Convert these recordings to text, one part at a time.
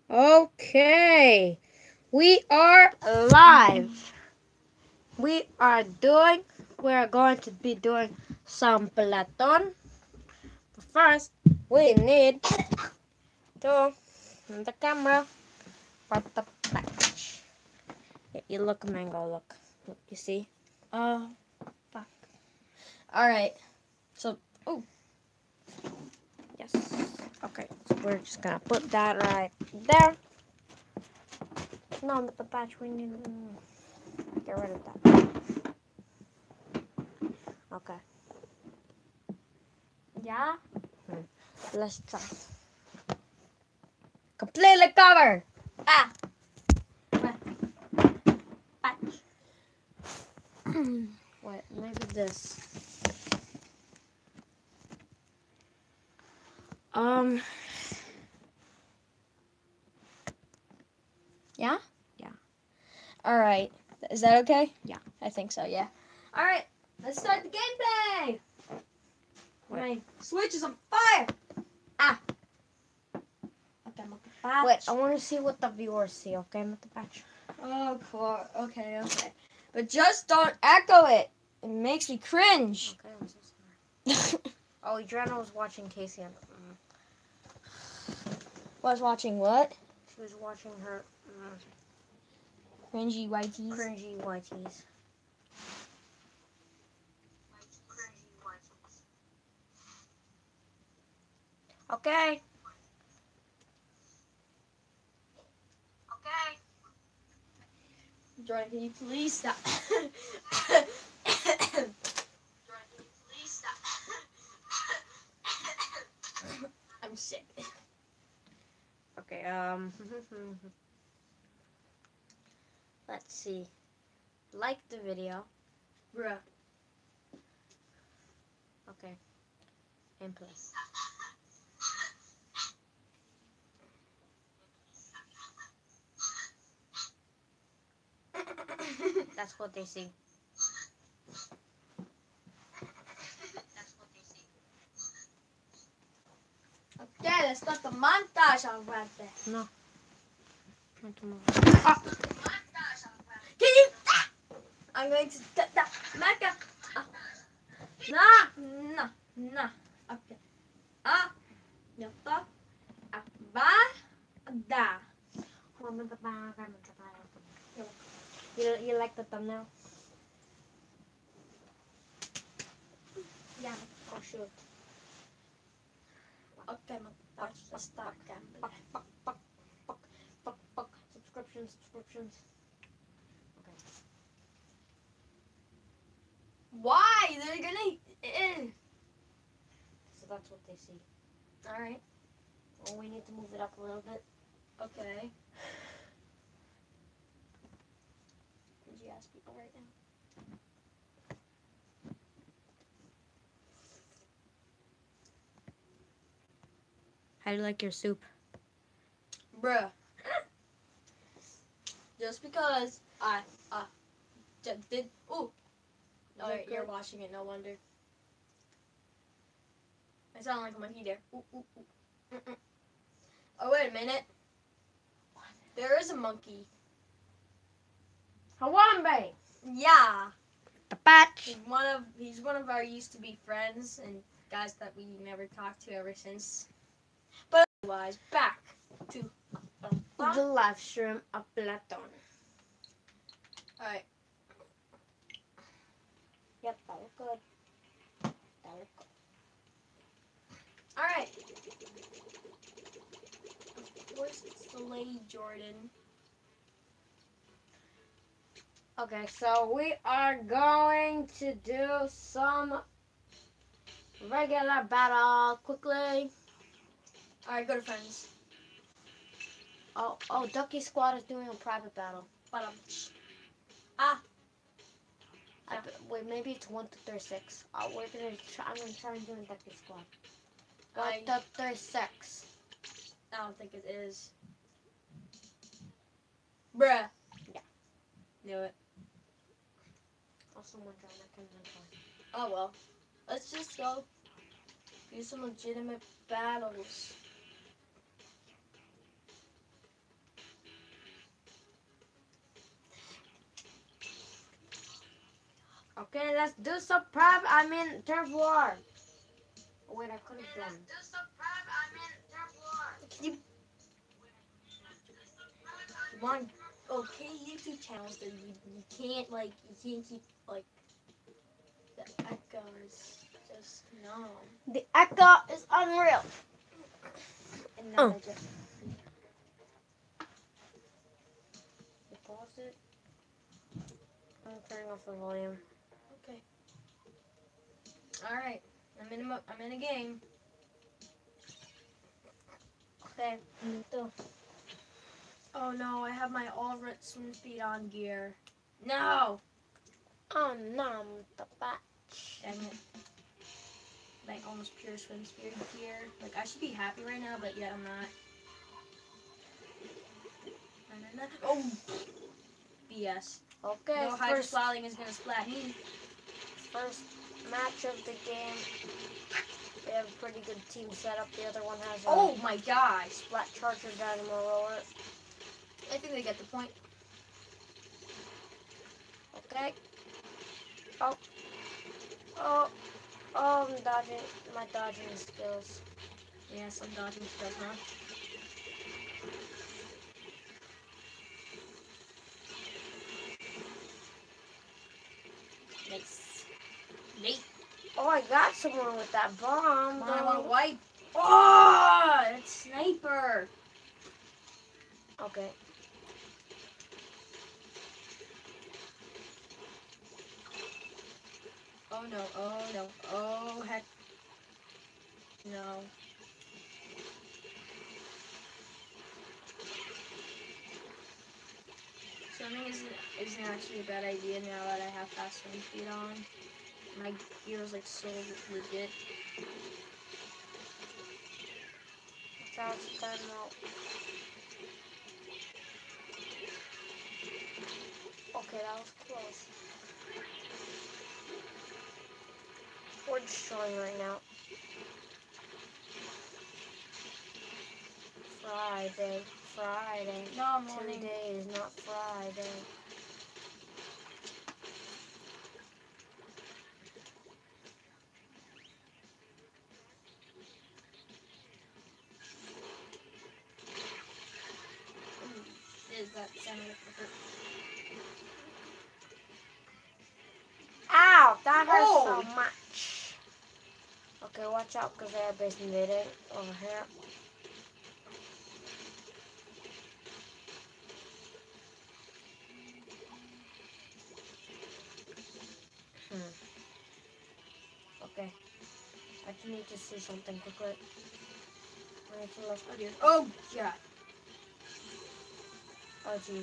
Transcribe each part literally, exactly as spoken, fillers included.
Okay, we are live. We are doing, we are going to be doing some Platon. But first, we need to, the camera, put the patch. Yeah, you look, Mango, look. Look, you see? Oh, fuck. Alright, so, oh, yes. Okay, so we're just gonna put that right there. No, but the patch, we need to get rid of that. Okay. Yeah? Hmm. Let's try. Completely covered! Ah! Patch. Wait, maybe this. Um. Yeah? Yeah. Alright. Is that okay? Yeah. I think so, yeah. Alright, let's start the gameplay! Wait. My Switch is on fire! Ah! Okay, I'm the patch. Wait, I want to see what the viewers see, okay? I'm at the patch. Oh, cool. Okay, okay. But just don't echo it. It makes me cringe. Okay, I'm so sorry. Oh, Adriana was watching Casey and mm. Was watching what? She was watching her mm, cringy whiteys. Cringy whiteys. Okay. Okay. Jordan, can you please stop? Jordan, can you please stop? I'm sick. Okay, um, let's see. Like the video. Bruh. Okay. And play. That's what they see. That's what they see. Okay, let's start the montage on right there. No. Not tomorrow. Ah. Can you? Ah! I'm going to get that. Mecca. Ah. Nah. Nah. Nah. Okay. Ah. Yata. Ba. Da. You, you like the thumbnail? Yeah. Oh, shoot. Okay, watch the stop cam. Fuck, fuck, fuck, fuck, fuck, fuck. Subscriptions, subscriptions. Okay. Why? They're gonna. Eh. So that's what they see. Alright. Well, we need to move it up a little bit. Okay. Did you ask people right now? How do you like your soup? Bruh. Just because I uh just did ooh. Oh, you're watching it, no wonder. I sound like a mojito. Ooh, ooh, ooh. Mm-mm. Oh, wait a minute. There is a monkey. Harambe. Yeah. The patch. He's one of he's one of our used to be friends and guys that we never talked to ever since. But otherwise, back to uh, the live stream of Platon. Alright. Yep, that looked good. That looked good. Alright. Of course it's delayed, Jordan. Okay, so we are going to do some regular battle quickly. Alright, go to friends. Oh, oh, Ducky Squad is doing a private battle. But um, ah, I, yeah. Wait, maybe it's one to thirty-six. Oh, we're gonna try. I'm gonna try and do a Ducky Squad. One I, to thirty-six. I don't think it is. Bruh. Yeah. Knew it. Oh, someone trying that kind of Oh well. Let's just go do some legitimate battles. Okay, let's do some prep. I mean, turf war. Oh, wait, I could have done. Let's do some prep. I mean, turf war. Can you? One. Okay, YouTube channels that you, you can't like you can't keep like the echo is just no. The echo is unreal. And now Oh. I just you pause it. I'm turning off the volume. Okay. All right. I'm in a mo- I'm in a game. Okay. So. Oh no, I have my all-red swim speed on gear. No. Oh no, the batch. Dang it. Like almost pure swim speed gear. Like I should be happy right now, but yeah, I'm not. Na, na, na. Oh. B S. Okay, No first, hydroplaning is gonna splat me. first match of the game. We have a pretty good team setup. The other one has a Oh my gosh. Splat Charger Dynamo Roller. I think they get the point. Okay. Oh. Oh. Oh, I'm dodging. My dodging skills. Yes, I'm dodging stuff, huh? Nice. Nate. Oh, I got someone with that bomb. Come on, I though. want to wipe. Oh, that's sniper. Okay. Oh no, oh no, oh heck. No. Swimming isn't, isn't actually a bad idea now that I have fast swim speed on. My gear is like so legit. Charge Dynamo. Okay, that was close. We're destroying right now. Friday. Friday. No, morning. Today is not Friday. Is that sound like a hurt? Ow! That hurts Oh. so much. Okay, watch out because they are base invading over here. Hmm. Okay. I just need to see something quickly. I need to look. Oh dear. Oh yeah. Oh jeez.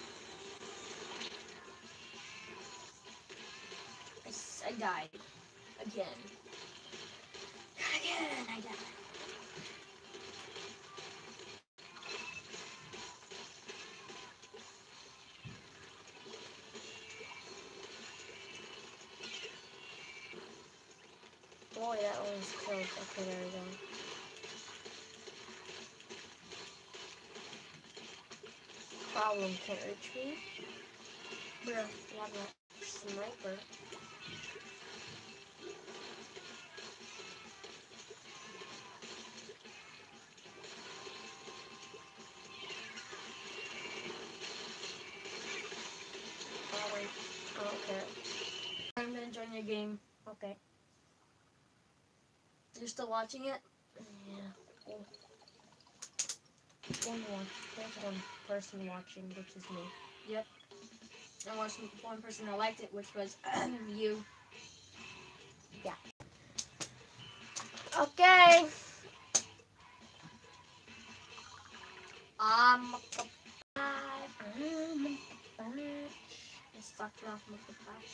I, s- I died. Again. Again, I died. Boy, that one's killed. Okay, there we go. Problem can't reach me. Bruh. What a sniper. Oh, wait. I don't care. I'm gonna join your game. Okay. You're still watching it? Yeah. Oh. One more. There's one person watching, which is me. Yep. I watched one person that liked it, which was you. Yeah. Okay. Um, I'm let's start it off with the back.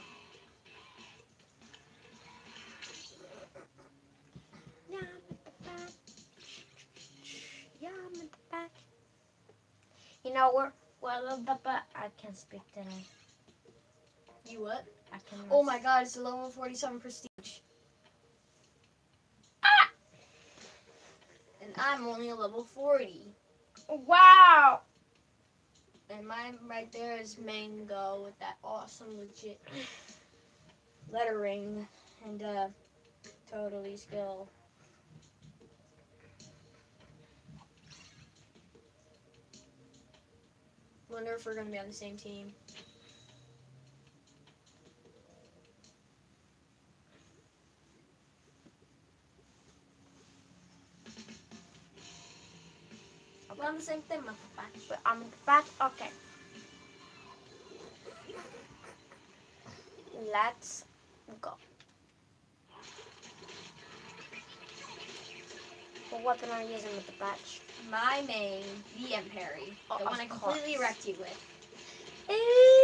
Yeah, I'm at the back. Yeah, I'm at the back. You know, we're, well, the back. I can't speak today. You what? I can. Oh my god, it's a level forty-seven prestige. Ah! And I'm only a level forty. Wow! And mine right there is Mango with that awesome legit. lettering and uh, totally skill. Wonder if we're gonna be on the same team. We're on the same thing, my papa. But I'm back. Okay. Let's go. What weapon are you using with the patch? My main, the Emperry. Oh, The one I of completely course. wrecked you with. And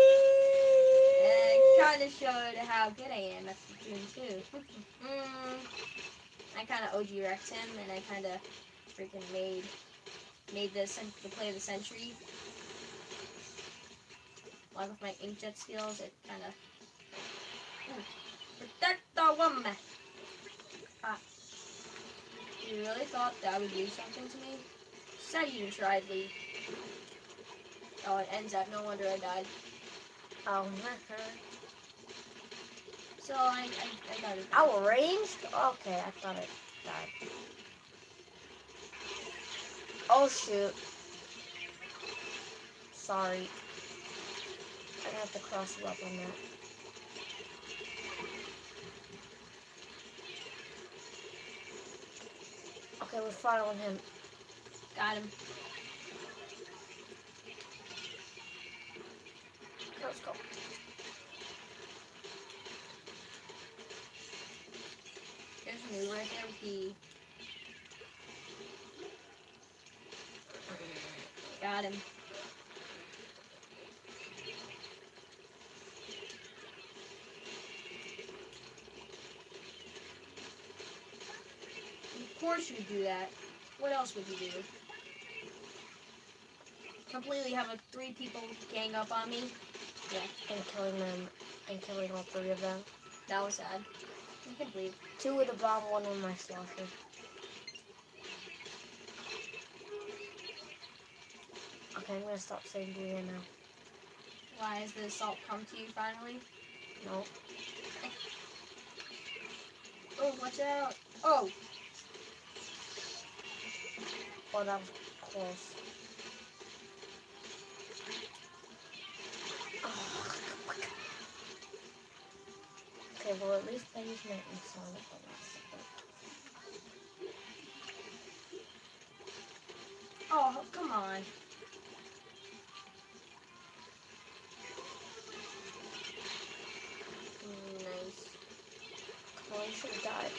it kind of showed how good I am at Splatoon two. mm, I kind of O G wrecked him, and I kind of freaking made made the, cen- the play of the century. Along with my inkjet skills, it kind of... Protect the woman! Ah. You really thought that would do something to me? Said you tried, Lee. Oh, it ends up. No wonder I died. Oh, So I, I, I got it. our ranged? Okay, I thought it died. Oh shoot. Sorry. I have to cross you up on that. Okay, we're following him. Got him. Okay, let's go. There's me right there with the... Got him. Of course you would do that. What else would you do? Completely have a three people gang up on me? Yeah, and killing them, and killing all three of them. That was sad. You can leave. Two with a bomb, one with my slosher. Okay, I'm gonna stop saying Booyah now. Why has the assault come to you finally? Nope. Oh, watch out. Oh! Oh, that was close. Oh. Okay, well at least I used my insult at the last second. Oh, come on. Nice. Come on, you should have died.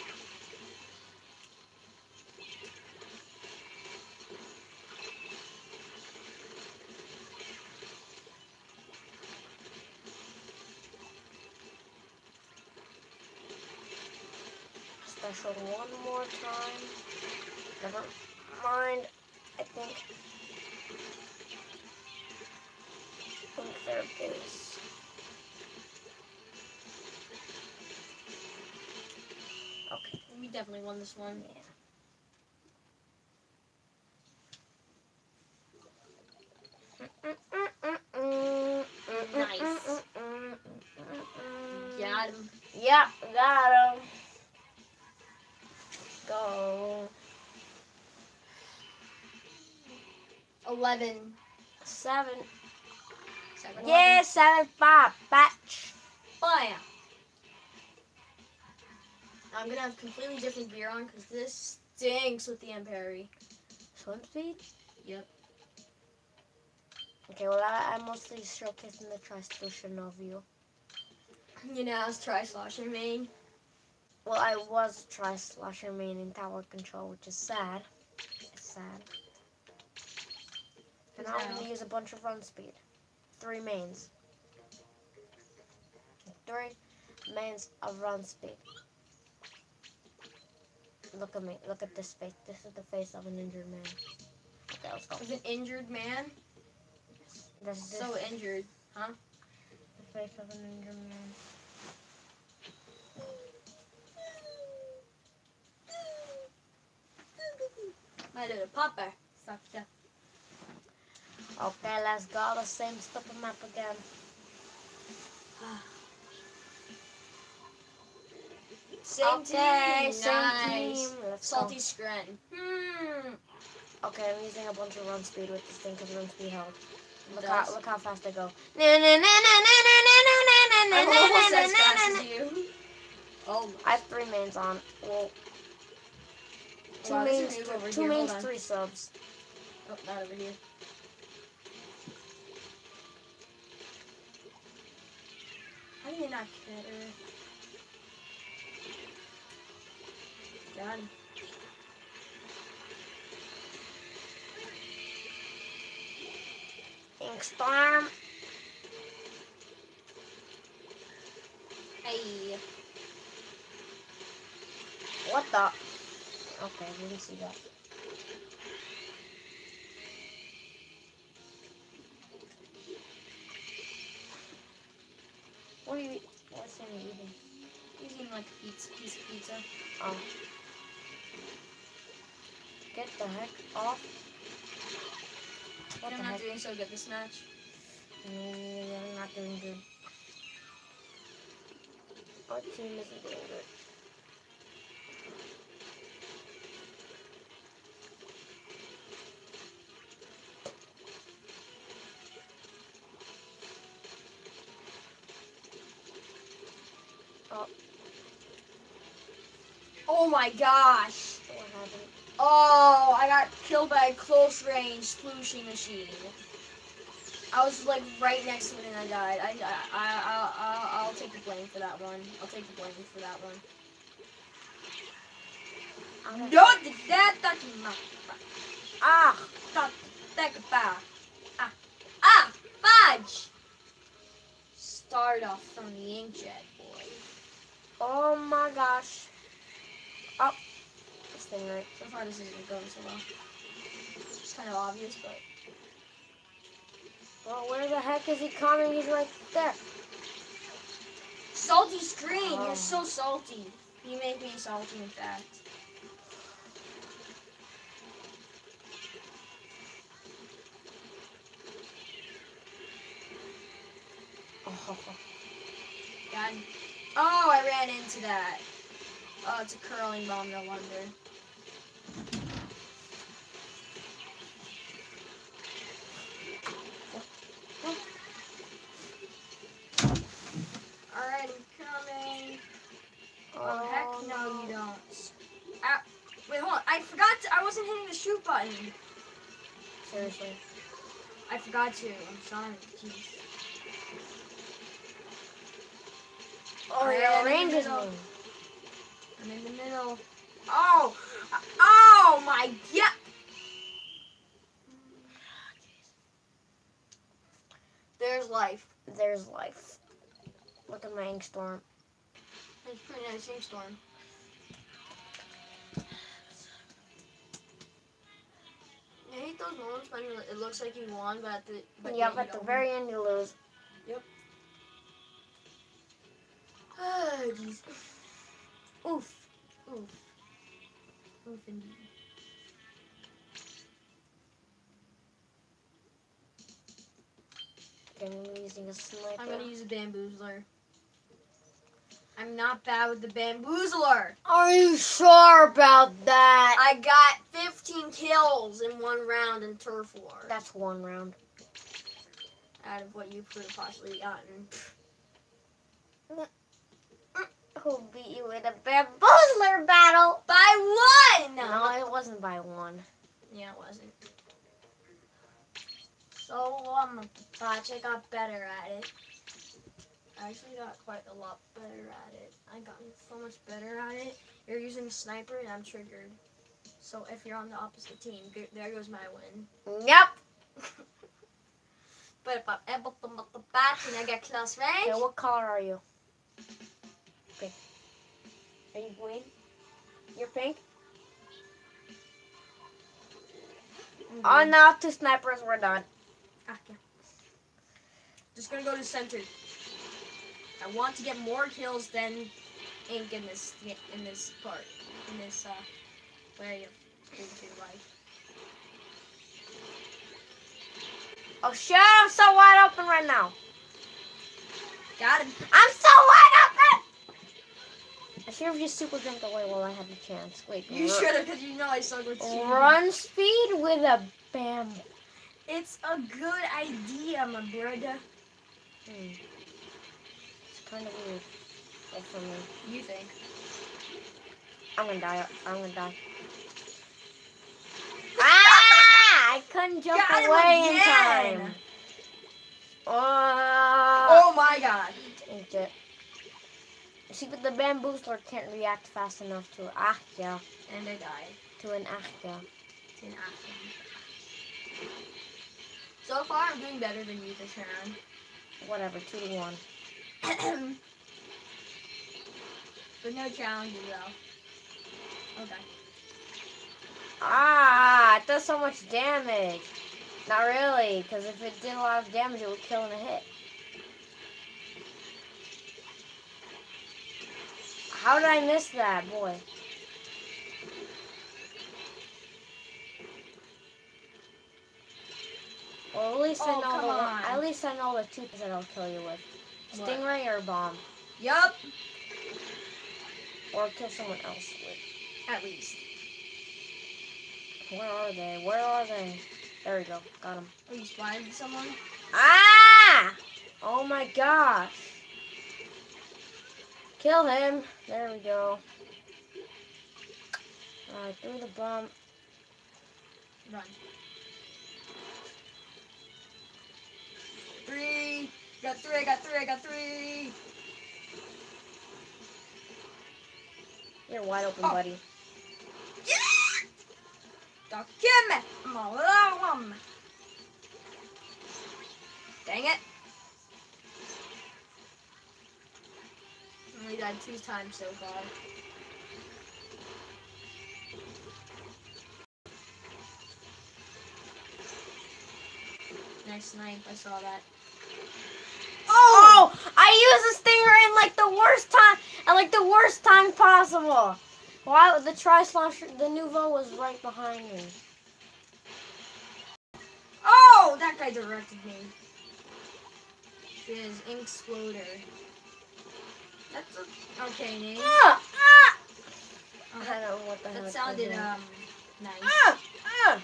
Special one more time. Never mind. I think. I think their base. Okay. We definitely won this one. Yeah. Nice. Got him. Yep, got him. Go. Eleven. Seven. Seven. Yeah, seven five. Batch. Bam. I'm gonna have completely different gear on because this stinks with the Emperry. Swim speed? Yep. Okay, well, I, I'm mostly showcasing the tri-solution of you. You know, I was tri-slosher main. Well, I was tri-slasher main in tower control, which is sad. It's sad. And now I'm gonna use a bunch of run speed. Three mains. Three mains of run speed. Look at me. Look at this face. This is the face of an injured man. Okay, let's go. As an injured man. This is So injured, huh? the face of an injured man. My little papa. Sucked up. Okay, let's go. The same stupid map again. Same okay, team. same Nice. team. Let's Salty go. Scren. Hmm. Okay, I'm using a bunch of run speed with this thing because run speed helps. Look It how does. look how fast I go. I'm almost as fast as you. Oh. I have three mains on. Well, two Wow, there's a mains, noob over two here. mains, Hold on. three subs. Oh, not over here. How do you not get her? Got him. Inkstorm. Hey. What the? Okay, didn't see that. What are you? What's he eating? He's eating like a pizza, piece of pizza. Oh. Get the heck off. What I'm the not heck? doing so good this match. Mm, I'm not doing good. Our team isn't doing good. Oh, Oh my gosh. what happened? Oh, I got killed by a close range splooshing machine. I was like right next to it and I died. I, I, I, I, I'll, I'll take the blame for that one. I'll take the blame for that one. I'm No, that, that, Ah! that, that, ah, ah, ah, fudge! Start off from the inkjet, boy. Oh my gosh. Oh, this thing right. So far, this isn't going so well. It's kind of obvious, but. Well, where the heck is he coming? He's right there. Salty screen! Oh. You're so salty. You make me salty, in fact. Oh. God. Oh, I ran into that. Oh, it's a curling bomb, no wonder. Alright, I'm coming. Oh, heck no, you don't. Ah, wait, hold on. I forgot to, I wasn't hitting the shoot button. Seriously. I forgot to. I'm sorry. Jeez. Oh, Alright, your I'm in the range is middle. me. I'm in the middle. Oh! Oh my god! There's life. There's life. Look at my Inkstorm. It's pretty nice Inkstorm. I hate those moments when it looks like you won, but at the but Yeah, yet but you at the don't. very end you lose. Yep. Oh, jeez. Oof. Oof. Oof indeed. Okay, I'm using a sniper. I'm gonna use a bamboozler. I'm not bad with the bamboozler. Are you sure about that? I got fifteen kills in one round in Turf War. That's one round. Out of what you could have possibly gotten. Who beat you in a bamboozler battle? By one! No, it wasn't by one. Yeah, it wasn't. So, um, Patch, I got better at it. I actually got quite a lot better at it. I got so much better at it. You're using a sniper and I'm triggered. So if you're on the opposite team, go- there goes my win. Yep. But if I'm able to make the batch and I get close range, Okay, what color are you? Okay. Are you green? You're pink? Oh, now two snipers, we're done. Ah, yeah. Just gonna go to center. I want to get more kills than ink in this in this part in this uh where you into life. Oh shit, I'm so wide open right now. Got him. I'm so wide open! I should should have just super jumped away while I had the chance. Wait. You should have, because you know I suck with speed. Run speed with a bamboo. It's a good idea, my brother. Hmm. It's kind of weird. Like for me. You think? I'm gonna die. I'm gonna die. Ah! I couldn't jump Got him away in again. time. Uh, Oh my god. Ain't it? See, but the bamboo sword can't react fast enough to ah yeah. And I died. To an ah yeah. To an action. So far, I'm doing better than you this round. Whatever, two to one. But no challenges though. Okay. Ah, it does so much damage. Not really, because if it did a lot of damage, it would kill in a hit. How did I miss that, boy? Well, at least Oh, I know come the on. at least I know the two things that I'll kill you with: What? stingray or bomb, Yup. or kill someone else with. At least. Where are they? Where are they? There we go. Got him. Are you spotted someone? Ah! Oh my gosh! Kill him. There we go. Alright, through the bomb. Run. Three. Got three. I got three. I got three. You're wide open, Oh. buddy. Yeah! Don't kill me. I'm a little woman. Dang it. Only died two times so far. Nice snipe. I saw that. Oh! I used a stinger in like the worst time, at like the worst time possible. While the tri-slasher, the Nuvo was right behind me. Oh! That guy directed me. His ink exploder. That's a, okay, Nate. Ah! Ah! Oh, I that, don't know what the hell. that it sounded is. um nice. Ah! Ah!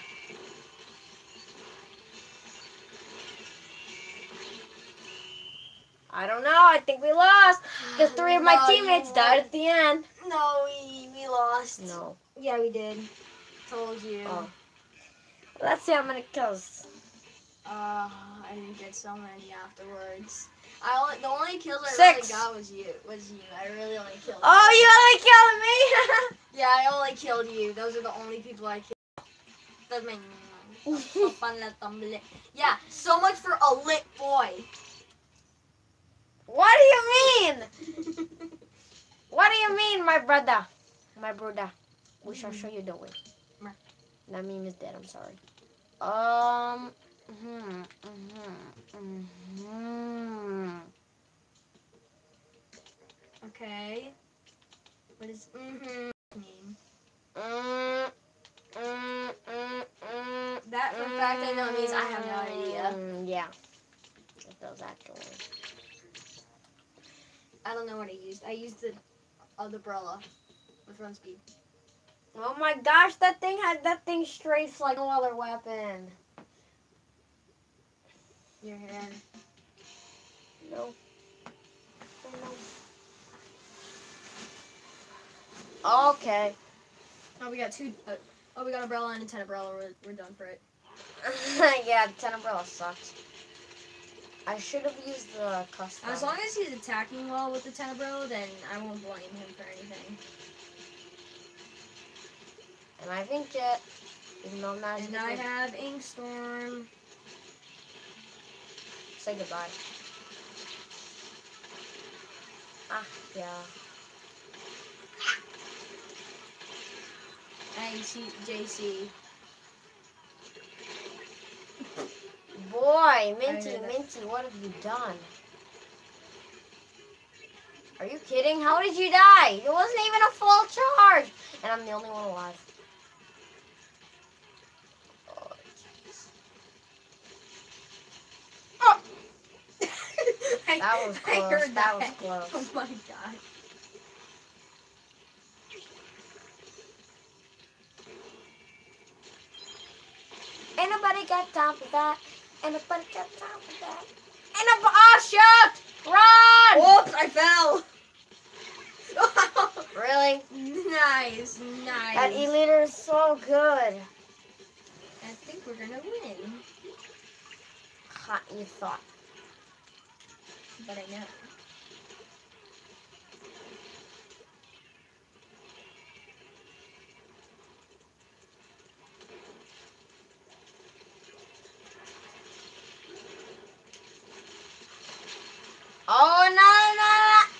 I don't know. I think we lost because three of my No, you teammates won. died at the end. No, we we lost. No. Yeah, we did. Told you. Oh. Let's see how many kills. Uh, I didn't get so many afterwards. I only, the only kills I Six. really got was you. Was you? I really only killed. Oh, you. you only killing me? Yeah, I only killed you. Those are the only people I killed. That's my. Yeah, so much for a lit boy. What do you mean? What do you mean, my brother? My brother. We shall show you the way. That meme is dead. I'm sorry. Um. Hmm. Hmm. Hmm. Okay. What does mm-hmm mean? Mm, mm, mm, mm, That for a fact I know means I have no idea. mm, Yeah. It does actually. I don't know what I used. I used the uh, the umbrella with run speed. Oh my gosh, that thing had that thing strafes like no other weapon. Your hand. No. Oh, no. Okay. Oh, we got two. Uh, oh, we got umbrella and a ten umbrella. We're, we're done for it. Yeah, the ten umbrella sucks. I should have used the custom. As long as he's attacking well with the ten umbrella, then I won't blame him for anything. And I think Jet, even though I'm not as And good I with- have Inkstorm. Say goodbye. Ah, yeah. I see J C. Boy, Minty, heard that. Minty, what have you done? Are you kidding? How did you die? It wasn't even a full charge. And I'm the only one alive. Oh, jeez. Oh! That was I close. heard That that. was close. Oh my god. Ain't nobody got time for that. Ain't nobody got time for that. Ain't nobody. Oh, shoot! Run! Whoops, I fell. Really? Nice, nice. That E-liter is so good. I think we're gonna win. Hot, you thought. But I know. Oh, no, no,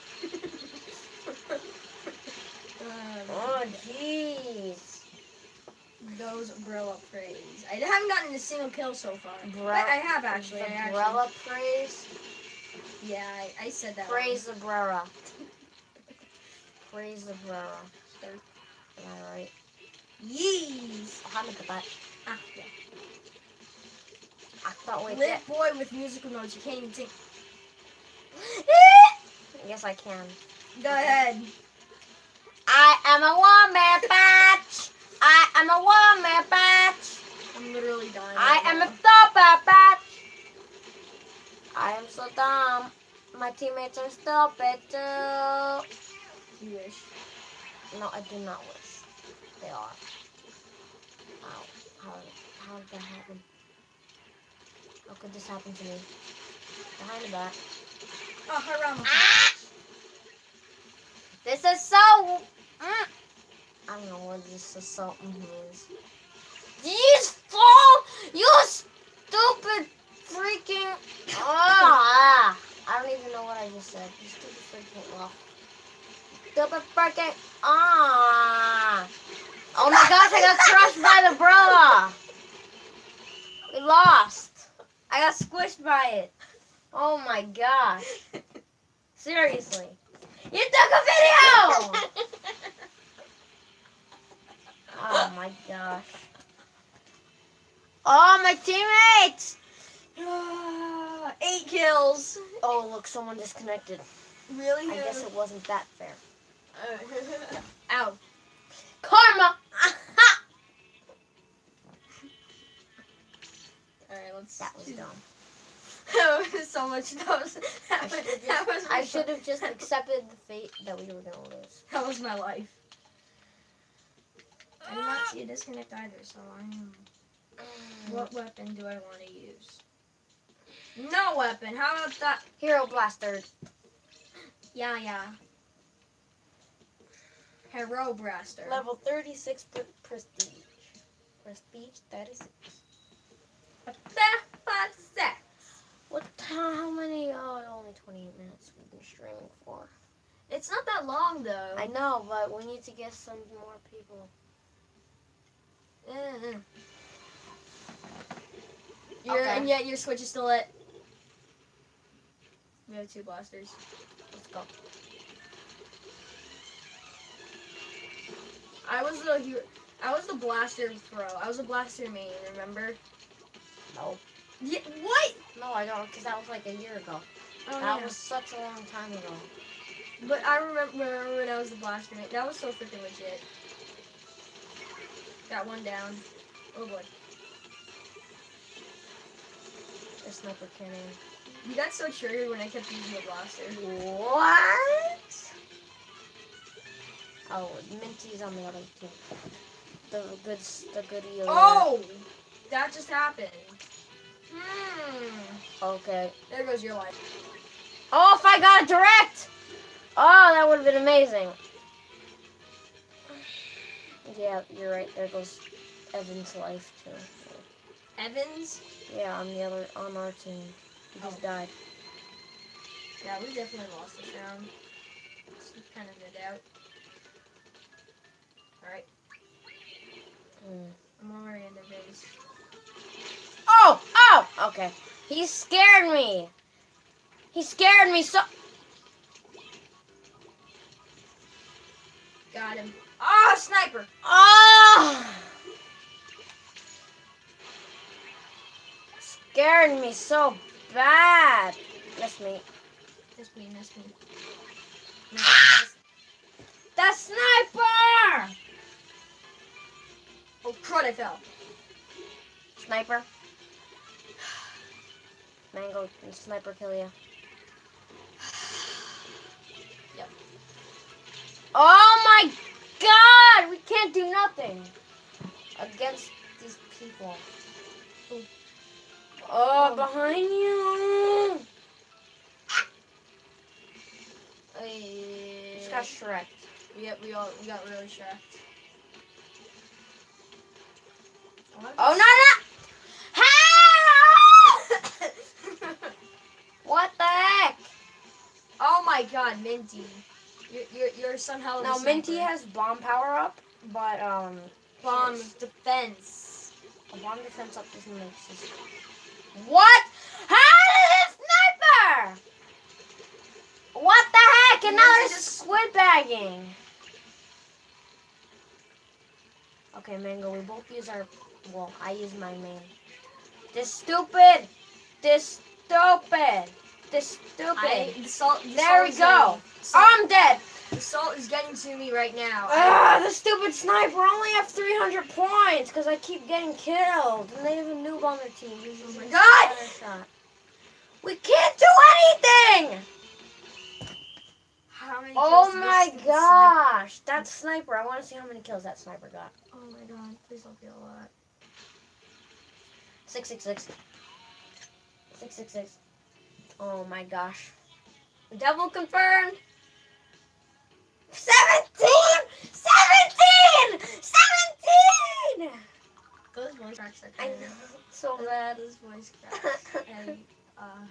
Um, no. Oh, jeez. Those umbrella praise. I haven't gotten a single kill so far. Bro- I, I have actually. I The actually. umbrella praise. Yeah, I, I said that. Praise the umbrella. Praise the umbrella. Third. Am I right? Yeez. How did the butt? Ah, yeah. I thought we Lit boy with musical notes. You can't even sing. Yes, I can. Go ahead. I am a wombat batch. I am a wombat batch. I'm literally dying. I right am now. a wombat batch. I am so dumb. My teammates are stupid too. You wish. No, I do not wish. They are. How? How? How did that happen? How could this happen to me? Behind the back. Oh, haram. Ah! This is so. Mm. I don't know what this is so means. You stole. You stupid freaking. Ah! I don't even know what I just said. You stupid freaking. Well, stupid freaking. Ah! Oh my gosh! I got crushed by the umbrella. We lost. I got squished by it. Oh my gosh. Seriously. You took a video! Oh my gosh. Oh, my teammates! Ah, eight kills. Oh, look, someone disconnected. Really? I guess it wasn't that fair. Uh, ow. Karma! Alright, let's. That was dumb. That was so much. That was. That I was, should have that was just, my I should have just accepted the fate that we were going to lose. That was my life. I did not see a disconnect either, so I am. What weapon do I want to use? No weapon. How about that? Hero Blaster. Yeah, yeah. Hero Blaster. Level thirty-six pre- prestige. Prestige thirty-six. Sex. What time? How many? Oh, only twenty-eight minutes we've been streaming for. It's not that long though. I know, but we need to get some more people. Mm-hmm. You're, Okay. And yet your switch is still lit. We have two blasters. Let's go. I was the hero. I was the blaster throw. I was the blaster main. Remember? No. Yeah. What? No, I don't, because that was like a year ago. Oh, that yeah. was such a long time ago. But I remember, remember when I was the blaster main. That was so freaking legit. Got one down. Oh boy. The sniper cannon. You got so triggered when I kept using the blaster. What? Oh, Minty's on the other team. The good, the good healer. Oh! That just happened. Hmm. Okay. There goes your life. Oh, if I got it direct! Oh, that would have been amazing. Yeah, you're right. There goes Evan's life too. Evans? Yeah, on the other, on our team. He just Oh. died. Yeah, we definitely lost this round. It's kind of good out. Alright. Mm. I'm already in the base. Oh! Oh! Okay. He scared me. He scared me so... Got him. Ah, sniper! Oh! Scared me so bad. Miss me. Miss me, miss me. The sniper! Oh, crud, I fell. sniper. Mango, can sniper kill you? Yep. Oh my god! We can't do nothing against these people. Ooh. Oh, Oh. behind you! Hey. Just got Shrek. Yep, we all we got really shocked. Oh, no, no! What the heck? Oh my god, Minty. You're, you're, you're some hell of a No, sniper. Minty has bomb power up, but, um... bomb yes. defense. A bomb defense up doesn't make sense. What? How did it sniper? What the heck? And now Minty there's just- squid bagging. Okay, Mango, we both use our... Well, I use my main. This stupid! This stupid! This stupid! I, the salt, the There salt we is go. getting- salt- I'm dead! The salt is getting to me right now. Ah, the stupid sniper only have three hundred points because I keep getting killed. And they have a noob on their team. Oh my a God! scatter shot. We can't do anything! How many Oh kills did this my stupid sniper- gosh. That sniper. I want to see how many kills that sniper got. Oh my god, please don't be a lot. six six six. six six six. Oh my gosh. Double confirmed. seventeen! seventeen! seventeen! Those voice cracks are I crazy. know. So bad. Those voice cracks. and, uh,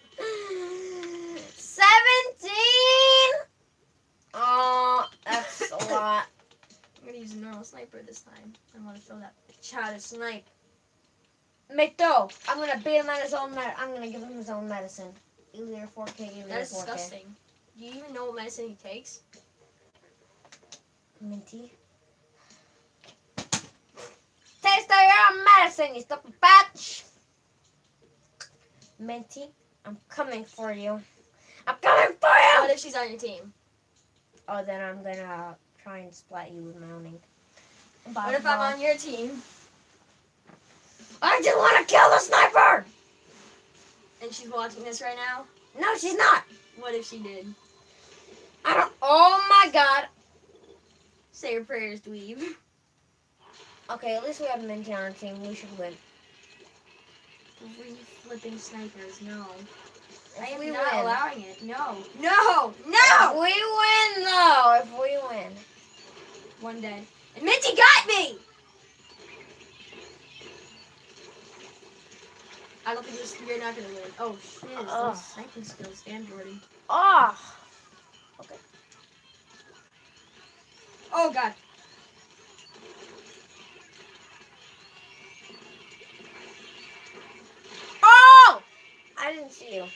seventeen! Oh, that's a lot. I'm gonna use a normal sniper this time. I want to show that bitch how to snipe. Mito, I'm gonna beat him at his own med- I'm gonna give him his own medicine. Either four K, either That is four K. disgusting. Do you even know what medicine he takes? Minty. Taste of your own medicine, you stupid bitch! Minty, I'm coming for you. I'm coming for you! What if she's on your team? Oh, then I'm gonna try and splat you with my own ink. What if I'm on your team I just want to kill the sniper! and she's watching this right now? No, she's not! What if she did? I don't. Oh my god! Say your prayers, dweeb. Okay, at least we have Minty on our team. We should win. Three flipping snipers, no. If I am we not win. allowing it. No. No! If No! we win, though. If we win. One dead. And Minty got me! I don't think this, you're not gonna win. Oh shit, Ugh. those sniping skills, damn Jordan. Oh. Okay. Oh god. Oh! I didn't see you.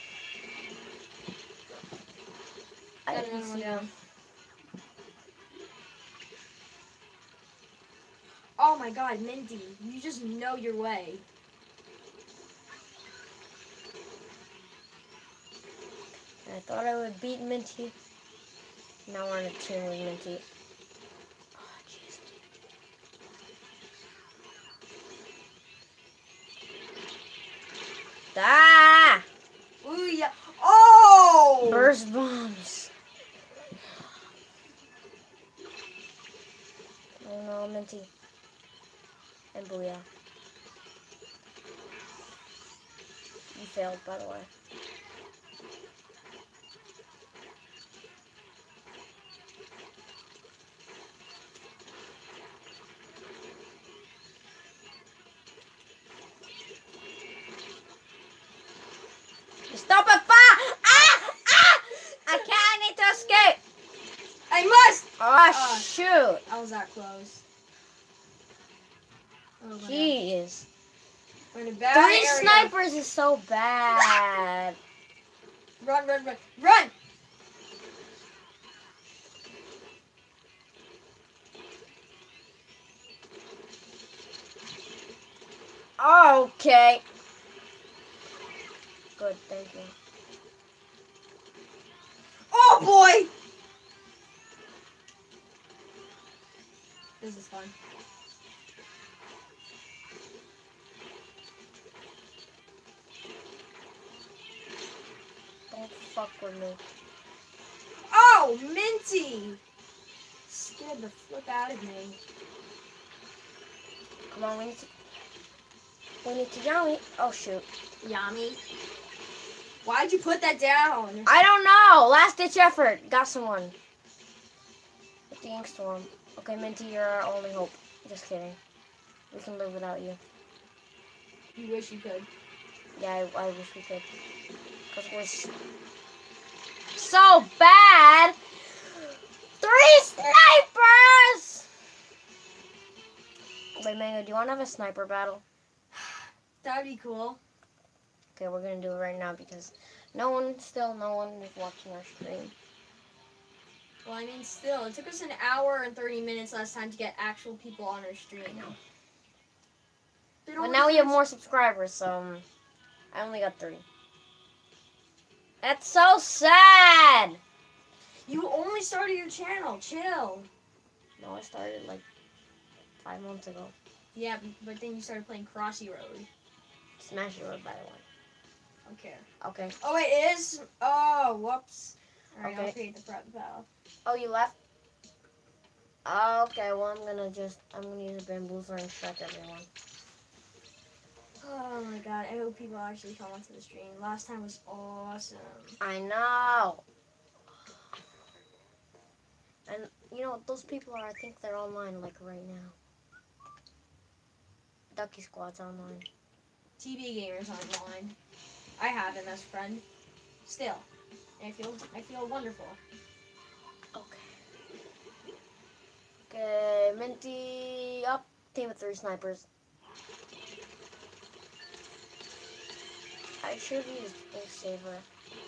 I Got didn't another one see you. down. Oh my god, Minty, you just know your way. I thought I would beat Minty. Now we're on a team with Minty. Oh, jeez. Ah! Ooh yeah. Oh! Burst bombs. Oh no, Minty. And Booyah. You failed, by the way. Stop it, fire! Ah! Ah! I can't, I need to escape! I must! Oh, Uh, shoot! I was that close. Oh, my God. Jeez. We're in a bad Three area. snipers is so bad. Run, run, run, run! Okay. Good, thank you. Oh boy! This is fun. fuck with me. Oh, Minty! Scared the flip out of me. Come on, we need to... We need to yummy. Oh, shoot. Yummy. Why'd you put that down? I don't know. Last ditch effort. Got someone. With the ink storm. Okay, Minty, you're our only hope. Just kidding. We can live without you. You wish you could. Yeah, I, I wish we could. Because we're s- so bad. Three snipers! Wait, Mango, do you want to have a sniper battle? That'd be cool. Okay, we're going to do it right now because no one, still no one is watching our stream. Well, I mean, still, it took us an hour and thirty minutes last time to get actual people on our stream. I know. But But now we have more subscribers, so um, I only got three. That's so sad! You only started your channel. Chill. No, I started like five months ago. Yeah, but then you started playing Crossy Road. Smash Road, by the way. Okay. Okay. Oh, wait, it is? Oh, whoops. Alright, Okay. I'll create the prep battle. Oh, you left? Okay, well, I'm gonna just, I'm gonna use a bamboozler and strike everyone. Oh my god, I hope people actually come onto the stream. Last time was awesome. I know. And, you know, those people are, I think they're online, like, right now. Ducky Squad's online. T V Gamers online. I have him as a friend. Still. I feel, I feel wonderful. Okay. Okay, Minty up. Team of three snipers. I should use Ink Saver.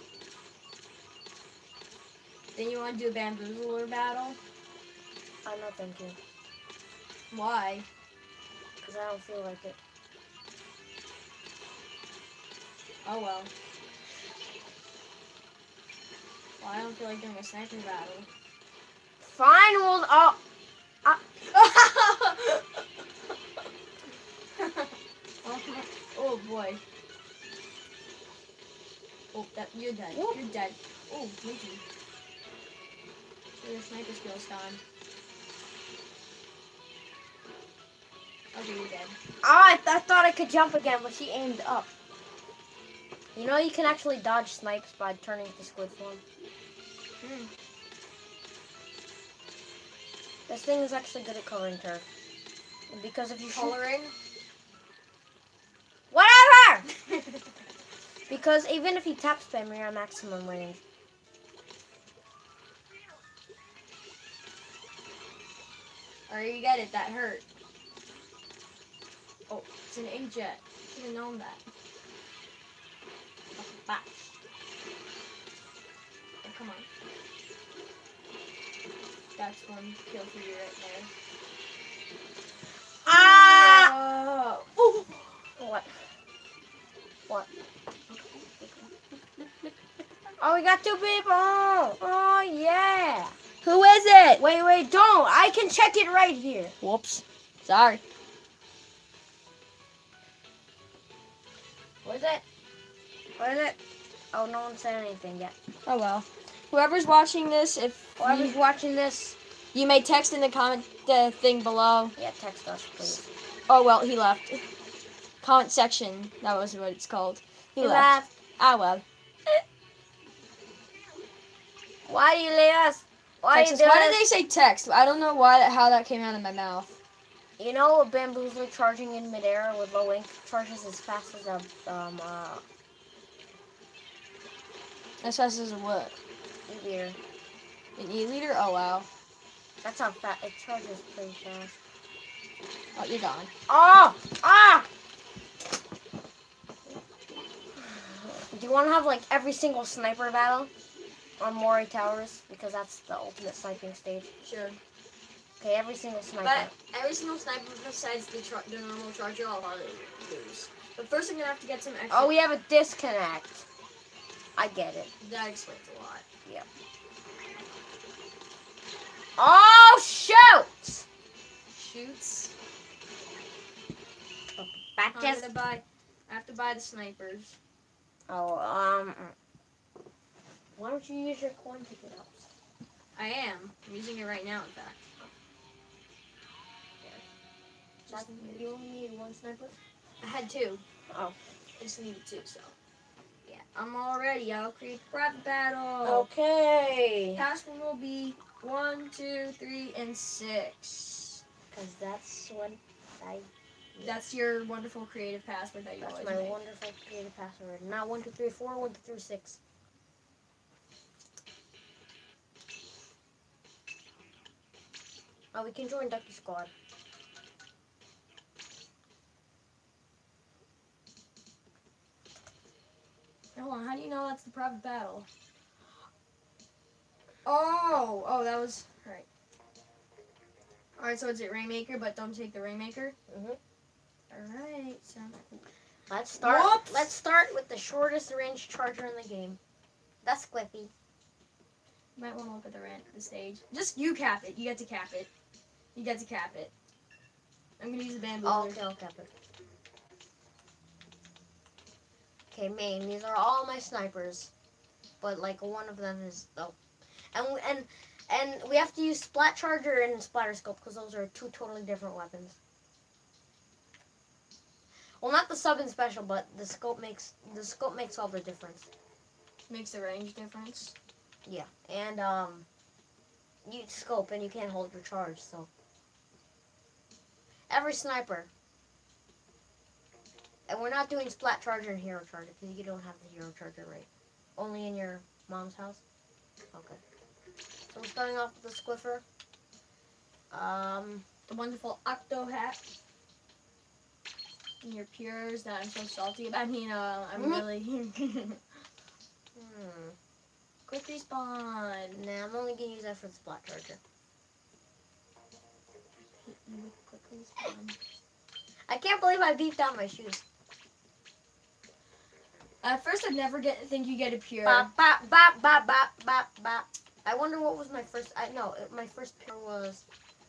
Then you want to do a bamboozler battle? Oh, no, thank you. Why? Because I don't feel like it. Oh well. Well, I don't feel like doing a sniper battle. Fine, we'll... Oh, Oh boy. Oh, that you're dead. Whoop. You're dead. Oh, Mickey. So your sniper skill's gone. Okay, you're dead. oh I, th- I thought I could jump again, but she aimed up. You know you can actually dodge snipes by turning to squid form. Hmm. This thing is actually good at covering turf. Because if you shoot... Coloring? Whatever! Because even if you tap spam, you're at maximum range. Alright, you get it. That hurt. Oh, it's an inkjet. Should have known that. Oh, back. Oh, come on. That's one kill for you right there. Ah! Oh! What? What? Oh, we got two people! Oh, yeah! Who is it? Wait, wait, don't! I can check it right here. Whoops. Sorry. What is it? What is it? Oh, no one said anything yet. Oh well. Whoever's watching this, if Whoever's you, watching this, you may text in the comment the thing below. yeah, text us, please. Oh well, he left. Comment section. That was what it's called. He, He left. left. Ah well. Why do you leave us? Why Text you us. do Why this? did they say text? I don't know why how that came out of my mouth. You know, a bamboozler charging in midair with low ink charges as fast as a um uh As fast as a what? e-beater. An e-liter? Oh wow. That's how fast it charges pretty fast. Oh, you're gone. Oh! Ah! Do you want to have like every single sniper battle on Mori Towers? Because that's the ultimate sniping stage. Sure. Okay, every single sniper. But every single sniper besides the, char the normal charger, I'll hardly lose. But first, I'm gonna have to get some extra. Oh, we have a disconnect. I get it. That explains a lot. Yep. Oh, shoot! Shoots. Back I'm just. gonna buy. I have to buy the snipers. Oh, um. Why don't you use your coin ticket house? I am. I'm using it right now, in fact. Just you only need one sniper? I had two. Oh. I just needed two, so. Yeah, I'm all ready. I'll create the private battle. Okay. Password will be one, two, three, and six. Because that's what I... That's your wonderful creative password that you That's always my make. wonderful creative password. Not one, two, three, four, one, two, three, six. Oh, we can join Ducky Squad. Hold on, how do you know that's the private battle? Oh, oh, that was right. All right, so it's at Rainmaker, but don't take the Rainmaker. Mhm. All right, sounds cool. Let's start. Whoops! Let's start with the shortest range charger in the game. That's Squiffy. You might want to look at the rant, the stage. Just you cap it. You get to cap it. You get to cap it. I'm gonna use the bamboo. Oh, okay, I'll cap it. Okay, main. These are all my snipers, but like one of them is oh, and and and we have to use splat charger and splatter scope because those are two totally different weapons. Well, not the sub and special, but the scope makes the scope makes all the difference. Makes the range difference. Yeah, and um, you scope and you can't hold your charge, so every sniper. And we're not doing splat charger and hero charger because you don't have the hero charger right. Only in your mom's house. Okay. So we're starting off with the Squiffer. Um, The wonderful Octo hat. And your pures that I'm so salty about. I mean, uh, I'm Mhm. really. hmm. Quick respawn. Nah, I'm only gonna use that for the splat charger. Hit you with quick respawn. I can't believe I beefed out my shoes. At first, I'd never get think you get a pure. Bop, bop, bop, bop, bop, bop, bop. I wonder what was my first. I no, my first pure was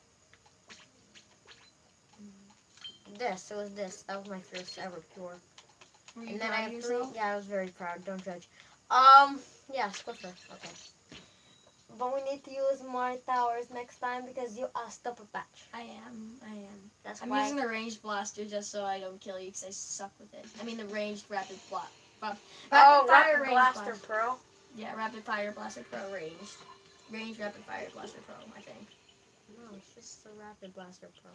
this. It was this. That was my first ever pure. Were you And then proud I of have three. yourself? Yeah, I was very proud. Don't judge. Um, yeah, Squiffer. Okay. But we need to use more towers next time because you asked up a batch. I am. I am. That's I'm why. using the ranged blaster just so I don't kill you because I suck with it. I mean the ranged rapid blast. Rapid Oh, fire Rapid range Blaster blast. Pro. Yeah, rapid fire blaster pro ranged. Ranged rapid fire blaster pro, I think. No, it's just the Rapid Blaster Pro.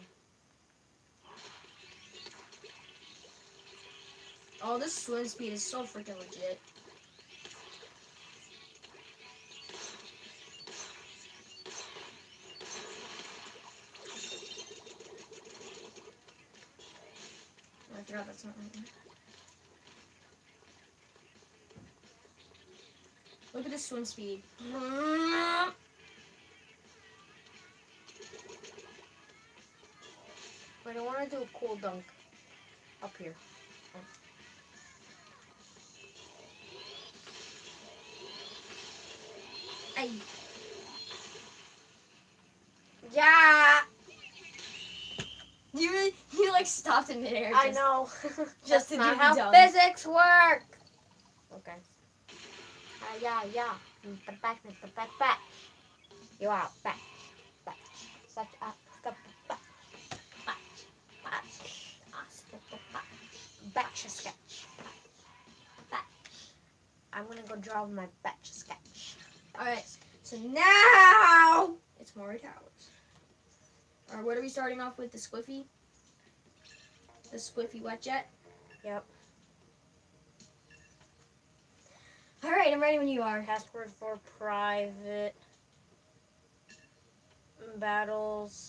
Oh, this swim speed is so freaking legit. I forgot that's not right. Look at this swim speed. But I want to do a cool dunk up here. Ay. Yeah, You really, you like stopped in midair. I just- know. Just That's to not do how the dunk. physics work. Okay. Ah, yeah, yeah. Back, back, back, back. You are back, back. Such a back, back, back, back. Batch sketch. Back. I'm gonna go draw my batch sketch. Alright, so now it's more towers. Alright, what are we starting off with? The Squiffy? The Squiffy wet jet? Yep. Alright, I'm ready when you are. Password for private battles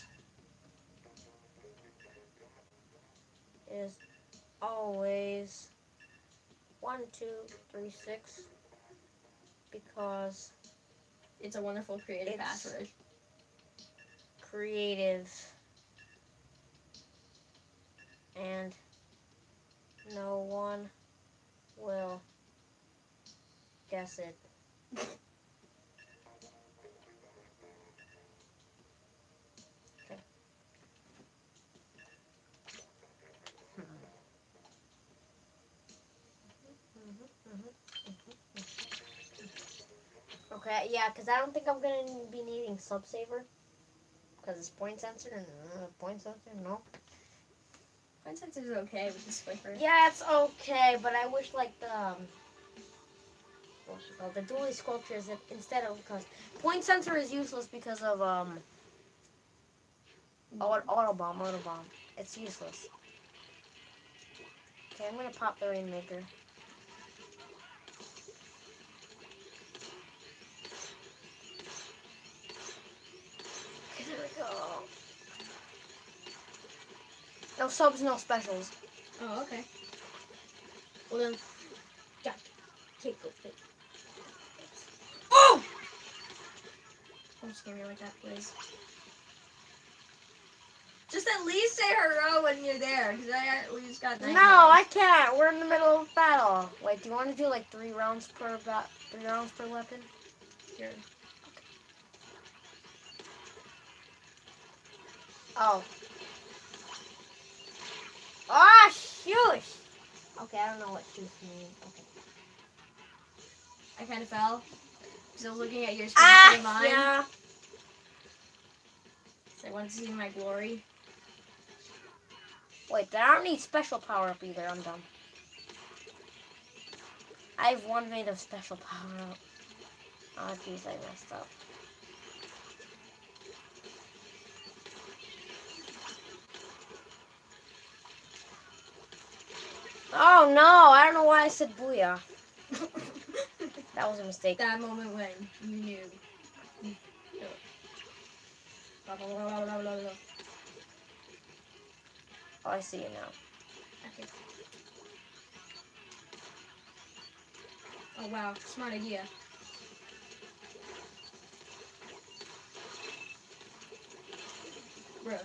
is always one, two, three, six because It's a wonderful creative It's- password. creative and no one will guess it. Okay. Okay, yeah, because I don't think I'm going to be needing Sub-Saver. Because it's point sensor and uh, point sensor, no. Point sensor is okay with the Swiffer. Yeah, it's okay, but I wish like the um, what's it called? The dually sculptures that instead of because point sensor is useless because of um auto, auto bomb, auto bomb. It's useless. Okay, I'm gonna pop the Rainmaker. Okay, there we go. No subs, no specials. Oh, okay. Well then, Jack, take go fit. Oh! Don't scare me like that, please. Just at least say hello when you're there, because I at least got nine. No, I can't. We're in the middle of battle. Wait, do you want to do like three rounds per ba three rounds per weapon? Sure. Oh. Ah, shoot! Okay, I don't know what shoot means. Okay. I kind of fell. Because I was looking at your screen Ah, instead of mine. yeah. So I wanted to see my glory. Wait, I don't need special power up either. I'm dumb. I have one made of special power up. Oh, jeez, I messed up. Oh no, I don't know why I said booyah. That was a mistake. That moment when you knew. Oh, I see you now. Okay. Oh wow, smart idea. Bro.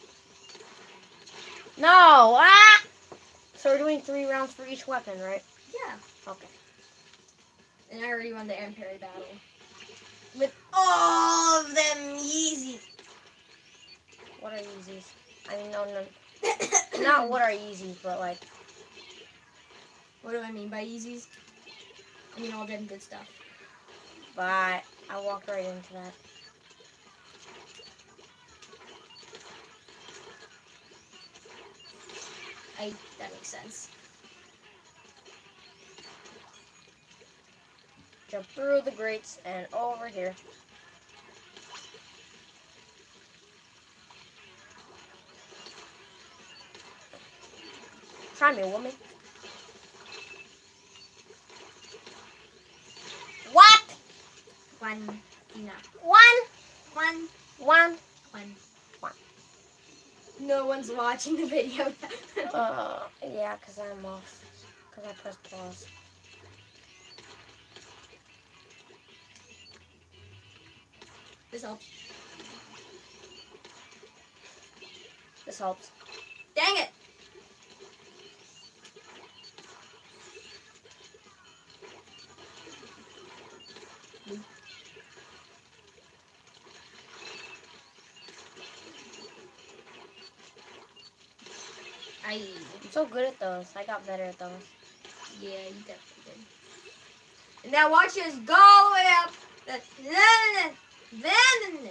No! Ah! So we're doing three rounds for each weapon, right? Yeah. Okay. And I already won the air parry battle. With all of them Yeezys. What are Yeezys? I mean, no, no. Not what are Yeezys, but like. What do I mean by Yeezys? I mean all them good stuff. But I walked right into that. I, that makes sense. Jump through the grates and over here. Try me, woman. What? One, Dina. One. One. One. One. One. No one's watching the video. uh, yeah, because I'm off. Because I pressed pause. This helps. This helps. Dang it! I, I'm so good at those. I got better at those. yeah, you definitely did. And now watch us go all the way up. Then, then.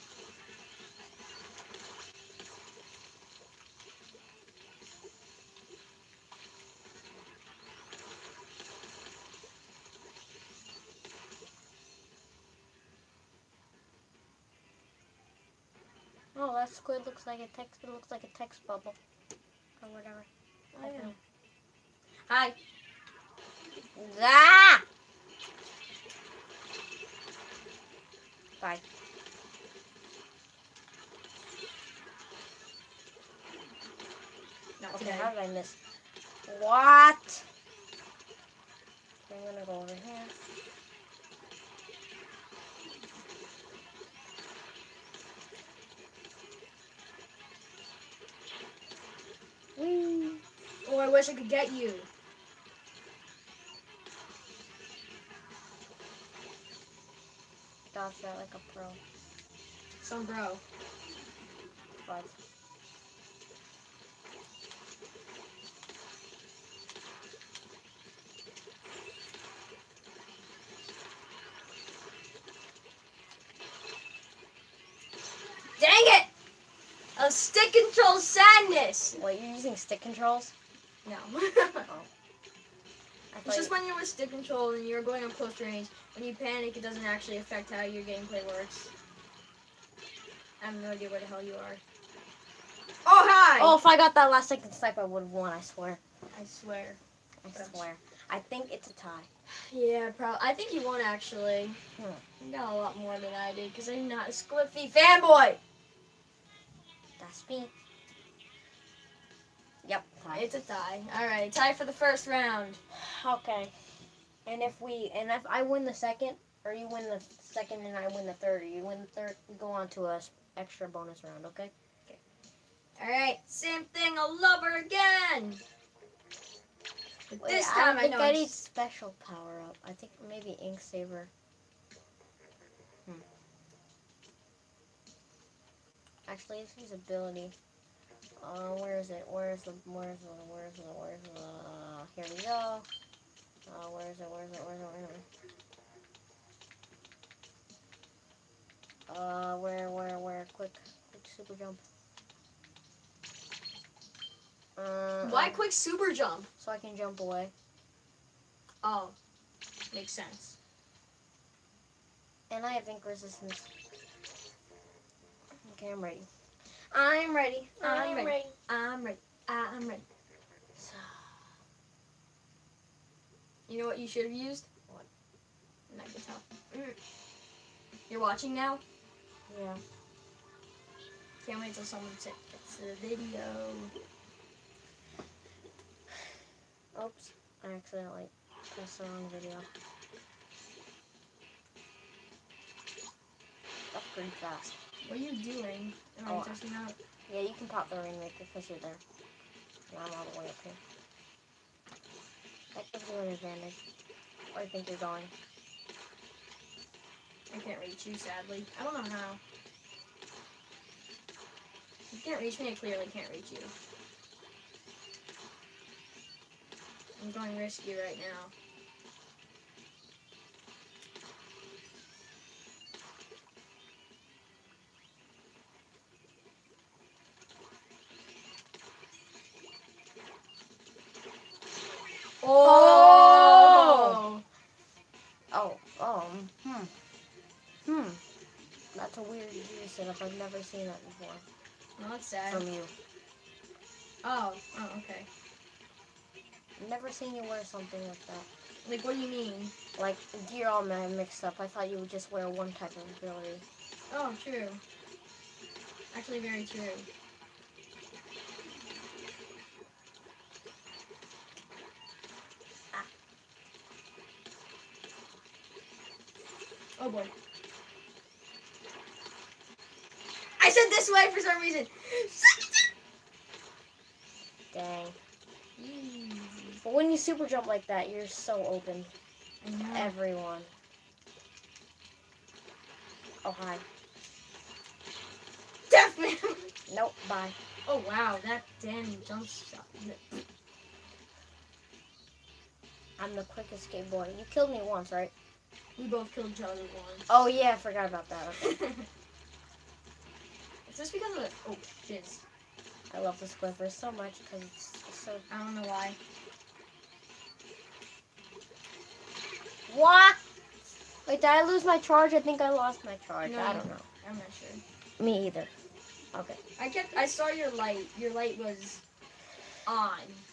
Oh, that squid looks like a text. It looks like a text bubble, or whatever. I don't know. Hi. Ah! Bye. Not Okay, today. how did I miss? What? I'm gonna go over here. Whee! Oh, I wish I could get you. Dodge that like a pro. Some bro. But stick control sadness. Wait, you're using stick controls? No. Oh. It's just when you're with stick control and you're going up close range. When you panic, it doesn't actually affect how your gameplay works. I have no idea where the hell you are. Oh, hi! Oh, if I got that last second snipe, I would have won, I swear. I swear. I swear. I think it's a tie. Yeah, probably. I think you won, actually. Hmm. You got a lot more than I did, because I'm not a Squiffy fanboy. That's me. Yep, tie. It's a tie. All right, tie for the first round. Okay. And if we, and if I win the second, or you win the second and I win the third, or you win the third, we go on to a s- extra bonus round, okay? Okay. All right, same thing all over again. But Wait, this I time don't I, think know I it's- need special power up. I think maybe Ink Saver. Hmm. Actually, it's his ability. Uh, where is it? Where is the? Where is the? Where is the? Where is the? Uh, here we go. Uh, where is it? Where is it? Where is it? Where is it? Uh, where, where, where? Quick, quick super jump. Uh, Why um, quick super jump? So I can jump away. Oh, makes sense. And I have ink resistance. Okay, I'm ready. I'm ready. I'm ready. I'm ready. I'm ready. So, You know what you should have used? What? I can tell. Mm. You're watching now? yeah. Can't wait till someone gets the video. Oops. I accidentally pressed the wrong video. That's pretty fast. What are you doing? Am I Oh. touching out? Yeah, you can pop the Rainmaker because you're there. And I'm all the way up here. That gives you an advantage. Where do you think you're going? I can't reach you, sadly. I don't know how. You can't reach me, I clearly can't reach you. I'm going risky right now. Oh! Oh, um, hmm. Hmm. That's a weird G setup. I've never seen that before. No, it's sad. From you. Oh, oh, okay. I've never seen you wear something like that. Like, what do you mean? Like, gear all ma- mixed up. I thought you would just wear one type of ability. Oh, true. Actually, very true. Ah. Oh boy. I said this way for some reason. Dang. Easy. But when you super jump like that, you're so open. I know. Everyone. Oh, hi. Definitely. Nope, bye. Oh wow, that damn jump shot. I'm the quickest skateboarder. You killed me once, right? We both killed each other once. Oh, yeah, I forgot about that. Okay. Is this because of the... Oh, jizz. I love this Squiffer so much because it's so... I don't know why. What? Wait, did I lose my charge? I think I lost my charge. No, I don't know. I'm not sure. Me either. Okay. I kept... I saw your light. Your light was on.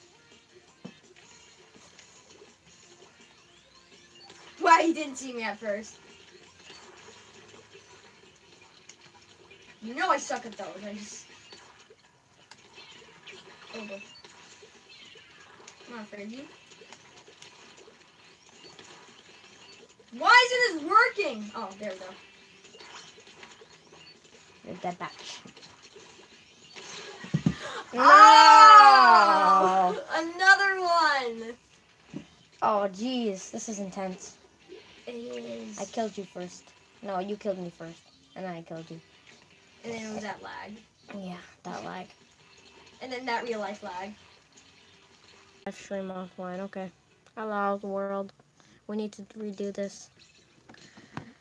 Why you didn't see me at first? You know I suck at those. I just... Oh, boy. I'm not afraid of you. Why isn't this working? Oh, there we go. You're dead batch. Oh! Another one! Oh, jeez. This is intense. It is. I killed you first. No, you killed me first. And then I killed you. And then it was that lag. Yeah, that lag. And then that real life lag. Live stream offline. Okay. Hello, world. We need to redo this.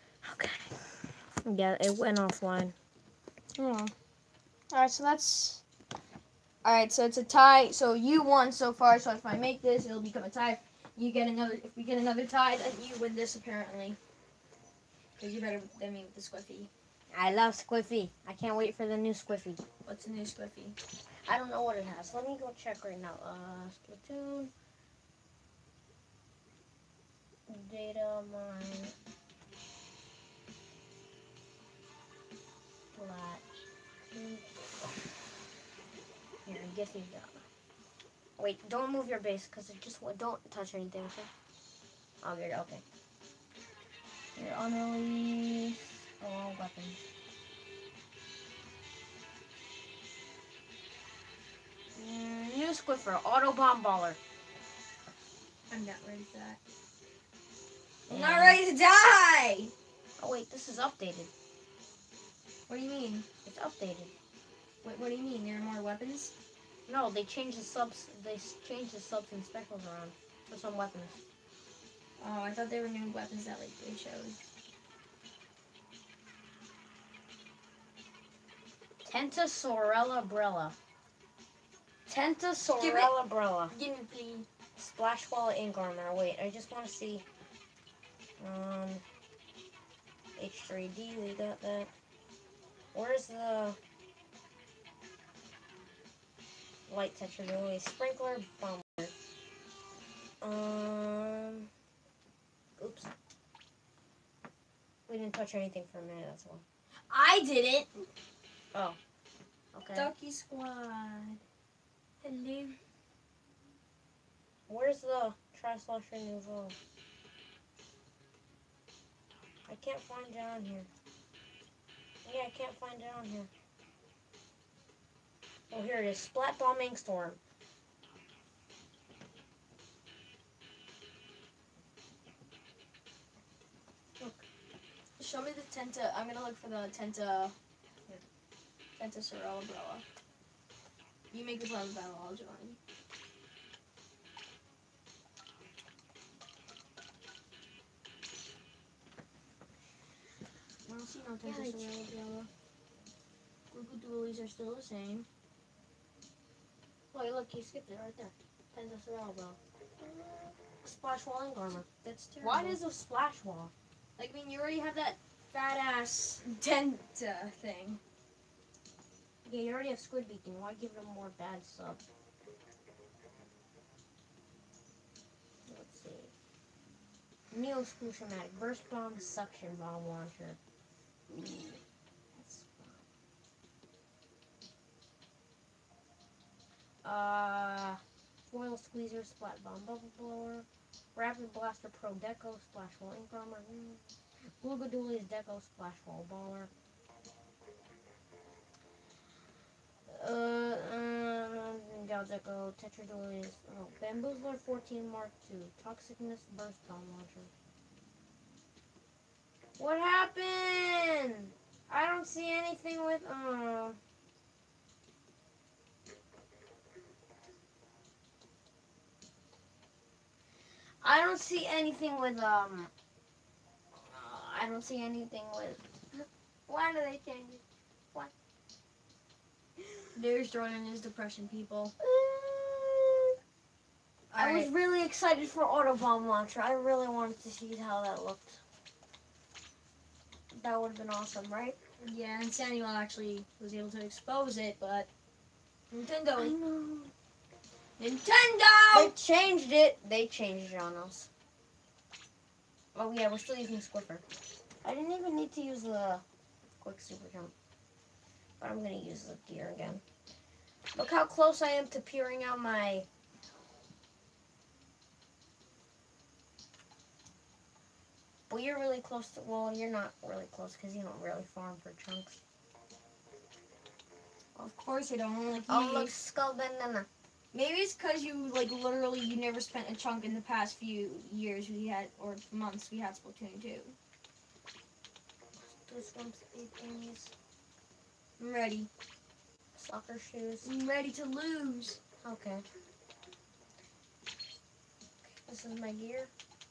Okay. Yeah, it went offline. Oh. Alright, so that's All right, so it's a tie. So you won so far. So if I make this, it'll become a tie. You get another. If we get another tie, then you win this apparently. Because you're better than me with the Squiffy. I love Squiffy. I can't wait for the new Squiffy. What's the new Squiffy? I don't know what it has. Let me go check right now. Uh, Splatoon. Data mine. Flat. Here, get these down. Wait, don't move your base, because it just don't touch anything, okay? Oh, good, okay. Here, unreleased. Oh, weapons. Mm, new Squiffer, Auto Bomb Baller. I'm not ready for that. I'm not ready to die! Oh, wait, this is updated. What do you mean? It's updated. Wait, what do you mean? There are more weapons? No, they changed the subs. They changed the subs and specials around for some weapons. Oh, I thought they were new weapons that like they showed. Tentasaurella Brella. Tentasaurella Brella. Give me, please. Splash Wall Ink Armor. Wait, I just want to see. Um, H three D. We got that. Where's the light tetragrammaton? Sprinkler Bomber. Um. Oops. We didn't touch anything for a minute, that's all. I did it! Oh. Okay. Ducky Squad. Hello. Where's the Tri-Slasher Nouveau? I can't find it on here. Yeah, I can't find it on here. Oh, here it is. Splat Bombing Storm. Look. Show me the Tenta. I'm gonna look for the Tenta. Tentasaurella Brella. You make the private battle, I'll join. I don't see no Tentasaurella Brella. Gluco Dualies are still the same. Wait, look, you skipped it right there. Tentasaurella Brella. Splash Wall Ink Armor. That's terrible. Why does a splash wall? Like, I mean, you already have that fat ass Tenta thing. Yeah, you already have Squid Beacon. Why give them more bad stuff? Let's see. Neo Exclusiomatic. Burst Bomb Suction Bomb Launcher. That's fun. Uh, Foil Squeezer, Splat Bomb Bubble Blower. Rapid Blaster Pro Deco, Splash Wall Ink Armor. Gluco Dualies Deco, Splash Wall Baller. Uh, um, Galdeco, Tetradolis, oh, Bamboozler fourteen Mark two, Toxicness Burst Bomb Launcher. What happened? I don't see anything with, oh. I don't see anything with, um, uh, I don't see anything with, why do they change it? Why? There's Jordan his depression, people. I Alright. was really excited for Auto Bomb Launcher. I really wanted to see how that looked. That would have been awesome, right? Yeah, and Samuel actually was able to expose it, but Nintendo. I know. They Nintendo! changed it. They changed it on us. Oh yeah, we're still using Squiffer. I didn't even need to use the quick super jump. But I'm going to use the gear again. Look how close I am to peering out my... Well, you're really close to... Well, you're not really close because you don't really farm for chunks. Of course you don't. Like, Oh, you, look, Skull Banana. maybe it's because you, like, literally, you never spent a chunk in the past few years we had, or months we had Splatoon two. This one's big thingies. I'm ready. Soccer shoes. I'm ready to lose. Okay. This is my gear.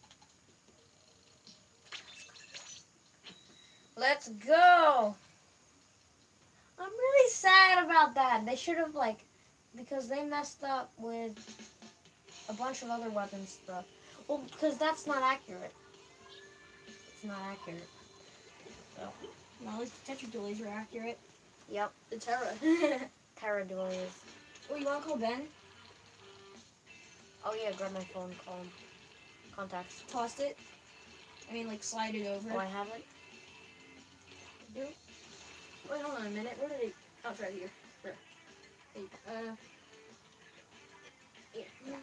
Let's go. I'm really sad about that. They should have like Because they messed up with a bunch of other weapon stuff. Well, because that's not accurate. It's not accurate. So. Well, at least the Tetra dualies are accurate. Yep. The Terra. Terra dualies. Oh, you want to call Ben? Oh yeah, grab my phone, call him. Contacts. Tossed it. I mean, like, slide it over. Oh, I have it? Do. Wait, hold on a minute. Where did it? Oh, it's right here. There. Hey, uh. Yeah. yeah.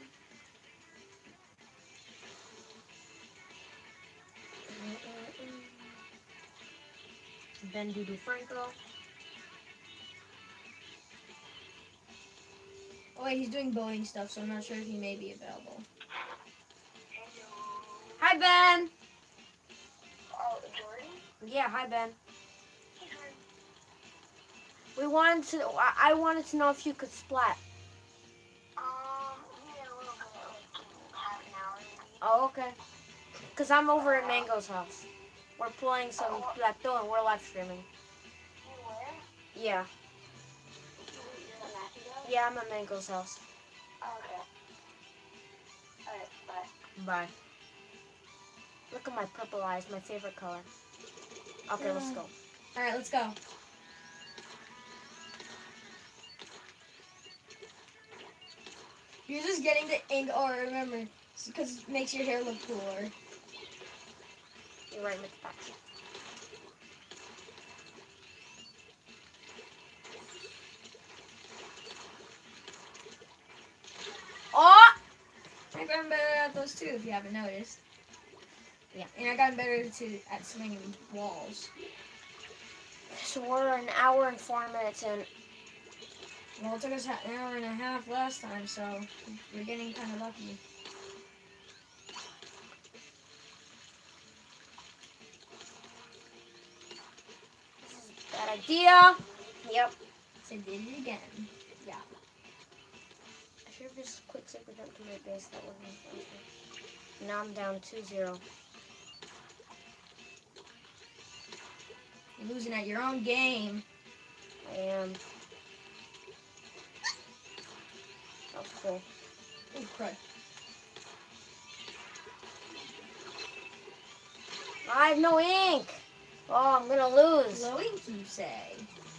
Ben Dudu Franco. Oh, wait, he's doing boating stuff, so I'm not sure if he may be available. Hi, Ben. Oh, Jordan? Yeah, hi, Ben. We wanted to, I I wanted to know if you could splat. Um, yeah, a little bit, like half an hour maybe. Oh, okay. Because I'm over at Mango's house. We're playing some Plateau and we're live streaming. You where? Yeah. You're at Matthew's house? Yeah, I'm at Mango's house. Oh, okay. Alright, bye. Bye. Look at my purple eyes, my favorite color. Okay, let's go. Alright, let's go. You're just getting the ink, or remember, because it makes your hair look cooler. You're right with that. Oh! I've gotten better at those too, if you haven't noticed. Yeah. And I gotten better to at swinging walls. So we're an hour and four minutes in. Well, it took us an hour and a half last time, so we're getting kind of lucky. Bad idea. Yep. So did it again. Yeah. I should have just quick super jump to my base. That would have been faster. Now I'm down two zero. You're losing at your own game. I am. Oh, cool. Oh, crud. I have no ink. Oh, I'm gonna lose. Low ink, you say?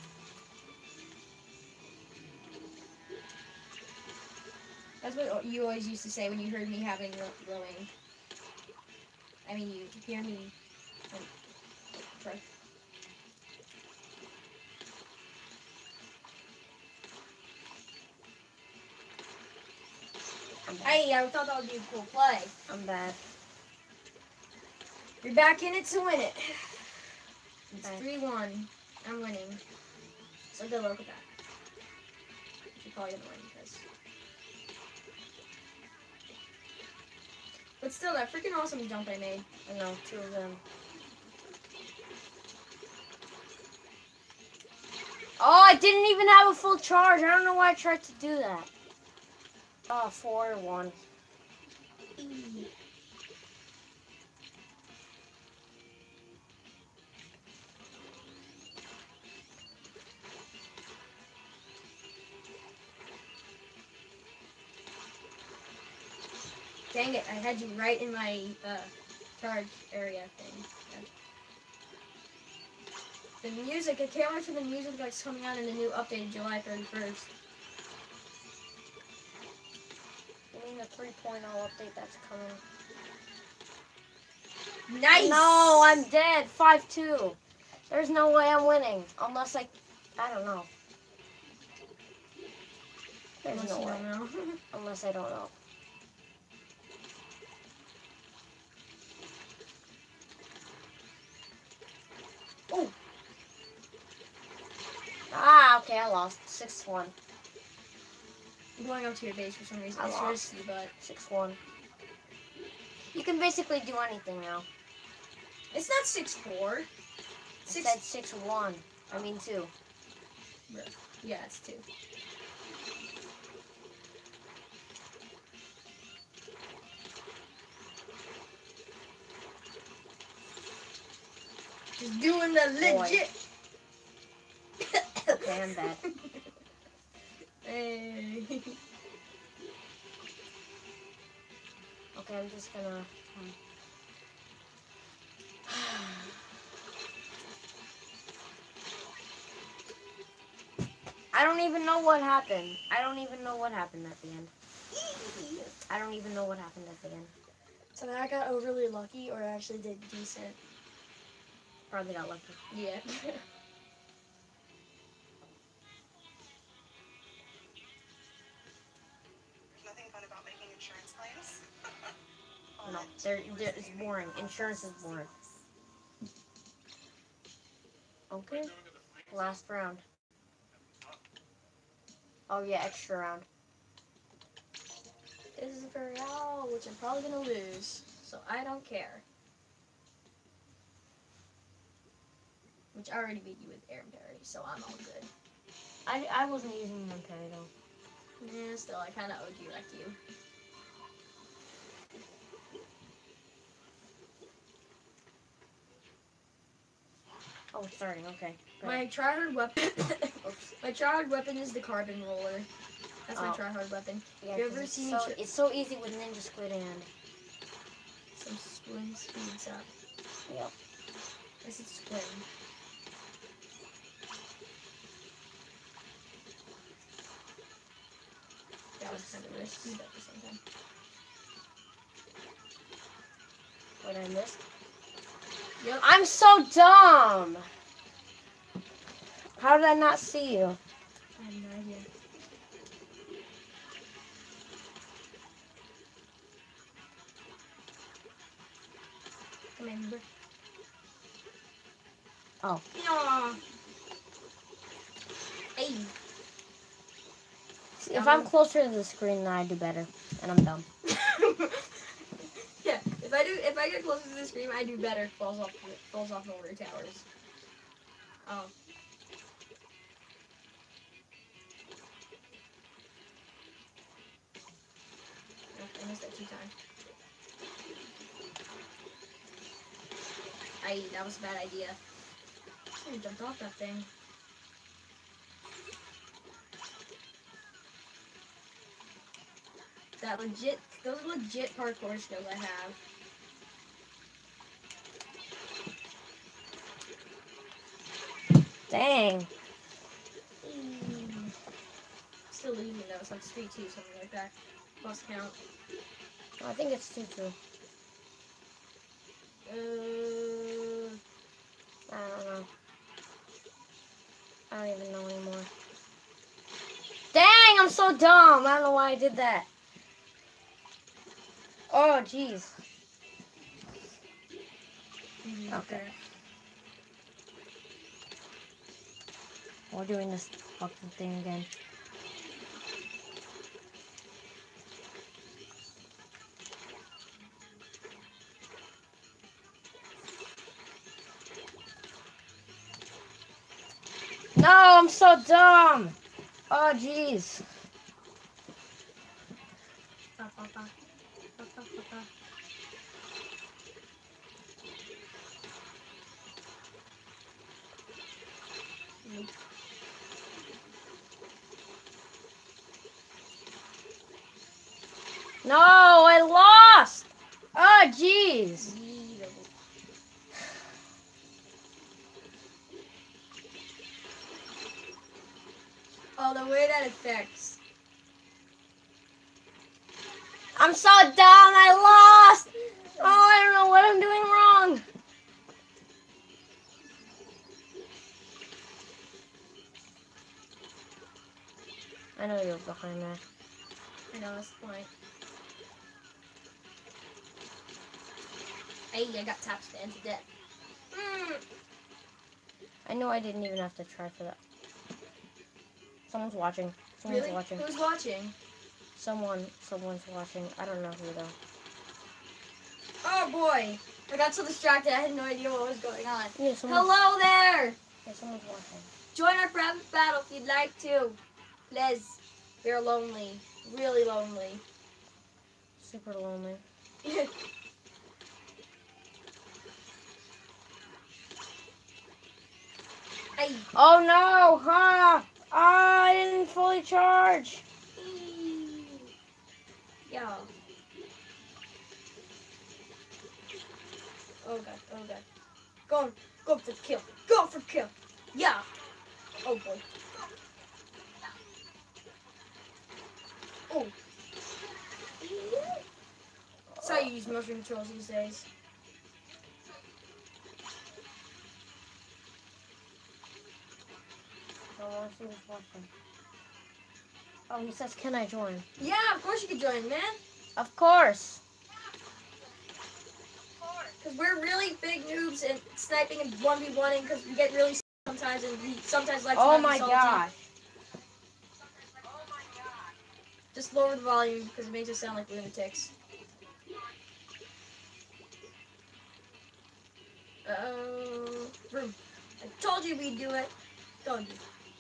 That's what you always used to say when you heard me having low ink. I mean, you hear me. Oh, crud. Hey, I thought that would be a cool play. I'm bad. You're back in it to win it. It's Okay. three one. I'm winning. So good luck with that. You're probably gonna win because. But still, that freaking awesome jump I made. I know, two of them. Oh, I didn't even have a full charge. I don't know why I tried to do that. Oh, four one. Dang it, I had you right in my uh, charge area thing. Yeah. The music, I can't wait for the music that's coming out in the new update July thirty-first. You mean the three point oh update that's coming? Nice! No, I'm dead. five two. There's no way I'm winning. Unless I... I don't know. There's Unless no you way. don't know. Unless I don't know. Oh! Ah, okay, I lost. six one. I'm going up to your base for some reason. I It's lost. risky, but six one. You can basically do anything now. it's not six four. I Six. said six one. I mean two. Yeah, it's two. Just doing the Boy. legit. Okay, I'm bad. Hey. Okay, I'm just gonna. I don't even know what happened. I don't even know what happened at the end. I don't even know what happened at the end. So I got overly lucky, or I actually did decent. Probably got lucky. Yeah. Nothing fun about making insurance claims. No, they're, they're, it's boring. Insurance is boring. Okay. Last round. Oh yeah, extra round. This is for y'all, which I'm probably gonna lose, so I don't care. Which I already beat you with Aaron Perry, so I'm all good. I, I wasn't using them Perry though. Yeah, still, I kind of O G wrecked you. Oh, it's starting. Okay. Go My ahead. tryhard weapon. My tryhard weapon is the carbon roller. That's my Oh. tryhard weapon. Yeah, you 'cause ever it's seen so, me? Tr- it's so easy with Ninja Squid and. Some squid speeds up. Yep. I said squid. That was kind of risky, but at the same time. What I missed? Yep. I'm so dumb. How did I not see you? I have no idea. Come in, bro. Oh. Yeah. Hey. If I'm closer to the screen, then I do better, and I'm dumb. Yeah. If I do, if I get closer to the screen, I do better. Falls off, falls off over towers. Oh. I missed that two times. Aye, that was a bad idea. I should have jumped off that thing. That legit, those legit parkour skills I have. Dang. Mm. Still losing though, so it's three two, something like that. Lost count. I think it's two two. Uh, I don't know. I don't even know anymore. Dang, I'm so dumb. I don't know why I did that. Oh, jeez. Okay. We're doing this fucking thing again. No, I'm so dumb. Oh, jeez. Ba, ba, ba. Ba, ba, ba, ba. Nope. No, I lost. Oh, jeez. Oh, the way that affects. I'm so dumb. I lost. Oh, I don't know what I'm doing wrong. I know you're behind there. I know, that's the point. Hey, I got tap stand to death. Mm. I know I didn't even have to try for that. Someone's watching. Someone's Really? watching. Who's watching? Someone, someone's watching. I don't know who though. Oh boy. I got so distracted I had no idea what was going on. Yeah, someone's, Hello there! yeah, someone's watching. Join our private battle if you'd like to. Please. We're lonely. Really lonely. Super lonely. Hey. Oh no! Ha! Ah, I didn't fully charge. Yeah. Oh god, oh god. Go, go for kill. Go for kill. Yeah. Oh boy. Oh. That's how you use motion controls these days. I want to see this watching. Oh, he says, can I join? Yeah, of course you can join, man. Of course. Because we're really big noobs in sniping and one v one-ing because we get really sometimes and we sometimes like to Oh not be my salty. gosh. Just lower the volume because it makes us sound like lunatics. Uh-oh. Room. I told you we'd do it. Told you.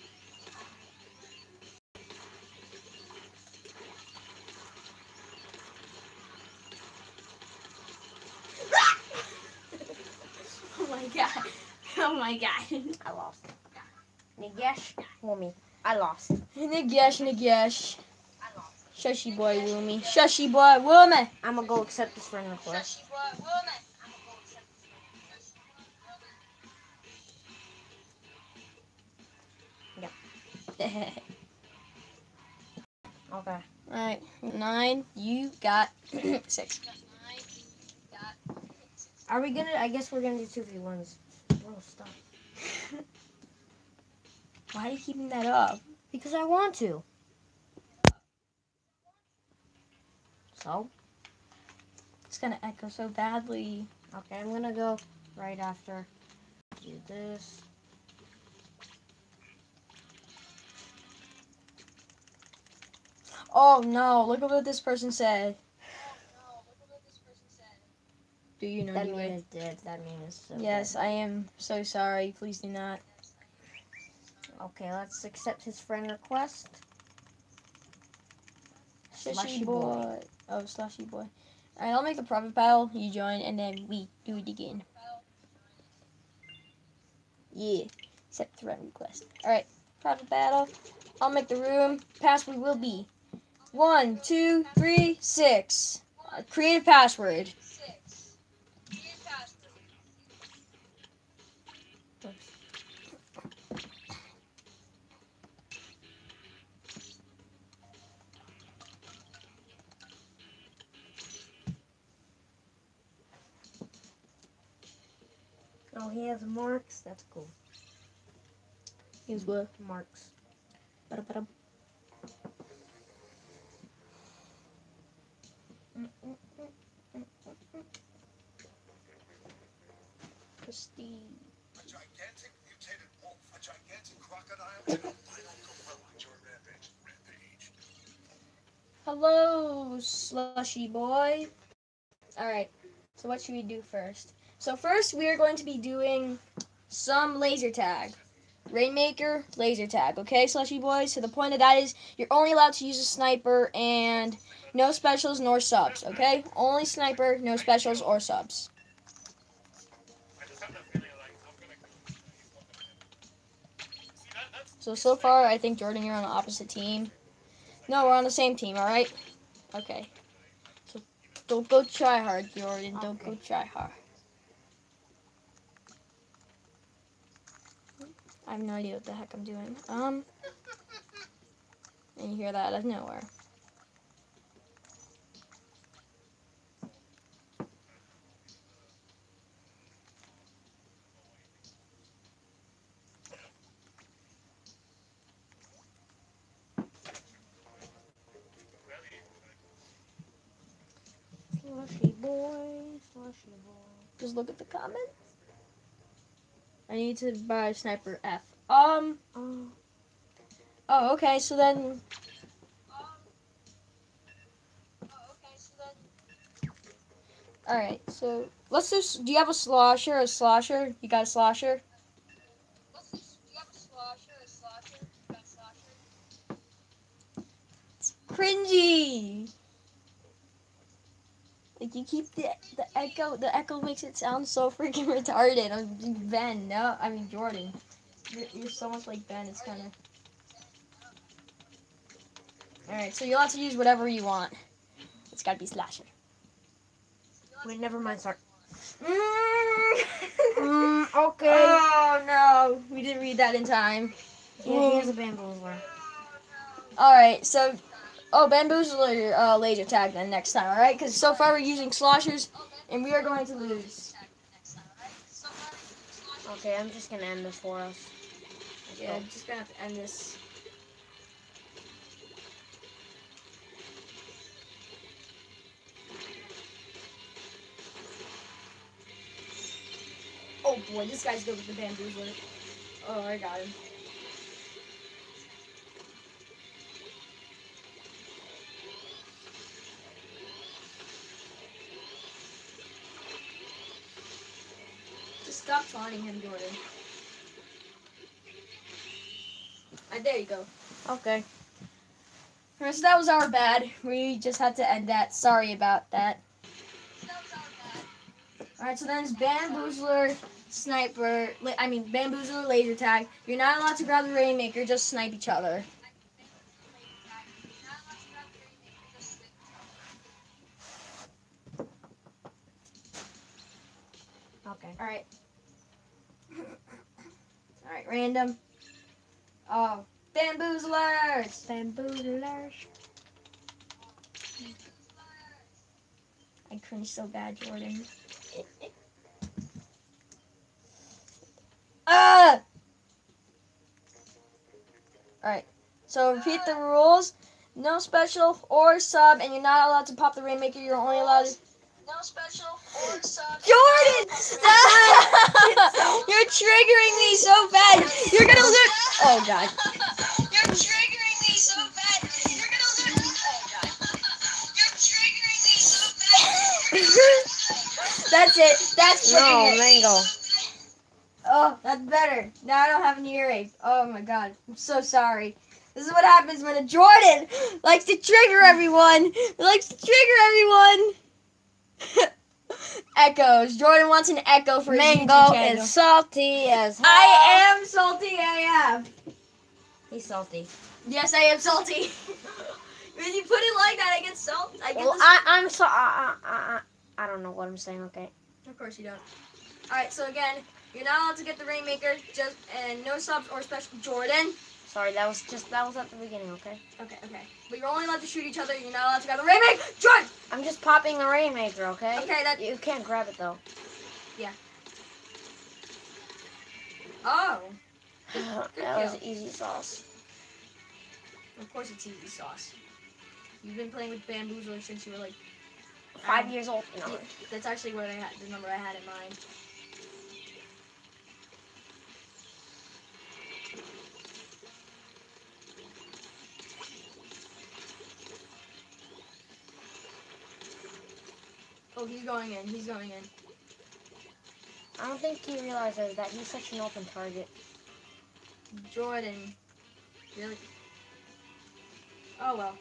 Oh my god. Oh my god. I lost. Nagesh, Wumi. I lost. Nagesh, Nagesh. Shushy boy, Woomy. Shushy boy, Woomy. I'm gonna go accept this friend request. Yeah. Okay. Alright, nine. You got six. Are we gonna, I guess we're gonna do two v ones. Bro, stop. Why are you keeping that up? Because I want to. So? It's gonna echo so badly. Okay, I'm gonna go right after. Do this. Oh no, look at what this person said. Do you know That anyway? mean is dead. That mean is so Yes, dead. I am so sorry. Please do not. Okay, let's accept his friend request. Slushy Slushy boy. boy. Oh, slushy boy. Alright, I'll make the private battle. You join, and then we do it again. Yeah. Accept threat request. Alright, private battle. I'll make the room. Password will be one, two, three, six. Uh, create a password. Oh, he has marks. That's cool. Here's what? Marks. Ba-da-ba-da. Prestige. A gigantic mutated wolf, a gigantic crocodile, and a final gorilla during rampage. Rampage. Hello, slushy boy. Alright, so what should we do first? So first we are going to be doing some laser tag. Rainmaker, laser tag, okay, slushy boys? So the point of that is you're only allowed to use a sniper and no specials nor subs, okay? Only sniper, no specials or subs. So, so far, I think, Jordan, you're on the opposite team. No, we're on the same team, alright? Okay. So, don't go try hard, Jordan. Don't Okay. go try hard. I have no idea what the heck I'm doing. Um, and you hear that out of nowhere. Slushy boy. Slushy boy. Just look at the comment. I need to buy Sniper F. Um, Oh. oh, okay, so then... Alright, so let's just, do you have a slosher, a slosher? You got a slosher? It's cringy! Like, you keep the, the echo, the echo makes it sound so freaking retarded. I'm Ben, no, I mean Jordan. You're, you're so much like Ben, it's kind of... Alright, so you'll have to use whatever you want. It's gotta be slasher. Wait, never mind. Sorry. Mm. Mm, okay. Oh no, we didn't read that in time. Yeah, he has a bamboozler. Alright, so, oh, bamboozler uh, laser tag then next time, alright? Because so far we're using sloshers, and we are going to lose. Okay, I'm just gonna end this for us. Yeah, I'm just gonna have to end this. Oh boy, this guy's good with the bamboozler. Oh, I got him. Just stop taunting him, Jordan. Alright, there you go. Okay. Alright, so that was our bad. We just had to end that. Sorry about that. Alright, so then it's bamboozler, sniper, la- I mean bamboozler, laser tag. You're not allowed to grab the Rainmaker, just snipe each other. Okay. Alright. Alright, random. Oh, bamboozlers! Bamboozlers. I cringe so bad, Jordan. Ah! Alright, so repeat the rules. No special or sub, and you're not allowed to pop the Rainmaker. You're only allowed to... No special or sub. Jordan, stop! You're triggering me so bad. You're gonna lose. Oh God. You're triggering me so bad. You're gonna lose. Oh god. You're triggering me so bad. That's it. That's No, freaking it. mango. Oh, that's better. Now I don't have an earache. Oh my God. I'm so sorry. This is what happens when a Jordan likes to trigger everyone. He likes to trigger everyone. Echoes. Jordan wants an echo for his YouTube Mango channel. is salty as hell. I am salty A F. He's salty. Yes, I am salty. When you put it like that, I get salt. I get Well, this. I, I'm so. I, I, I, I don't know what I'm saying. Okay. Of course you don't. All right. So again, you're not allowed to get the Rainmaker. Just and no subs or special. Jordan. Sorry, that was just that was at the beginning. Okay. Okay. Okay. But you're only allowed to shoot each other. You're not allowed to grab the Rainmaker. Jordan. I'm just popping the Rainmaker. Okay. Okay. That. You can't grab it though. Oh. That was easy sauce. Of course it's easy sauce. You've been playing with Bamboozler since you were like Five um, years old. No. yeah, that's actually what I had. The number I had in mind. Oh, he's going in. He's going in. I don't think he realizes that he's such an open target. Jordan. Really? Oh well.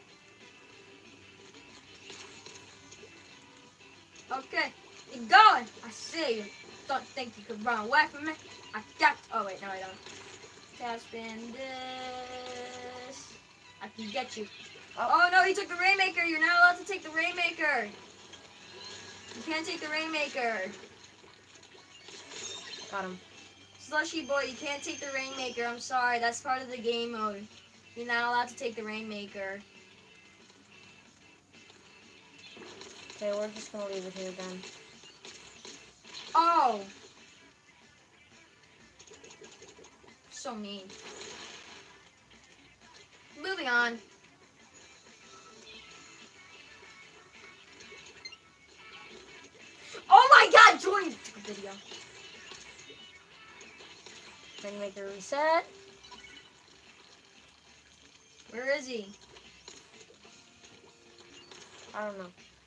Okay. You're going. I see you. Don't think you could run away from me. I got. Oh wait, no I don't. Tap spin this. I can get you. Oh. Oh no, he took the Rainmaker. You're not allowed to take the Rainmaker. You can't take the Rainmaker. Got him. Slushy boy, you can't take the Rainmaker. I'm sorry, that's part of the game mode. You're not allowed to take the Rainmaker. Okay, we're just gonna leave it here then. Oh! So mean. Moving on. Oh my god, Jordan took a video. Rainmaker reset. Where is he? I don't know.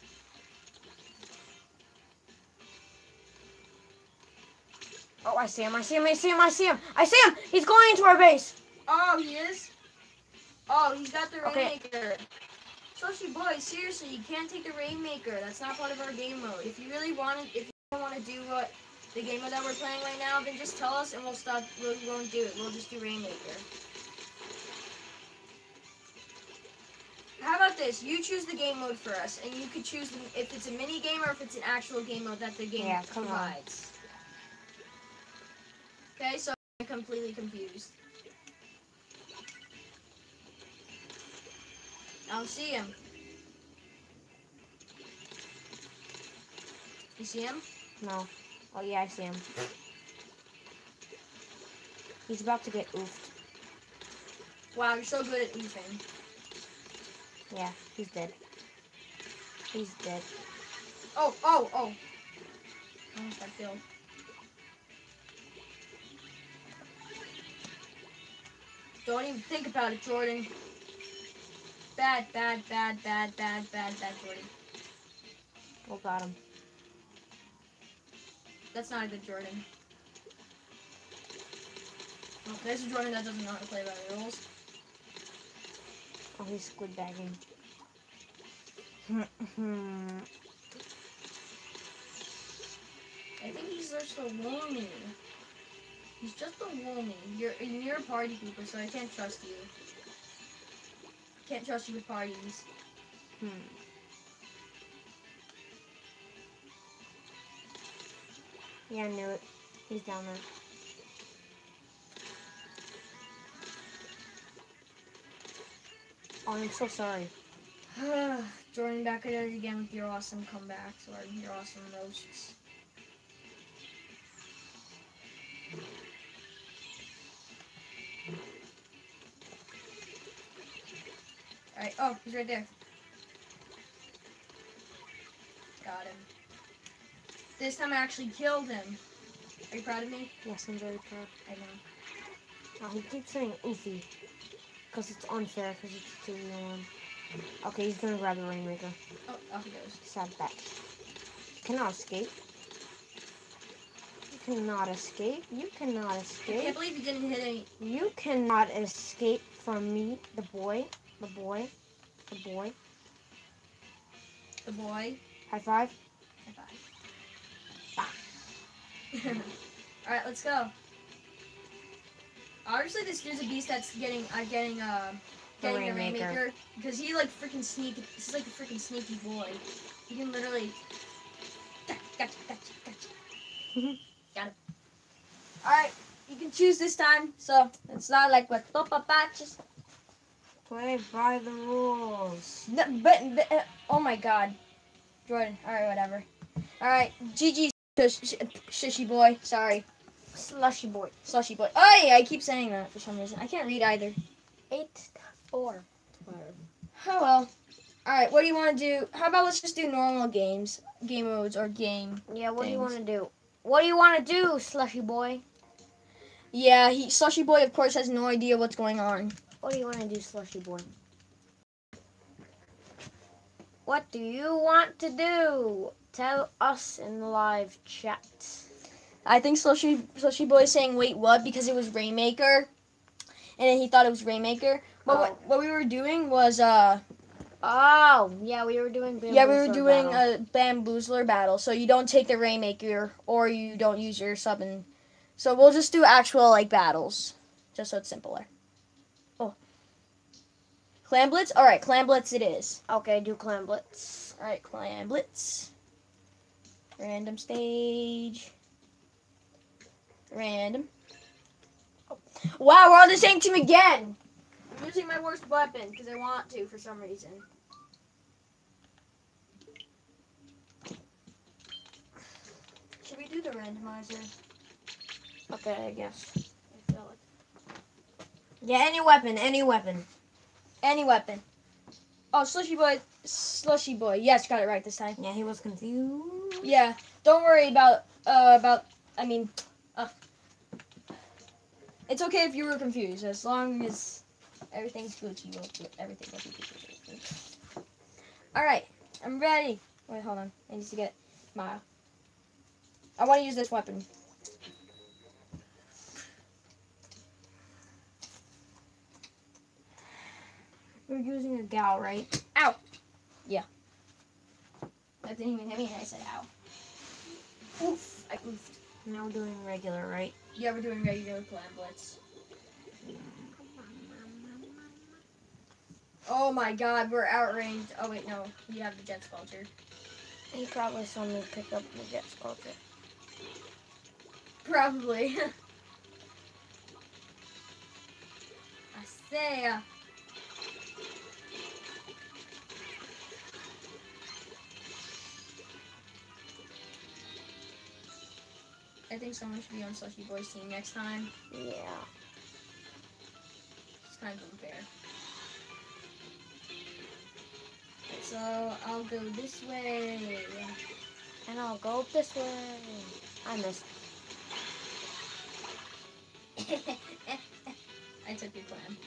Oh, I see him, I see him, I see him, I see him! I see him! He's going into our base! Oh, he is? Oh, he's got the Okay. Rainmaker. Slushy boy, seriously, you can't take the Rainmaker. That's not part of our game mode. If you really want to, if you don't want to do what the game mode that we're playing right now, then just tell us and we'll stop. We won't do it. We'll just do Rainmaker. how about this? You choose the game mode for us, and you could choose the, if it's a mini game or if it's an actual game mode that the game Yeah, come on. provides. Okay, so I'm completely confused. I don't see him. You see him? No. Oh yeah, I see him. He's about to get oofed. Wow, you're so good at oofing. Yeah, he's dead. He's dead. Oh, oh, oh. I almost got killed. Don't even think about it, Jordan. Bad, bad, bad, bad, bad, bad, bad, Jordan. Oh, got him. That's not a good Jordan. Oh, there's a Jordan that doesn't know how to play by the rules. Oh, he's squid bagging. I think he's just a warning. He's just a warning. You're you're a party pooper, so I can't trust you. Can't trust you with parties. Hmm. Yeah, I knew it. He's down there. Oh, I'm so sorry. Jordan, back at it again with your awesome comebacks or your awesome roasts. Alright, oh, he's right there. Got him. This time I actually killed him. Are you proud of me? Yes, I'm very proud. I know. Oh, he keeps saying oofy. Because it's unfair, because it's two v one. Okay, he's gonna grab the Rainmaker. Oh, off he goes. Sad back. Cannot escape. You cannot escape. You cannot I can't escape. believe you didn't hit any. You cannot escape from me, the boy. The boy. The boy. The boy. High five. High five. Alright, let's go. Obviously, this here's a beast that's getting, uh, getting, uh, The getting the Rainmaker. Rainmaker. Because he, like, freaking sneak. This is like a freaking sneaky boy. He can literally. Gotcha, gotcha, gotcha, gotcha. Got him. Alright, you can choose this time, so it's not like what Topa Patches. Play by the rules. No, but, but uh, oh my god. Jordan, alright, whatever. Alright, G G, shush, sh- shushy boy. Sorry. Slushy boy. Slushy boy. Oh, yeah, I keep saying that for some reason. I can't read either. Eight, four. Oh well. Alright, what do you want to do? How about let's just do normal games, game modes, or game. Yeah, what do you Things. want to do? What do you want to do, slushy boy? Yeah, he Slushy boy, of course, has no idea what's going on. What do you want to do, slushy boy? What do you want to do? Tell us in the live chat. I think Slushy Slushy boy is saying, wait, what? Because it was Rainmaker. And then he thought it was Rainmaker. But Oh. what, what we were doing was, uh, Oh, yeah, we were doing yeah, we were Bamboozler doing battle. a Bamboozler battle. So you don't take the Rainmaker or you don't use your sub. And so we'll just do actual, like, battles. Just so it's simpler. Oh. Clan Blitz? Alright, Clan Blitz it is. Okay, do Clan Blitz. Alright, Clan Blitz. Random stage. Random. Oh. Wow, we're on the same team again! I'm using my worst weapon because I want to for some reason. Should we do the randomizer? Okay, I guess. I feel like. Yeah, any weapon, any weapon. Any weapon. Oh, Slushy Boy. Slushy Boy. Yes, got it right this time. Yeah, he was confused. Yeah, don't worry about, uh, about, I mean, uh, it's okay if you were confused, as long as everything's Gucci, will everything will be Gucci. Alright, I'm ready. Wait, hold on. I need to get my, I want to use this weapon. You're using a gal, right? Ow! Yeah. That didn't even hit me and I said ow. Oof, I oofed. Now we're doing regular, right? Yeah, we're doing regular Clan Blitz. Oh my god, we're outranged. Oh wait, no. You have the jet sculpture. He probably saw me pick up the jet sculpture. Probably. I say. Uh, I think someone should be on Slushy Boy's team next time. Yeah. It's kind of unfair. So I'll go this way. And I'll go this way. I missed. I took your plan.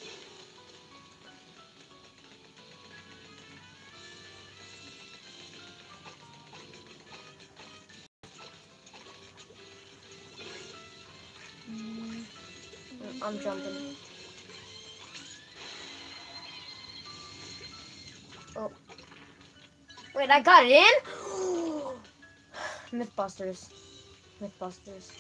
Mm. I'm jumping. Oh. Wait, I got it in? Mythbusters. Mythbusters.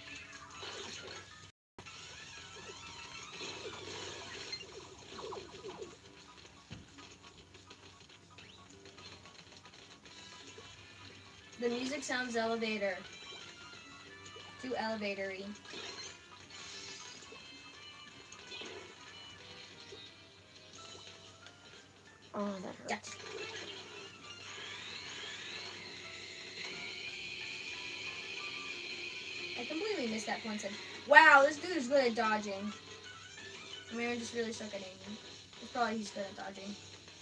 The music sounds elevator. Too elevatory. Oh, that hurts. I completely missed that point. Said, wow, this dude is good at dodging. I mean, I just really suck at aiming. It's probably he's good at dodging.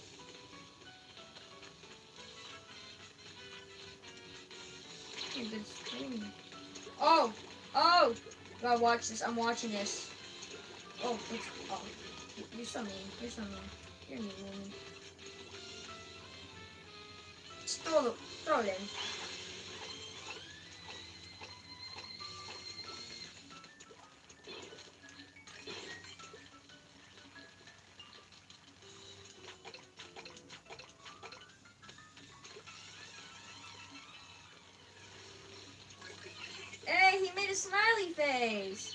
You're good stream. Oh! Oh! God, watch this. I'm watching this. Oh, it's, oh. You're so mean. You're so mean. You're mean, mean. Just throw it, throw it in. Hey, he made a smiley face.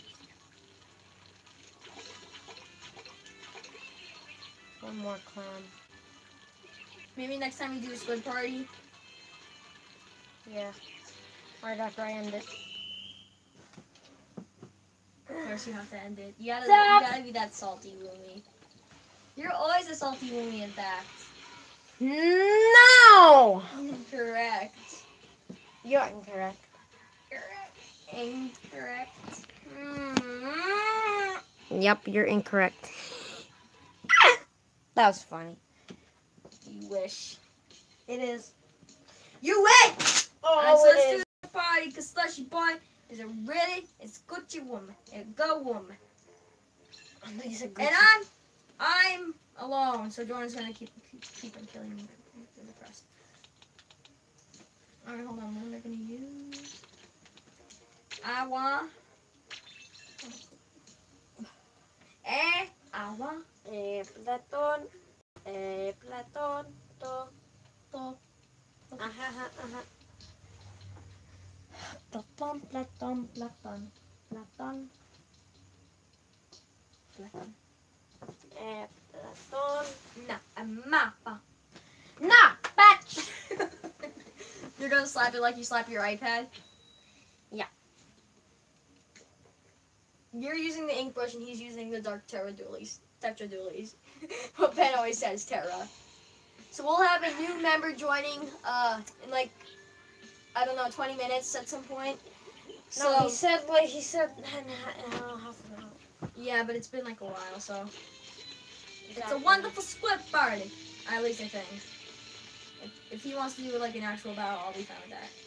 One more clam. Maybe next time we do a squid party. Yeah. Right after I end it. Of course, you have to end it. You gotta, Stop. you gotta be that salty, Woomy. You're always a salty Woomy, in fact. No! Incorrect. You're incorrect. Correct. Incorrect. Mm. Yep, you're incorrect. That was funny. You wish. It is. You win! Oh, Alright, so it let's is. do the party, because Slushy Boy is a really, it's Gucci woman. A go woman. He's a good And I'm, I'm alone, so Jordan's gonna keep, keep, keep on killing me. I'm depressed. Alright, hold on, what am I gonna use? I want... Eh, I want... Eh, Platón. Eh, Platón. To. To. Ajá, ajá, ajá. Platón, Platón, Platón. Platón. Platón. Eh, Platón. No, a mapa. Nah, bitch! You're gonna slap it like you slap your iPad? Yeah. You're using the ink brush and he's using the dark Terra Doolies. Tetra Doolies. What Ben always says, Terra. So we'll have a new member joining uh, in like, I don't know, twenty minutes at some point. So, No, he said, like, he said, uh, half an hour. yeah, but it's been like a while, so. It's a Exactly. wonderful squid party. At least I think. If, if he wants to do like an actual battle, I'll be fine with that.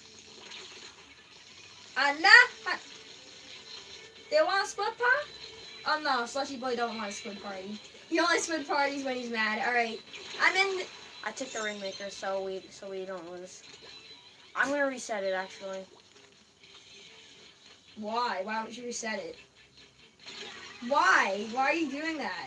Anna! They want a squid party? Oh no, Slushy Boy don't want a squid party. He only squid parties when he's mad. Alright. I'm in. I took the Ringmaker so we so we don't lose. I'm gonna reset it actually. Why? Why would you reset it? Why? Why are you doing that?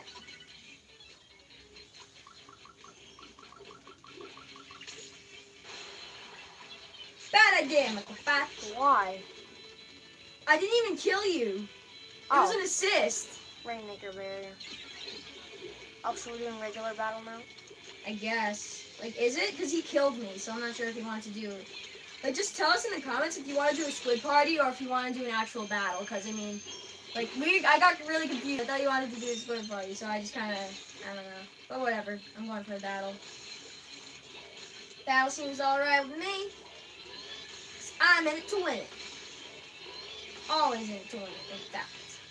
Bad idea, Michael Fat. Why? I didn't even kill you. It Oh. was an assist. Rainmaker barrier. Also, we're doing regular battle now. I guess. Like, is it? Because he killed me, so I'm not sure if he wanted to do. Like, just tell us in the comments if you want to do a squid party or if you want to do an actual battle. Because I mean, like we, I got really confused. I thought you wanted to do a squid party, so I just kind of, I don't know. But whatever. I'm going for a battle. Battle seems alright with me. 'Cause I'm in it to win it. Always in it to win it. In fact.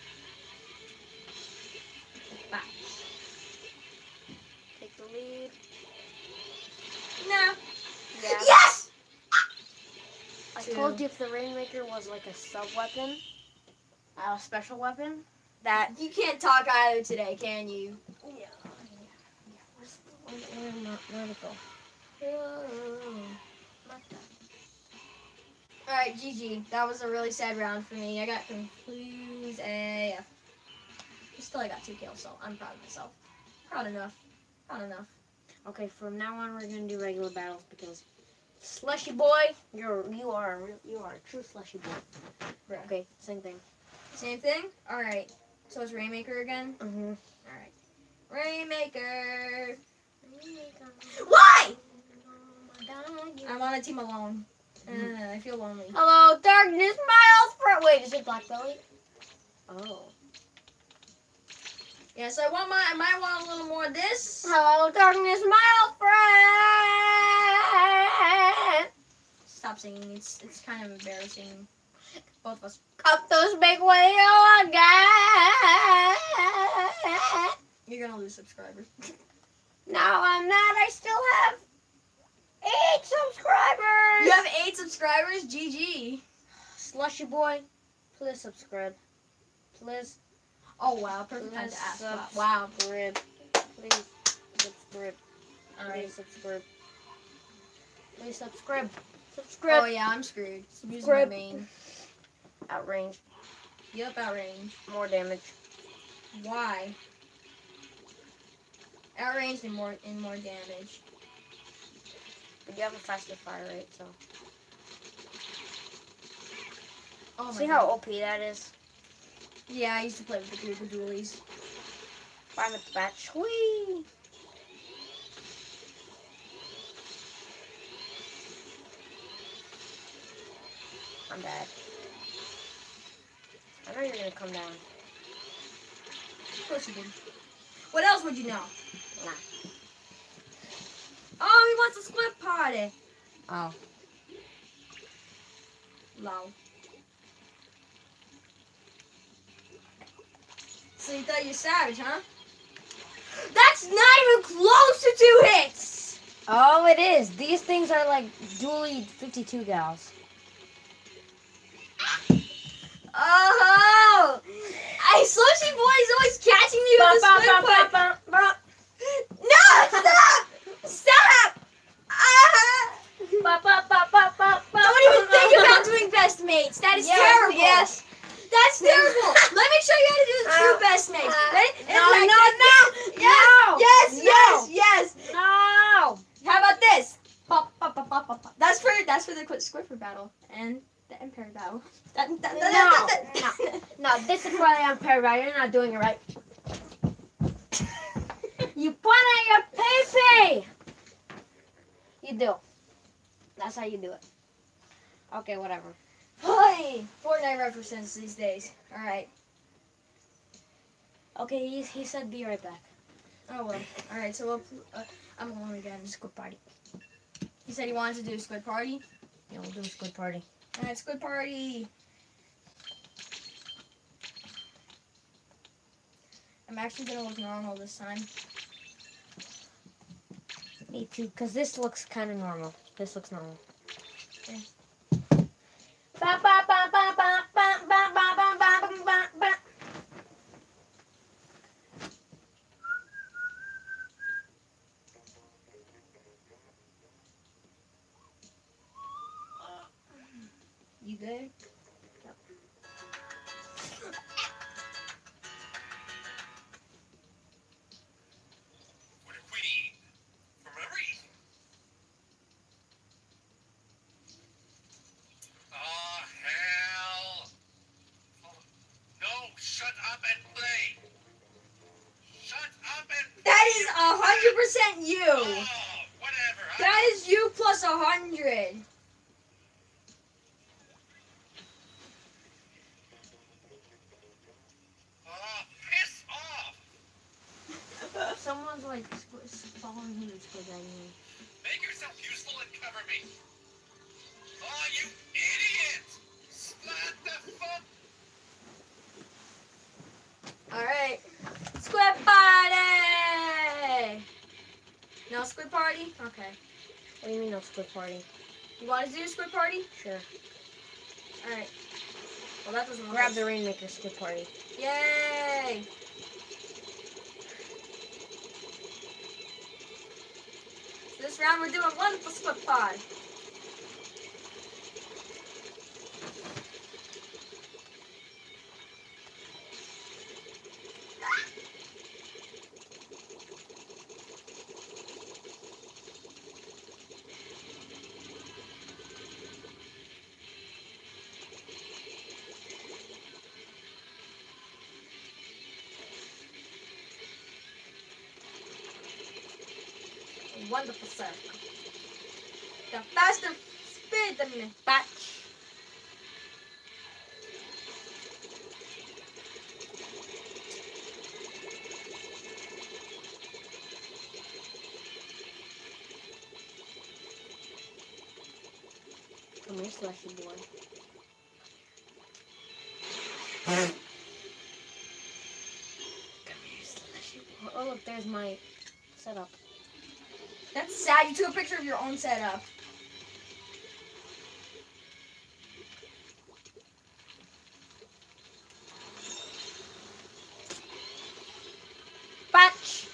In fact. Take the lead. No. Yeah. Yes! I Two. told you if the Rainmaker was like a sub weapon, a special weapon, that You can't talk either today, can you? yeah, yeah. Where, where to go? Alright, G G. That was a really sad round for me. I got confused A F. Still, I got two kills, so I'm proud of myself. Proud enough. Proud enough. Okay, from now on we're gonna do regular battles because slushy boy, you're you are a real- you are a true slushy boy. Bruh. Okay, same thing. Same thing? Alright. So it's Rainmaker again? Mm-hmm. Alright. Rainmaker! Why? Why? I'm on a team alone. Uh, I feel lonely. Hello, darkness, my old friend. Wait, is it Black Belly? Oh. Yes, I want my. I might want a little more of this. Hello, darkness, my old friend. Stop singing. It's it's kind of embarrassing. Both of us. Up those big wheel again. You're gonna lose subscribers. No, I'm not. I still have eight subscribers. You have eight subscribers? G G. Slushy boy, please subscribe. Please Oh wow, perfect time please to ask. Wow. subscribe. Please subscribe. Alright. Please subscribe. Please subscribe. Oh Subscribe. yeah, I'm screwed. I'm using Subscribe. my main. Outrange. Yep, outrange. More damage. Why? Outranged and more and more damage. But you have a faster fire rate, so. Oh my See God. how O P that is? Yeah, I used to play with the group of dualies. Five with the batch. Whee! I'm bad. I know you're gonna come down. Of course you did. What else would you know? Nah. Oh, he wants a split party. Oh. Lol. So you thought you're savage, huh? That's not even close to two hits! Oh, it is. These things are like dually fifty-two gals. Oh! I Slushy Boy is always catching me with the split put. No! Stop! Stop! Ah! Don't even think about doing best mates. That is Yes, terrible. yes. That's terrible. Let me show you how to do the true Uh, best mates. uh, Ready? no, It's like no, this. no, Yes, no, yes, no. yes, yes. No! How about this? Pop, pop, pop, pop, pop, pop. That's for that's for the Qu- Squidward battle and the Empire battle. That, that, that, No, that, that, that. No, this is why I'm parried. You're not doing it right. You point at your pee-pee! You do. That's how you do it. Okay, whatever. Hey, Fortnite references these days. All right. Okay, he, he said be right back. Oh well. All right. So we'll, uh, I'm alone again. Squid party. He said he wanted to do a squid party. Yeah, we'll do a squid party. All right, squid party. I'm actually gonna look normal this time. Me too, because this looks kind of normal. This looks normal. Okay. Ba, ba, ba, ba, ba, ba, ba, ba, ba, ba, ba, ba. You good? For the queen. For Marie. Oh, hell. Oh, no, shut up and play. Shut up and Daddy, anyway. Make yourself useful and cover me. Oh, you idiot! Splat the fuck! Alright. Squid party! No squid party? Okay. What do you mean no squid party? You want to do a squid party? Sure. Alright. Well, that doesn't look Grab like- the Rainmaker squid party. Yay! This round we're doing wonderful squid pod. Wonderful circle. The faster speed than the batch. Come here, slushy boy. Come here, slushy boy. Oh, look, there's my setup. That's sad. You took a picture of your own setup. Batch!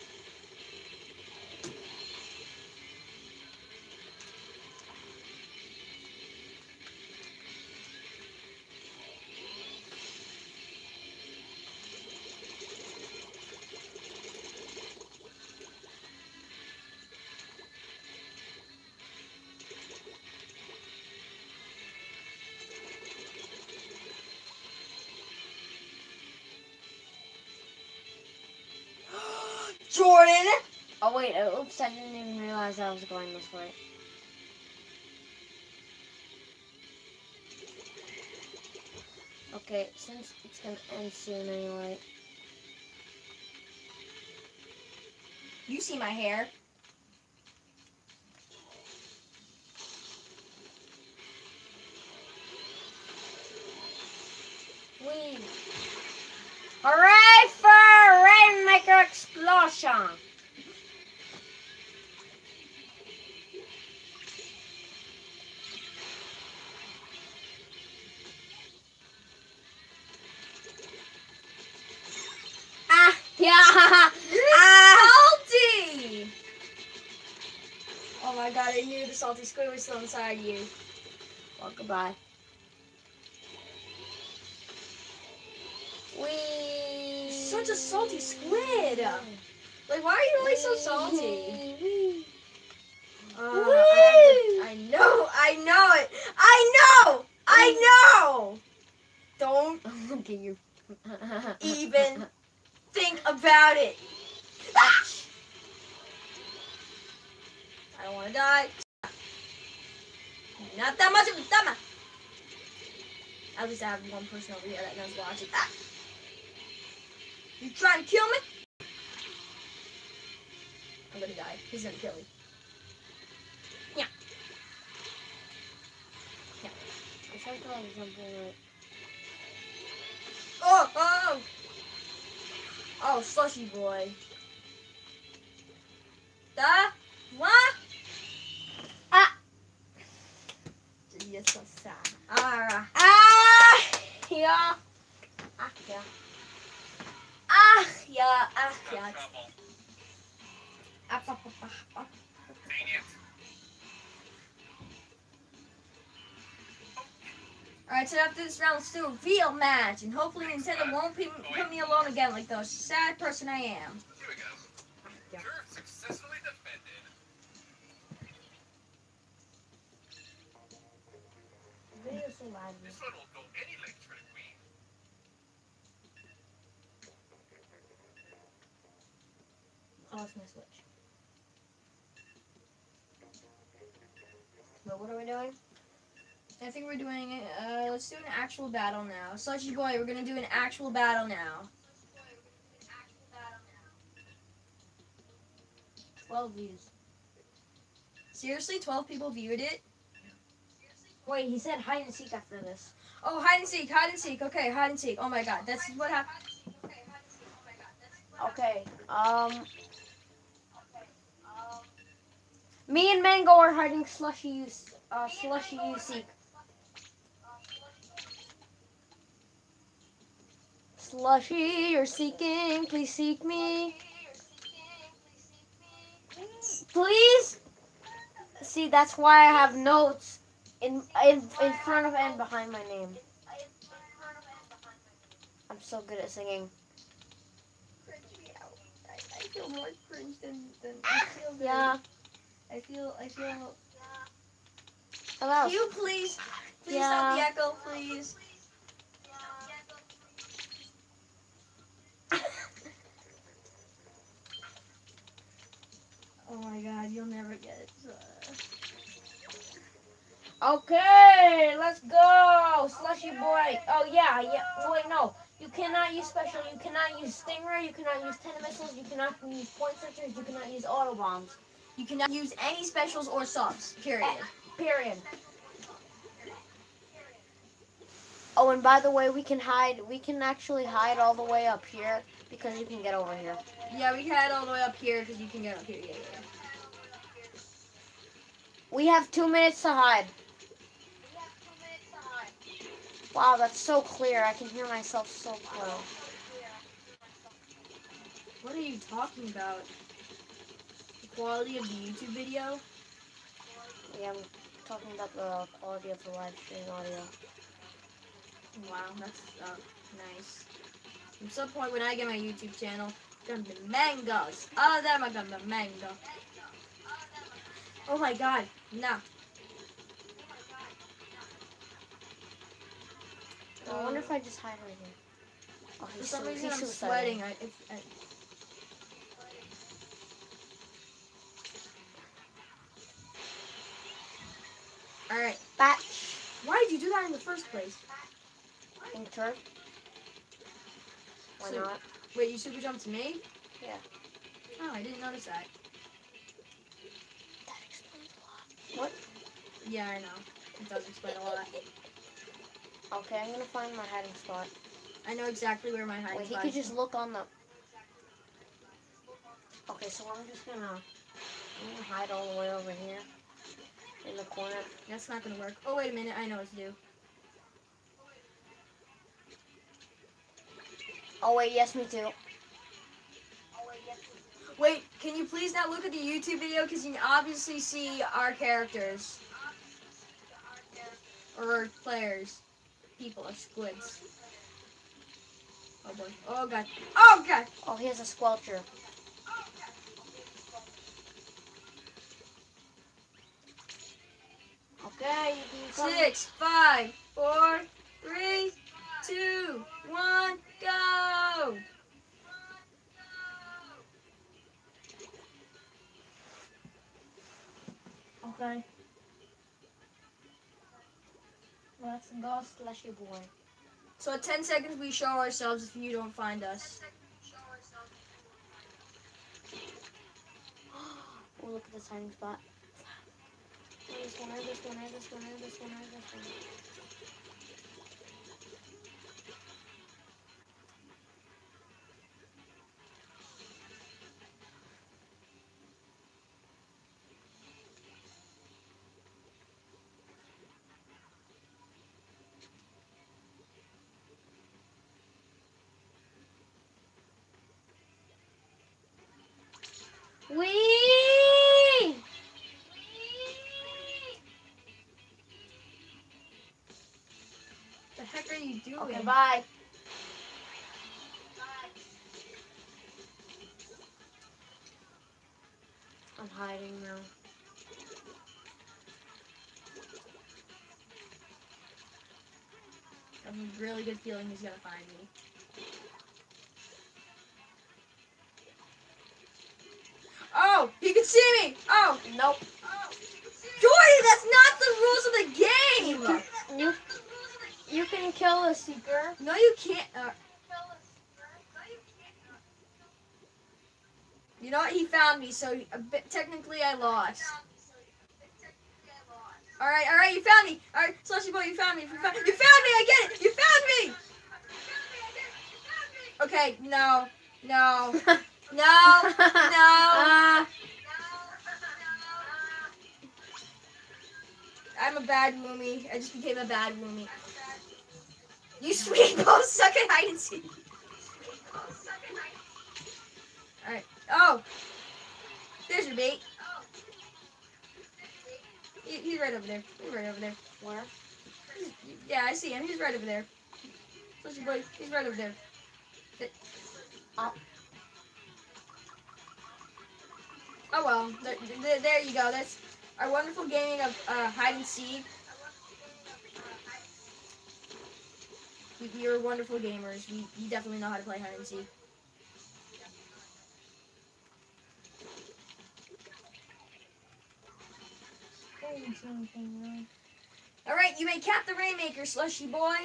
Jordan! Oh, wait. Uh, oops, I didn't even realize I was going this way. Okay, since it's gonna end soon anyway. You see my hair. Whee! Hooray for Rainmaker Explosion! Ah! Yeah! Ah! Salty! Oh my god, I knew the salty squid was still inside you. Well, goodbye. Whee! Such a salty squid! Like, why are you always so salty? Whee! Uh, I, I know, I know it! I know! I know! Don't Look at you. even think about it! I don't want to die. Not that much of a dumber. At least I have one person over here that knows watching. Ah. You trying to kill me? I'm gonna die. He's gonna kill me. Yeah. Yeah. I tried to like jump over it. Oh, oh! Oh, slushy boy. Da? What? Ah! You're so sad. Alright. Ah! Yeah. Ah, yeah. Ah, yeah, ah, No yeah. trouble. Ah, ah, ah, ah, ah. Dang it. Alright, so after this round, let's do a real match, and hopefully Nintendo won't pe- put me alone again like the sad person I am. Here we go. Yeah. You're successfully defended. The video's so loud. This one will go any length for the queen. Oh, it's my Switch. But what are we doing? I think we're doing, uh, let's do an actual battle now. Slushy boy, we're gonna do an actual battle now. twelve views. Seriously, twelve people viewed it? Wait, he said hide and seek after this. Oh, hide and seek, hide and seek. Okay, hide and seek. Oh my god, that's what happened. Okay. Um. Me and Mango are hiding slushy you, uh, slushy you seek. Slushy, you're seeking. Please seek me. Please. See, that's why I have notes in in in front of and behind my name. I'm so good at singing. Cringe me out. I, I feel more cringe than, than I feel good. Yeah. I feel, I feel. Hello. Can you please, please Yeah. stop the echo, please? Oh my god, you'll never get it. Okay, let's go, slushy boy. Oh yeah, yeah. Oh, wait, no. You cannot use special. You cannot use stinger. You cannot use ten missiles. You cannot use point searchers. You cannot use auto bombs. You cannot use any specials or subs, period. Period. Oh, and by the way, we can hide. We can actually hide all the way up here because you can get over here. Yeah, we can head all the way up here because you can get up here. Yeah, yeah. We have two minutes to hide. Wow, that's so clear. I can hear myself so clear. What are you talking about? The quality of the YouTube video? Yeah, I'm talking about the quality of the live stream audio. Wow, that's uh, nice. At some point when I get my YouTube channel, it's gonna be mangoes. All of them are gonna be mango. Oh my god, nah. I wonder if I just hide right here. Oh, For he's some so, reason he's I'm suicidal. sweating. I, if, I, Alright. Bat. Why did you do that in the first place? In turf. Why So- not? Wait, you super jumped to me? Yeah. Oh, I didn't notice that. That explains a lot. What? Yeah, I know. It does explain a lot. Okay, I'm gonna find my hiding spot. I know exactly where my hiding Wait, he spot could is. just look on the. Okay, so I'm just gonna, I'm gonna hide all the way over here in the corner. That's not gonna work. Oh, wait a minute. I know what to do. Oh wait, yes, me too. Wait, can you please not look at the YouTube video? Because you can obviously see our characters. Or players. People or squids. Oh boy. Oh god. Oh god! Oh, he has a squelcher. Okay, you can come. Six, five, four, three, two, one, go! Okay. Let's go, slushy boy. So at ten seconds we show ourselves if you don't find us. Oh, look at this hiding spot. This one, this one, this one, this one, this one. Wee! The heck are you doing? Okay, bye. I'm hiding now. I have a really good feeling he's gonna find me. Oh, he can see me! Oh, Nope. Jordy, that's not the rules of the game! You, you can kill a seeker. No, you can't. Uh, you know what? He found me, so uh, but technically I lost. All right, all right, you found me. All right, Slushy Boy, you found me. You found, you found me. I get it. You found me. Okay, no, no, no, no. Uh, I'm a bad Moomy. I just became a bad Moomy. You sweet both suck at hide and seek. All right. Oh, there's your bait. He, he's right over there. He's right over there. where? He's, yeah, I see him. He's right over there. Slushy Boy, he's right over there. Th- Oh. Oh well, there, there, there you go. That's our wonderful game of uh, hide and seek. We, we are wonderful gamers. We, we definitely know how to play hide and seek. All right, you may cap the Rainmaker, Slushy Boy.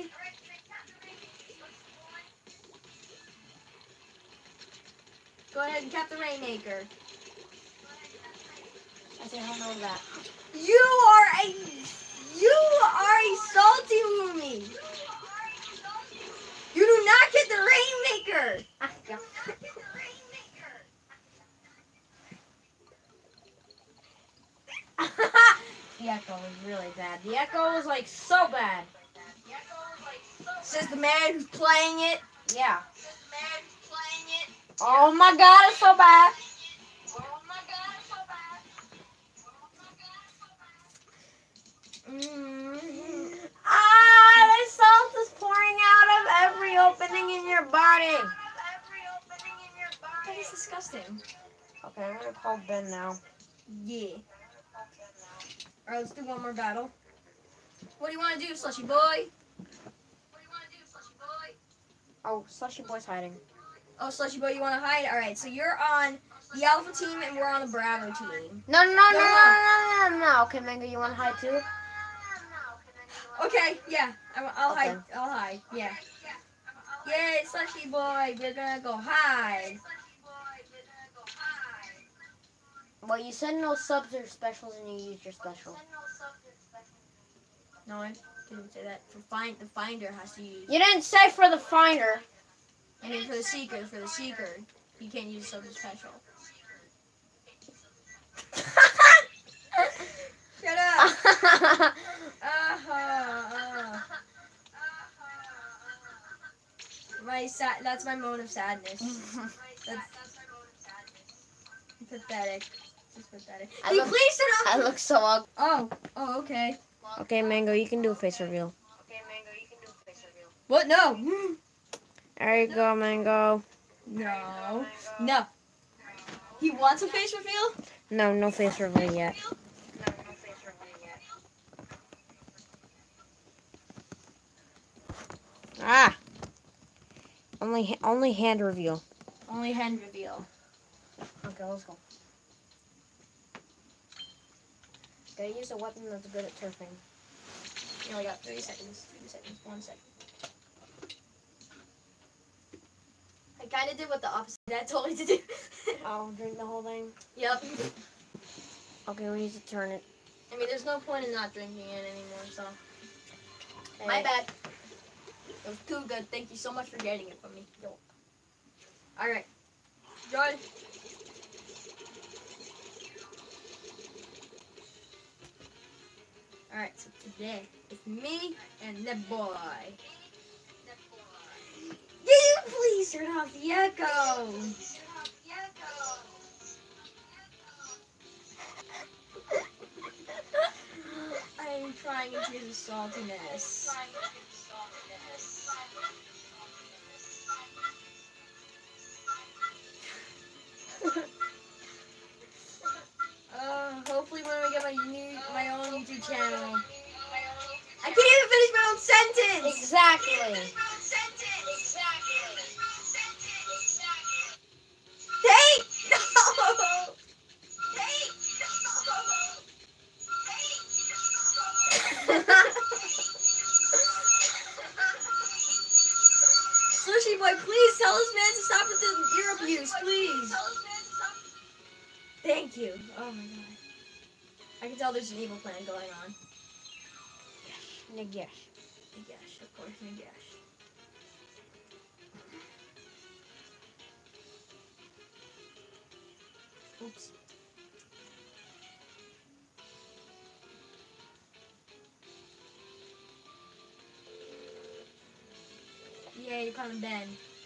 Go ahead and cap the Rainmaker. I say I don't know that. You are a you are a salty Moomy. You do not get the Rainmaker. Ah, yeah. The echo was really bad. The echo was like so bad. Says the man who's playing it. Yeah. Oh my god, it's so bad. Mm-hmm. Ah, the salt is pouring out of every opening in your body. That is disgusting. Okay, I'm gonna call Ben now. Yeah. All right, let's do one more battle. What do you want to do, Slushy Boy? Oh, Slushy Boy's hiding. Oh, Slushy Boy, you want to hide? All right, so you're on the Alpha team and we're on the Bravo team. No, no, no, no, no, no, no, no. Okay, Mango, you wanna hide too? Okay, yeah, I- I'll Okay. hide. I'll hide. Yeah. Yay, Slushy Boy, we're gonna go hide. Well, you said no subs or specials, and you used your special. No, I didn't say that. For find the finder has to use. You didn't say for the finder. I mean, for the seeker, for the seeker, you can't use sub special. Shut up. Uh-huh, uh. My sad. That's my moan of sadness. That's pathetic. It's pathetic. I Can you look- please turn off? I look so ugly. Oh. Oh. Okay. Okay, Mango, you can do a face reveal. What? No. There you go, Mango. No. No. He wants a face reveal? No, no face reveal yet. Ah. Only, only hand reveal. Only hand reveal. Okay, let's go. Gotta use a weapon that's good at turfing. You only got thirty seconds. thirty seconds. One second. I kind of did what the opposite dad told me to do. Oh, drink the whole thing? Yep. Okay, we need to turn it. I mean, there's no point in not drinking it anymore, so. Hey. My bad. It was too good. Thank you so much for getting it from me. Alright. John. Alright, so today it's me and the boy. Can you please turn off the echo? I am trying to hear the saltiness. Uh, hopefully when we get my new, my own YouTube channel. I can't even finish my own sentence! Exactly. Hey! No! Slushy Boy, please tell this man to stop with the ear abuse, please. Thank you. Oh my god. I can tell there's an evil plan going on. Nagash. Nagash, of course, Nagash. Oops. Yeah, you're calling Ben.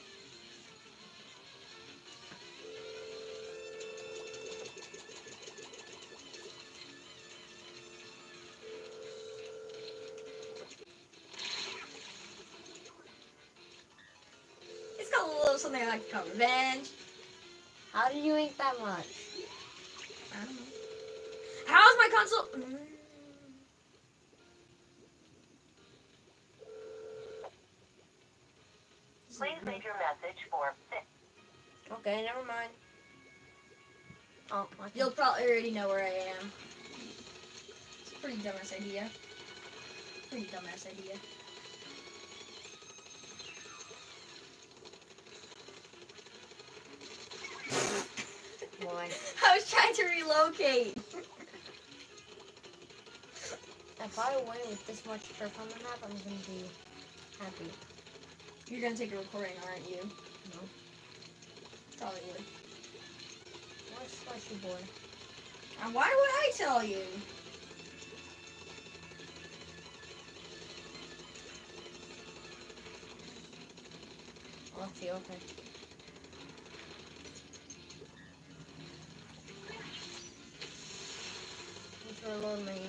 It's got a little something I like to call revenge. How do you eat that much? I don't know. How's my console? Mm. Please leave your message for Okay, never mind. Oh, okay. You'll probably already know where I am. It's a pretty dumbass idea. Pretty dumbass idea. Boy. I was trying to relocate. If I win with this much turf on the map, I'm gonna be happy. You're gonna take a recording, aren't you? No. Probably would. What slushy boy? And why would I tell you? Let's see, okay. Let's reload my ink.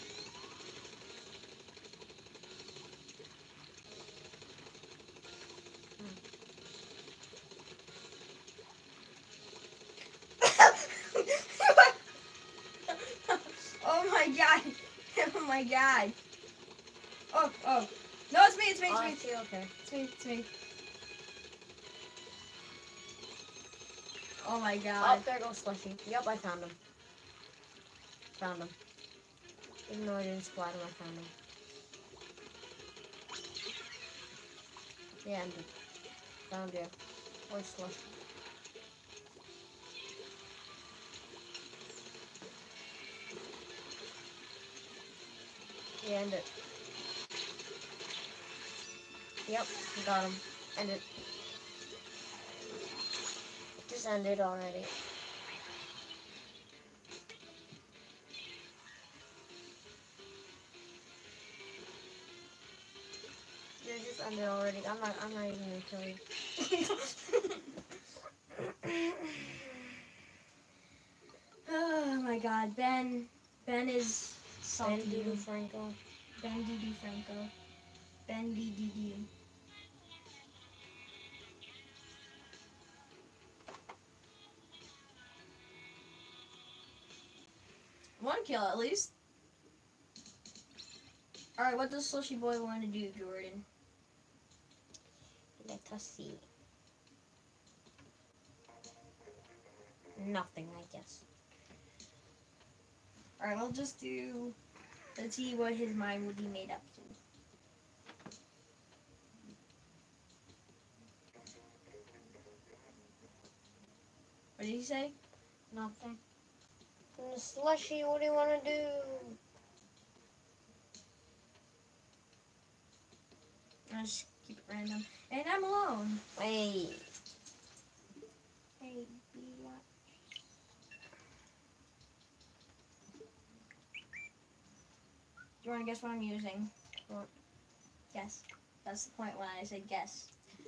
Oh my god. Oh my god. Oh, oh. No, it's me, it's me, it's Oh, me. I see, okay. It's me, it's me. Oh my Oh, god. there goes Slushy. Yep, I found him. Found him. Even though I didn't splat him, I found him. Yeah, and found you. Where's Slushy? Yeah, end it. Yep, got him. End it. Just ended already. Yeah, just ended already. I'm not. I'm not even gonna kill you. Oh my god, Ben. Ben is Ben salty. Dudu Franco. Ben D D Franco. Ben D D D. One kill at least. Alright, what does Slushy Boy want to do, Jordan? Let us see. Nothing, I guess. Alright, we'll just do. Let's see what his mind would be made up to. What did he say? Nothing. Slushy, what do you want to do? I'll just keep it random. And I'm alone. Hey. Hey, be what? Do you want to guess what I'm using? What? Guess. That's the point when I said guess.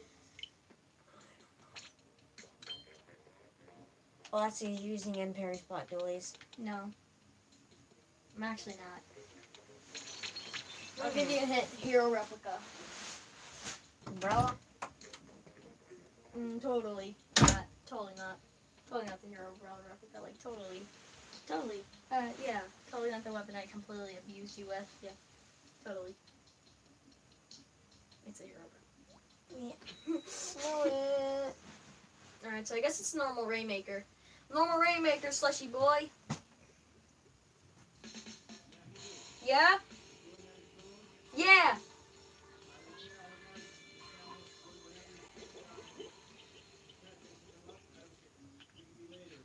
Well, that's he's using N Perry's Spot Dualies. No. I'm actually not. I'll give you a hint. Hero replica. Umbrella? Mm, totally. Not. Totally not. Totally not the hero umbrella replica. Like, totally. Totally. Uh, yeah. Totally not the weapon I completely abused you with. Yeah. Totally. It's a hero replica. No, Alright, so I guess it's normal Rainmaker. Normal Rainmaker, Slushy Boy. Yeah? Yeah!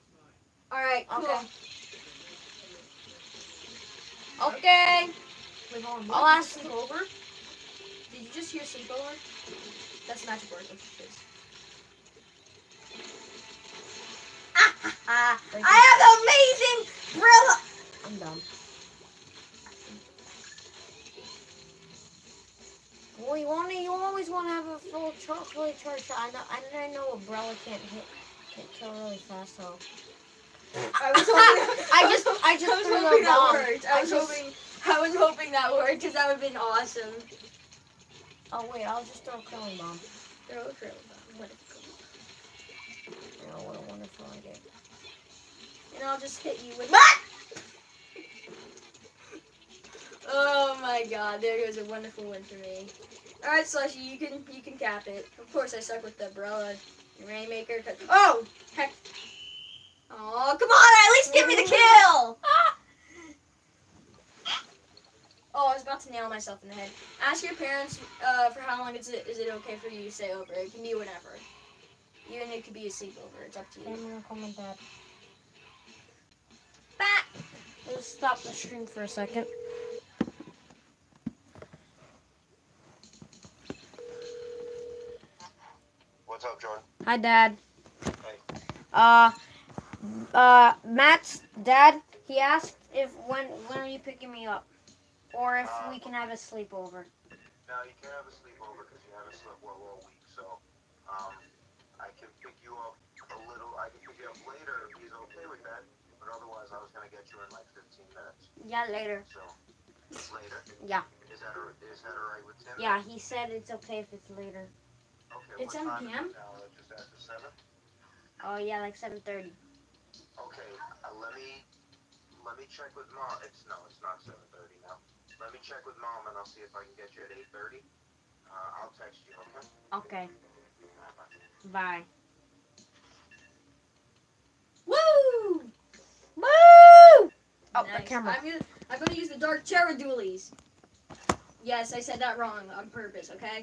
Alright, cool. Okay. Okay. Wait, Wait, hold on. I'll What? ask- Sleep over? Did you just hear sleep over? That's magic word. Which it is. Ah, I have the amazing Brilla. I'm dumb. Well, you want you always want to have a full char- fully charged shot. I know, I, I know Umbrella can't hit, can't kill really fast, so. I was hoping. I just, I just I was threw hoping a that bomb. worked. I I was just- hoping. I was hoping that worked because that would have been awesome. Oh wait, I'll just throw a killing bomb. Throw a curl bomb. What if- Oh, what a wonderful idea. And I'll just hit you with. Ah! Oh my God! There goes a wonderful win for me. All right, Slushy, you can you can cap it. Of course, I suck with the umbrella Rainmaker. 'Cause- oh heck! Oh come on! At least give me the kill! Ah! Oh, I was about to nail myself in the head. Ask your parents uh, for how long is it is it okay for you to stay over? It can be whenever. Even it could be a sleepover. It's up to I'm you. gonna call my dad. Bat. Let's stop the stream for a second. What's up, Jordan? Hi, Dad. Hey. Uh, uh, Matt's dad. He asked if when when are you picking me up, or if Uh, we can have a sleepover. Now, you can't have a sleepover because you haven't slept well all week, so um, I can pick you up a little. I can pick you up later if he's okay with that, but otherwise, I was going to get you in like fifteen minutes. Yeah, later. So, later? Yeah. Is that, a, is that all right with Tim? Yeah, he said it's okay if it's later. Okay, It's what seven time p m? is it now? Uh, Just after seven? Oh yeah, like seven thirty. Okay, uh, let me let me check with mom. It's no, it's not seven thirty now. Let me check with mom and I'll see if I can get you at eight thirty. Uh, I'll text you. Okay. Okay. Bye. Woo! Woo! Oh, Nice. the camera. I'm gonna, I'm gonna use the Dark Terror Dualies. Yes, I said that wrong on purpose, okay?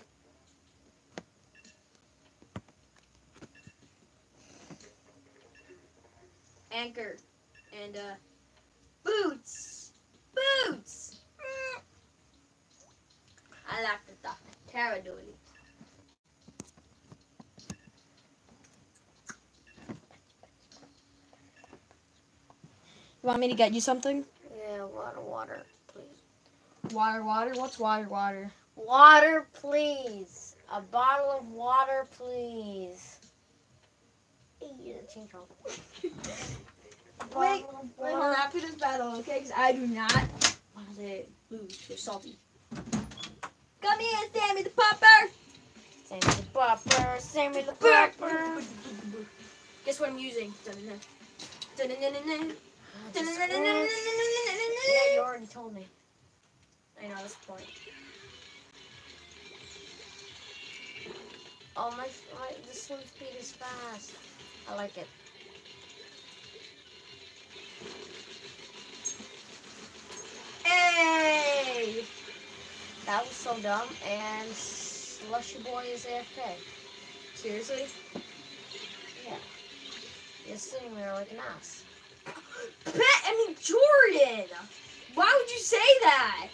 Anchor. And, uh, boots! Boots! Mm. I like the Dark Terror Dualies. You want me to get you something? Yeah, water, water, please. Water, water. What's water, water? Water, please. A bottle of water, please. Wait, wait, hold on. After this battle, okay? Because I do not want to lose. You're salty. Come here, Sammy the Popper. Sammy the Popper, Sammy the Popper. Guess what I'm using? Dun-dun-dun. Dun-dun-dun-dun-dun. Yeah, you Dun-dun-dun-dun-dun-dun-dun-dun. already told me. I know, that's the point. Oh, my, my the swim speed is fast. I like it. Hey! That was so dumb. And Slushy Boy is A F K. Seriously? Yeah. You're sitting there like an ass. Pat, I mean, Jordan! Why would you say that?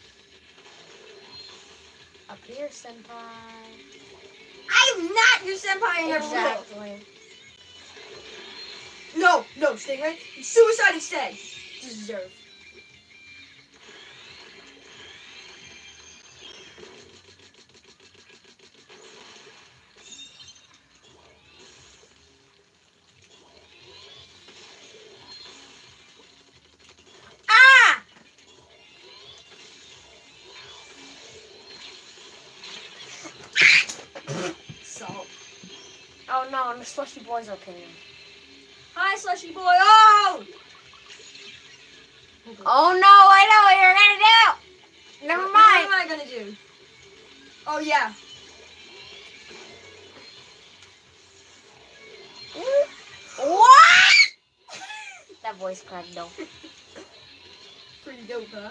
Up here, senpai. I am not your senpai in every rule. Exactly. No, no, Stingray. Suicide instead. Deserve. Ah! Salt. Oh no, and the Slushy Boy's okay. Hi, slushy boy. Oh! Oh no, I know what you're gonna do! Never What mind. am I gonna do? Oh yeah. What? That voice crack though. Pretty dope, huh?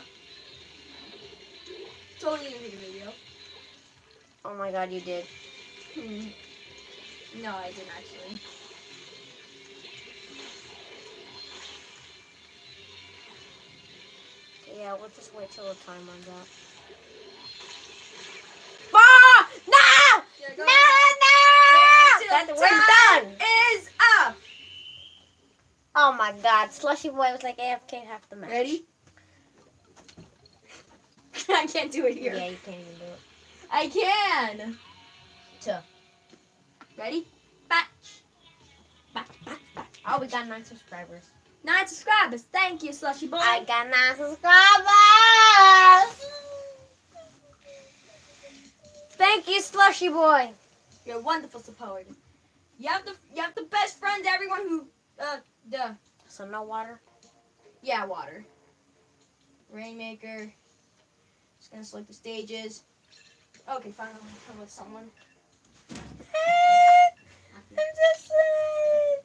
Totally didn't make a video. Oh my god, you did. Hmm. No, I didn't actually. Yeah, we'll just wait till the time runs out. Ah! No! Yeah, No! go ahead. No! Till That's, we're time done. Is up. Oh my God, Slushy Boy was like A F K half the match. Ready? I can't do it here. Yeah, you can't even do it. I can. Two. Ready? Batch. Batch, batch, batch. Oh, we got nine subscribers. Nine subscribers. Thank you, Slushy Boy. I got nine subscribers. Thank you, Slushy Boy. You're a wonderful support. You have the you have the best friends. Everyone who uh the So no water. yeah water. Rainmaker. Just gonna select the stages. Okay, fine. I'll come with someone. I'm just saying.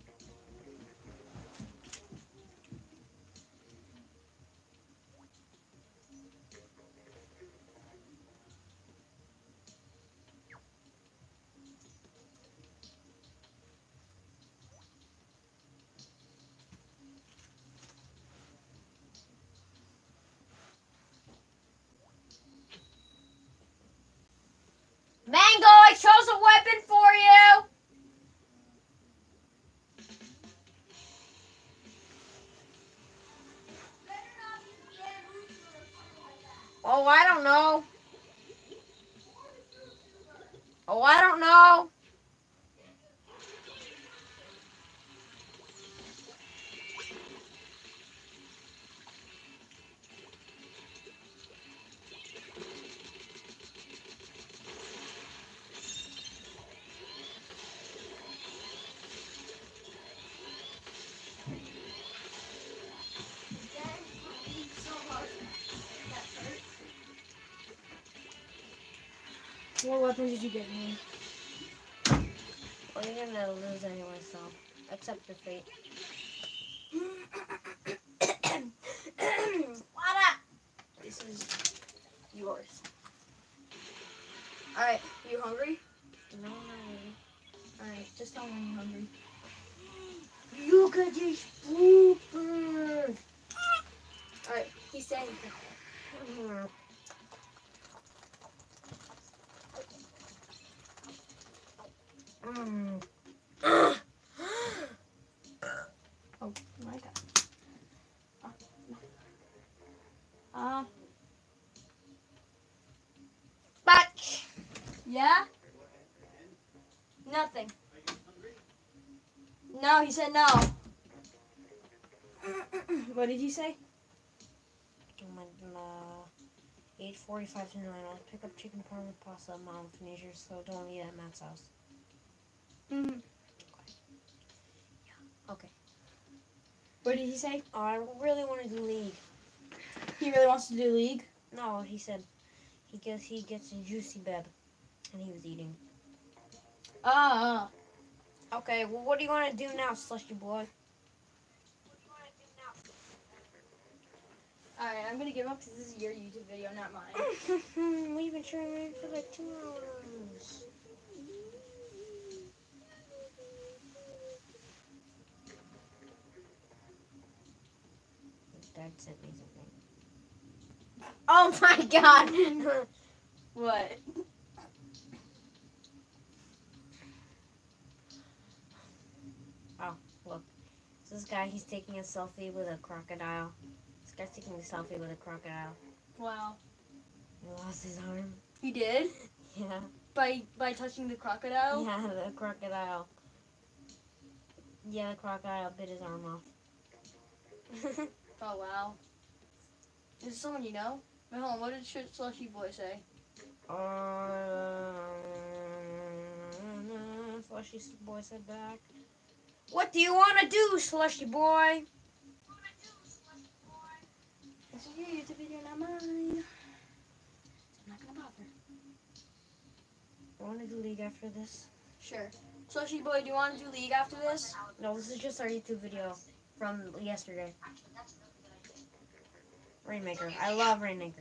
Mango, I chose a weapon for you. Oh, I don't know. Oh, I don't know. What weapon did you get me? Well, you're gonna lose anyway, so accept your fate. What up? This is yours. All right, you hungry? No, not really. All right, just tell me when you're hungry. Look at this pooper. All right, he's saying. Mhm. Mm. Oh my God. Uh, Batch. yeah? Nothing. No, he said no. What did he say? Uh, eight forty-five to nine. I'll pick up chicken parm with pasta at Mom Finisher, so don't eat at Matt's house. Mm-hmm. Okay. What did he say? Oh, I really want to do league. He really wants to do league? No, he said he gets he gets a juicy beb, and he was eating. Ah. Uh, Okay, well, what do you want to do now, Slushy Boy? Alright, I'm gonna give up because this is your YouTube video, not mine. We've been streaming for like two hours. Dad sent me something. Oh my God! What? Oh, look. This guy, he's taking a selfie with a crocodile. This guy's taking a selfie with a crocodile. Wow. He lost his arm. He did? Yeah. By by touching the crocodile? Yeah, the crocodile. Yeah, the crocodile bit his arm off. Oh, wow. Is this someone you know? Wait, hold on. What did Sh- Slushy Boy say? Uh, Slushy Boy said back. What do you want to do, Slushy Boy? This is your YouTube video, not mine. I'm not gonna bother. You want to do League after this? Sure. Slushy Boy, do you want to do League after this? No, this is just our YouTube video from yesterday. Rainmaker. I love Rainmaker.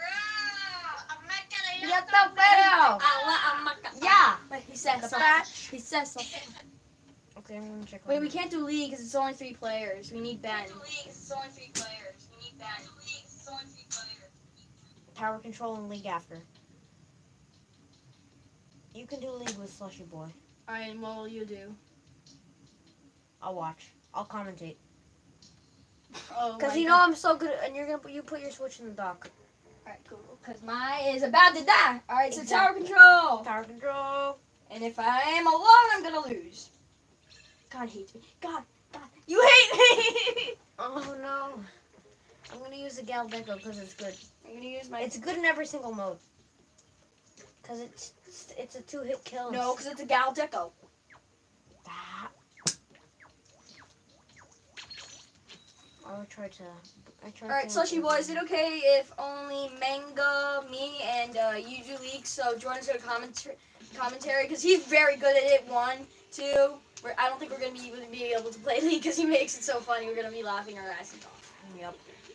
Get the video! Yeah! Wait, he says The something. batch. He says something. Okay, I'm gonna check. Wait, on we it. can't do League because it's only three players. We need Ben. It's only three players. We need Ben. Tower control and league after. You can do league with Slushy Boy. Alright, and what will you do? I'll watch. I'll commentate. Oh, Cause my you know I'm so good, and you're gonna put you put your switch in the dock. Alright, cool. Because mine is about to die. Alright, so tower Exactly. control. Tower control. And if I am alone, I'm gonna lose. God hates me. God, God, you hate me! Oh no. I'm gonna use the Galdeco because it's good. I'm gonna use my... It's good in every single mode. Cause it's it's a two hit kill. No, because it's a Galdeco. Ah. I'll try to. I try. Alright, to Slushy Boy, is it okay if only Manga, me, and uh, you do leaks? So Jordan's gonna comment commentary because he's very good at it. One, two. We're, I don't think we're gonna be able to be able to play league because he makes it so funny. We're gonna be laughing our asses off. Yep.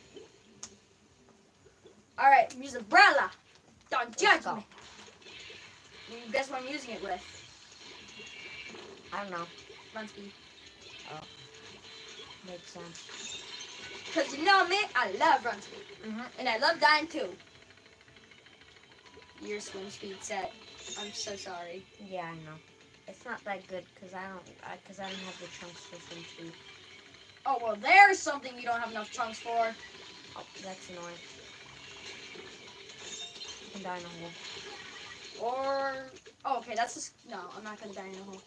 Alright, I'm using Umbrella. Don't Let's judge go. me. You guess what I'm using it with? I don't know. Run speed. Makes sense. Because you know me, I love run speed. Mhm. And I love dying too. Your swim speed set. I'm so sorry. Yeah, I know. It's not that good because I don't. I Because I, don't have the chunks for swim speed. Oh, well, there's something you don't have enough chunks for. Oh, that's annoying. You can die in a hole. Or, oh, okay, that's just, no, I'm not going to die in a hole.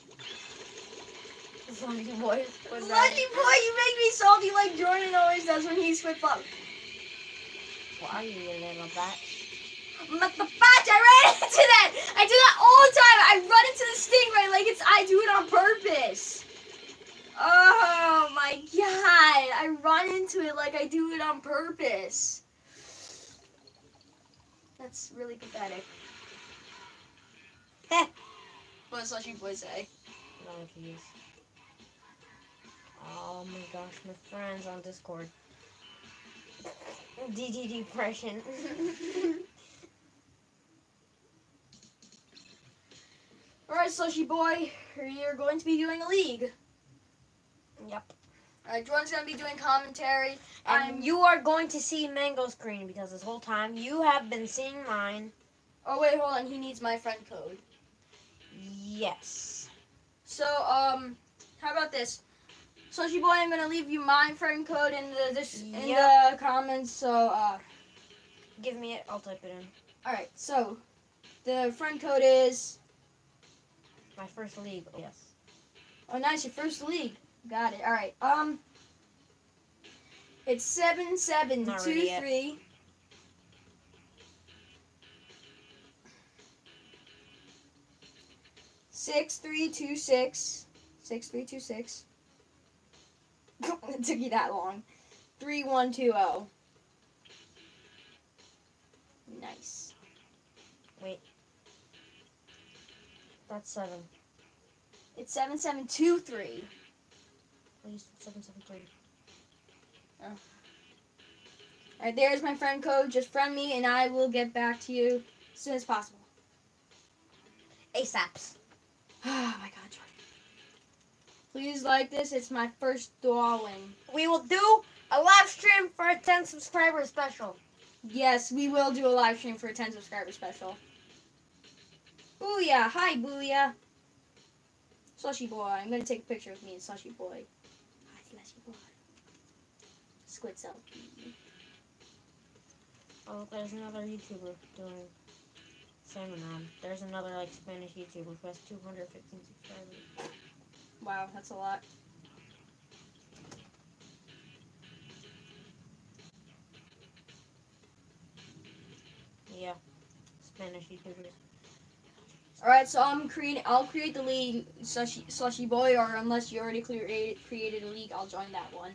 Slushy Boy. What's Lucky boy, you make me salty like Jordan always does when he's with up. What are you, you little bat? But the batch, I ran into that. I do that all the time. I run into the stingray like it's, I do it on purpose. Oh my god, I run into it like I do it on purpose. That's really pathetic. Heh. What does Slushy Boy say? No, jeez. Oh my gosh, my friends on Discord. D D depression. Alright, Slushy Boy, you're going to be doing a league. Yep. Alright, Jordan's going to be doing commentary. And I'm- you are going to see Mango's screen because this whole time you have been seeing mine. Oh, wait, hold on. He needs my friend code. Yes. So, um, how about this? Slushy Boy, I'm going to leave you my friend code in the this, in Yep. the comments. So, uh, Give me it. I'll type it in. alright. So, the friend code is... My first league. Yes. Oh, nice. Your first league. Got it. Alright. Um, it's seven seven Not two ready yet. three... Six three two six, six three two six. It took you that long. Three one two zero. Nice. That's seven. It's seven seven two three. Please, seven seven three. All right, there's my friend code. Just friend me, and I will get back to you as soon as possible. ASAPs. Oh my God, Jordan. Please like this. It's my first dual win. We will do a live stream for a ten subscriber special. Yes, we will do a live stream for a ten subscriber special. Booyah! Hi, Booyah! Slushy Boy. I'm gonna take a picture of me and Slushy Boy. Hi, Slushy Boy. Squid selfie. Oh, there's another YouTuber doing salmon on. There's another like Spanish YouTuber who has two hundred fifteen subscribers. Wow, that's a lot. Yeah, Spanish YouTubers. All right, so I'm creating. I'll create the league, Slushy, Slushy Boy, or unless you already created created a league, I'll join that one.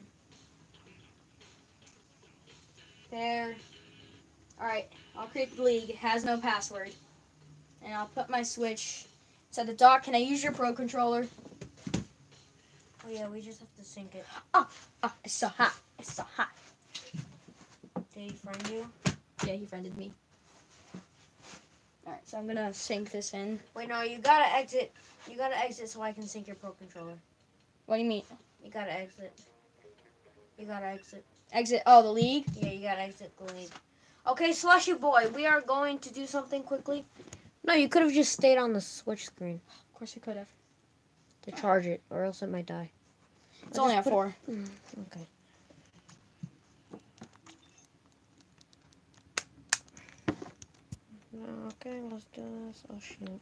There. All right, I'll create the league. It has no password, and I'll put my Switch to the dock. Can I use your Pro controller? Oh yeah, we just have to sync it. Oh, it's so hot. It's so hot. Did he friend you? Yeah, he friended me. All right, so I'm gonna sync this in. Wait, no, you gotta exit. You gotta exit so I can sync your Pro controller. What do you mean? You gotta exit. You gotta exit. Exit. Oh, the league. Yeah, you gotta exit the league. Okay, Slushy Boy, we are going to do something quickly. No, you could have just stayed on the Switch screen Of course, I could have. to charge it, or else it might die. It's I'll only just at put four. it- Mm, okay. Okay, let's do this. Oh, shoot.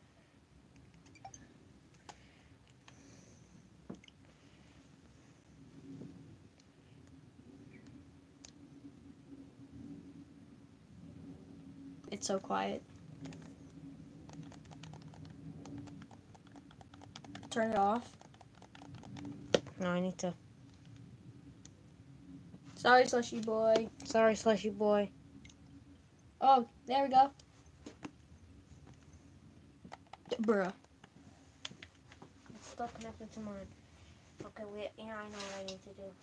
It's so quiet. Turn it off. No, I need to. Sorry, Slushy Boy. Sorry, Slushy Boy. Oh, there we go. Bruh. It's still connected to mine. Okay, wait. Yeah, I know what I need to do.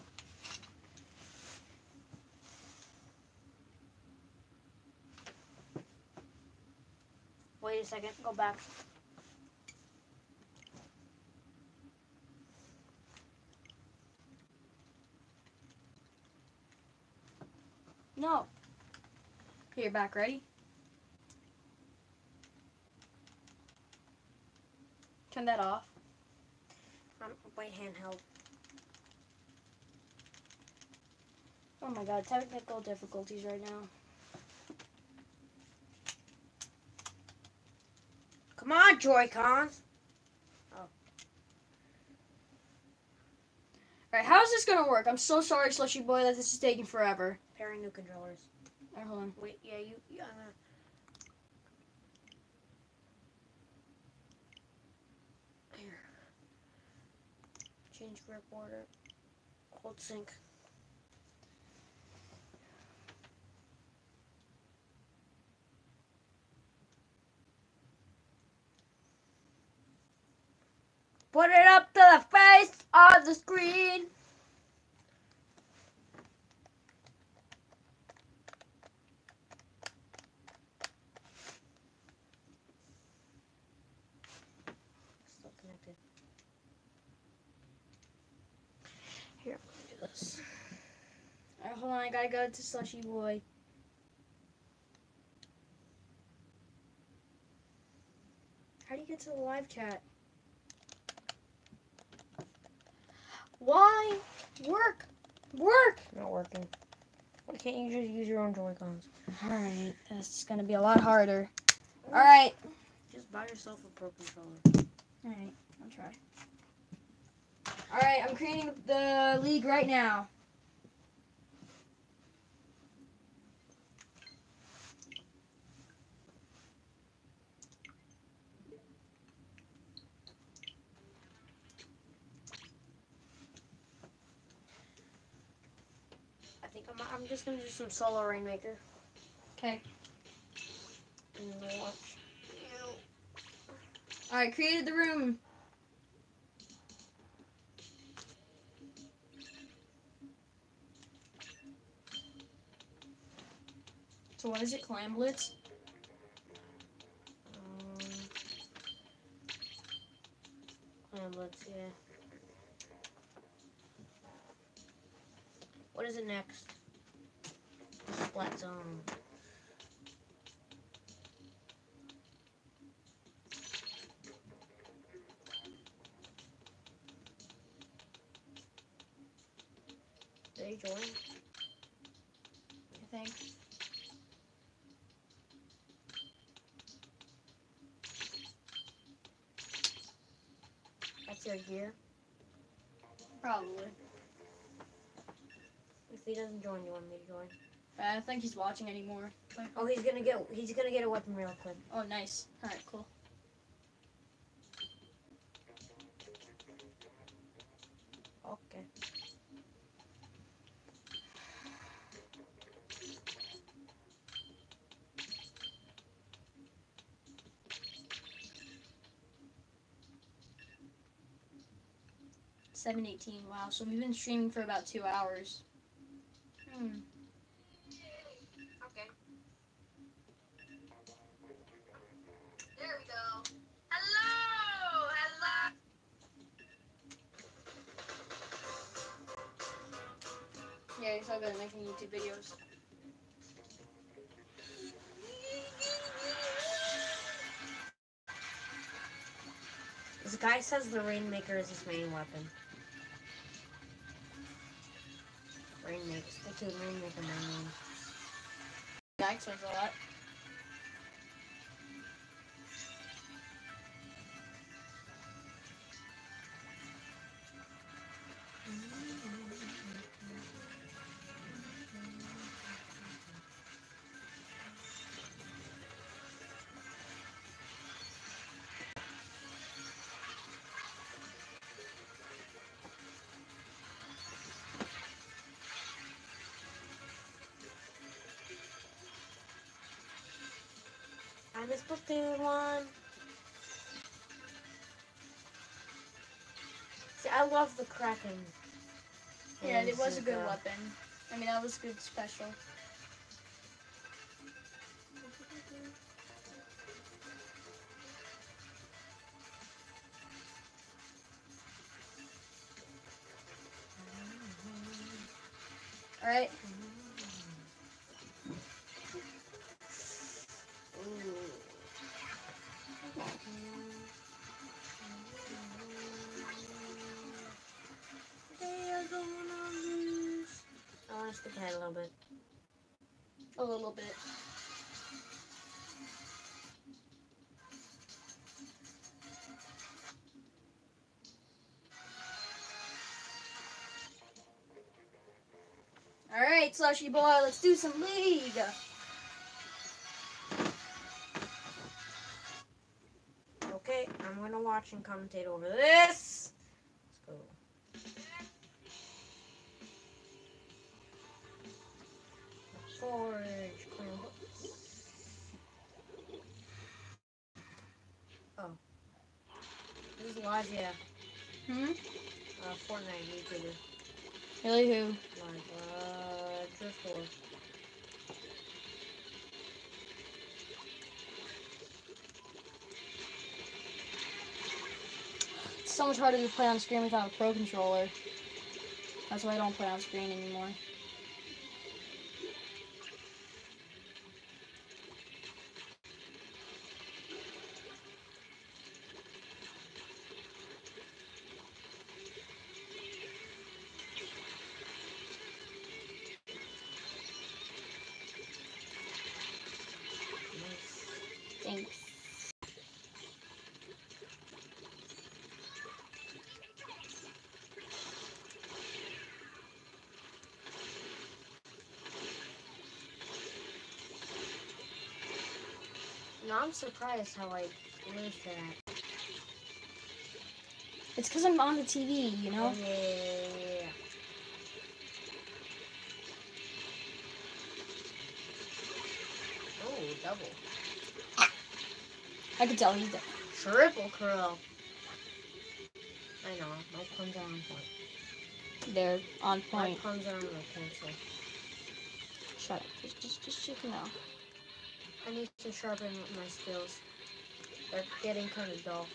Wait a second. Go back. No. Here, you're back. Ready? Turn that off. Um, wait, handheld. Oh my god, technical difficulties right now. Come on, Joy-Cons. Alright, how's this gonna work? I'm so sorry, Slushy Boy, that this is taking forever. Pairing new controllers. Alright, hold on. Wait, yeah, you. Yeah, I'm gonna. Here. Change grip order. Hold sync. Put it up to the face of the screen. Still connected. Here, I'm gonna do this. Alright, hold on, I gotta go to Slushy Boy. How do you get to the live chat? Why? Work! Work! Not working. Why can't you just use your own Joy-Cons? Alright, that's gonna be a lot harder. Alright. Just buy yourself a Pro Controller. Alright, I'll try. Alright, I'm creating the league right now. I think I'm, I'm just gonna do some solo Rainmaker. Okay. And then watch. Alright, created the room. So what is it, Clam Blitz? Um, and let's yeah. What is it next? Splat Zone. Did they join? I think. That's your gear. Probably. If he doesn't join, you want me to join? I don't think he's watching anymore. Oh, he's gonna get he's gonna get a weapon real quick. Oh, nice. Alright, cool. Okay. seven eighteen, wow. So we've been streaming for about two hours. Hmm. Okay. There we go. Hello! Hello! so good at making YouTube videos. This guy says the Rainmaker is his main weapon. Rainmaker. Stick to the Rainmaker, my name. That explains a lot. I missed the third one. See, I love the Kraken. Yeah, it was a good uh, weapon. I mean, that was good special. All right. I want to skip ahead a little bit. A little bit. All right, Slushy boy, let's do some league. Okay, I'm gonna watch and commentate over this. Let's go. Forge, clean books. Oh. This is Lagia. Hmm? Uh, Fortnite YouTuber. Really, who? Like, uh, Driftwood. It's so much harder to play on screen without a pro controller. That's why I don't play on screen anymore. Thanks. No, I'm surprised how I lose to that. It's because I'm on the T V, you know? Oh, yeah, yeah, yeah. Oh, double. I could tell he's dead. Triple curl. I know, my puns are on point. They're on My point. puns are on the pencil. Shut up. Just, just, just shake them out. I need to sharpen my skills. They're getting kind of dull.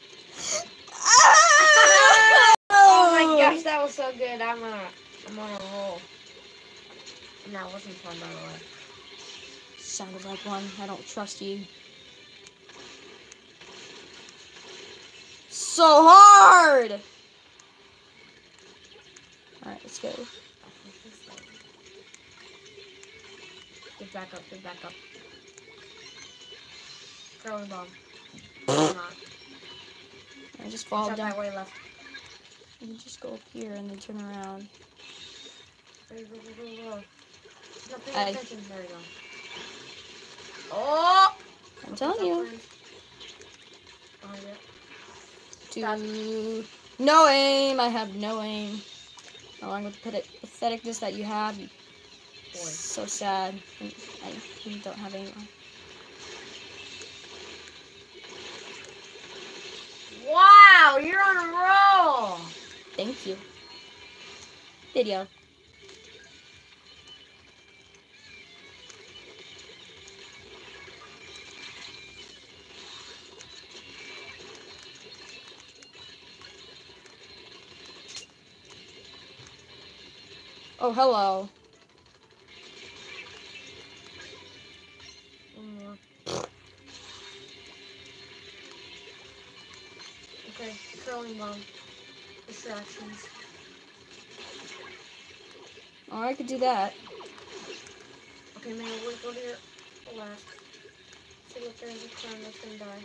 Oh my gosh, that was so good. I'm on a, I'm on a roll. And that wasn't fun, by the way. Sounded like one. I don't trust you. So hard! Alright, let's go. Get back up, get back up. Throw the bomb. Come on. I just fall Jump down. that way left. You can just go up here and then turn around. Go, go, go, go, go. Not paying I- attention. There we go. Oh! I'm telling you. Behind it. To no aim. I have no aim. Along with the pathetic- patheticness that you have. You, Boy. so sad. I, I you don't have aim. Wow, you're on a roll. Thank you. Video. Oh, hello. Okay, curling bomb. Distractions. Oh, I could do that. Okay, man, we'll go to your left. See if there's a clown that's gonna die.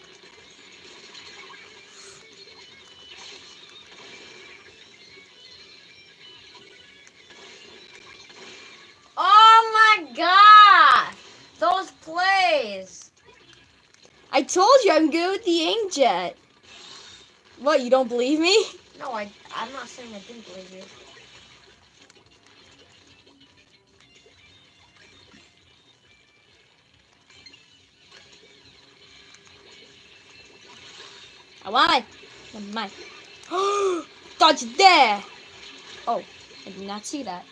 Oh my god! Those plays! I told you I'm good with the inkjet. What, you don't believe me? No, I, I'm not saying I didn't believe you. I lied. Never mind. Dodge there. Oh, I did not see that.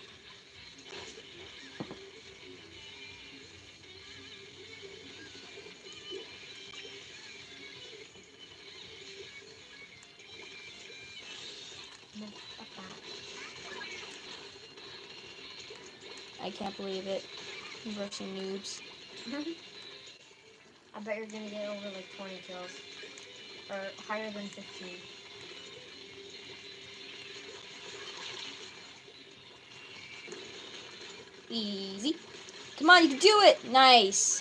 No, fuck that. I can't believe it. We're some noobs. I bet you're gonna get over like twenty kills. Or higher than fifteen. Easy. Come on, you can do it. Nice.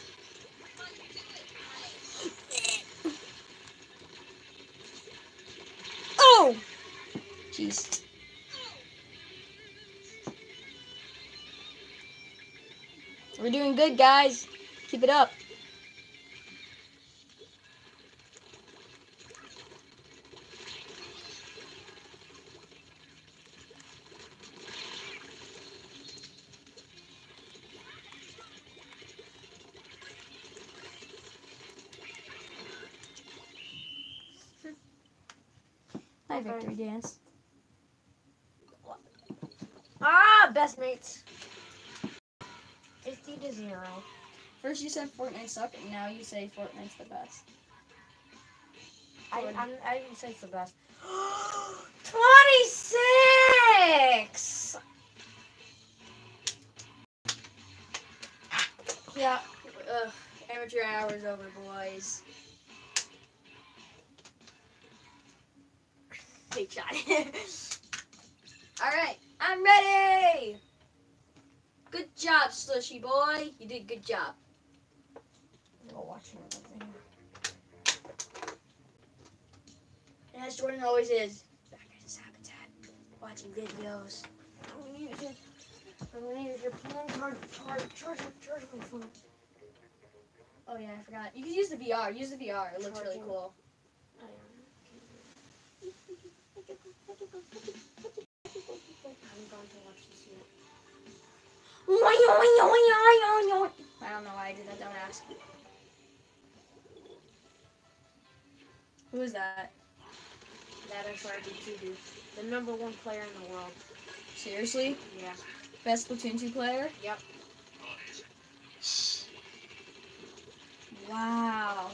Oh! Jeez. We're doing good, guys. Keep it up. Hi, Okay. Victory Dance. Ah, best mates. fifty to zero. First you said Fortnite sucked, and now you say Fortnite's the best. I, Jordan. I'm, I didn't say it's the best. twenty-six! Yeah. Ugh. Amateur hours over, boys. Big shot. All right, I'm ready. Good job, Slushy boy. You did a good job. Go watch another video. And as Jordan always is, back at his habitat, watching videos. I'm gonna use it. I'm gonna use your plan card to charge, charge, charge my phone. Oh yeah, I forgot. You can use the V R. Use the V R. It looks really Charging. cool. I haven't gone to watch this yet. I don't know why I did that. Don't ask. Who is that? That S R B two dude. The number one player in the world. Seriously? Yeah. Best Splatoon two player? Yep. Wow.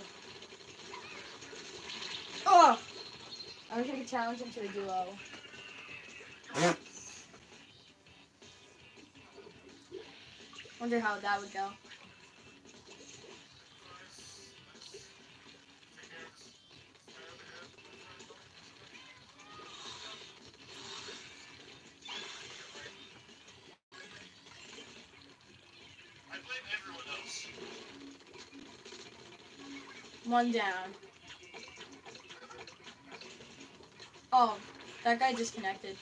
Oh! I wish I could challenge him to a duo. Wonder how that would go. I blame everyone else. One down. Oh, that guy disconnected.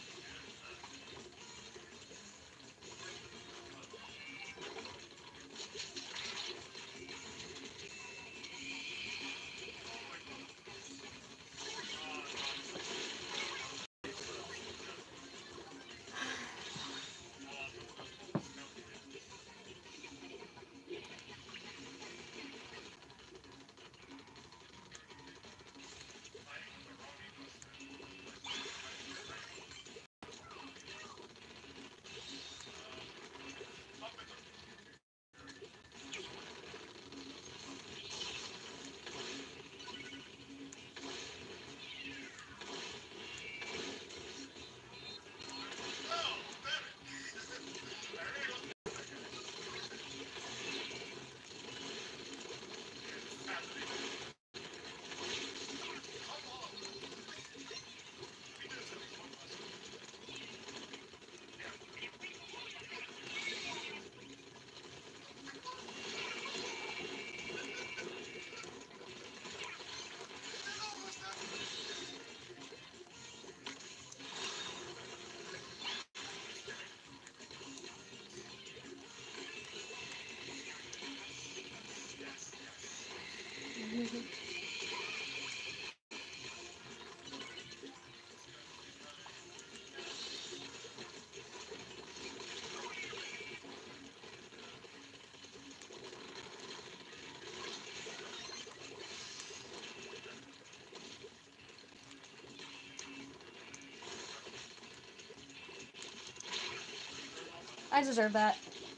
I deserve that.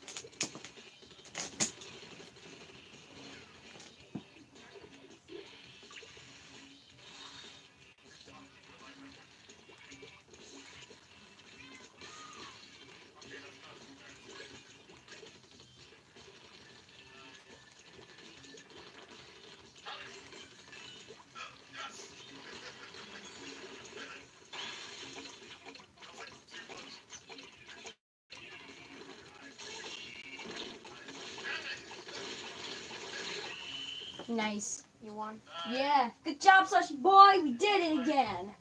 Nice. You won. Yeah. Good job, Slushy boy. We did it again.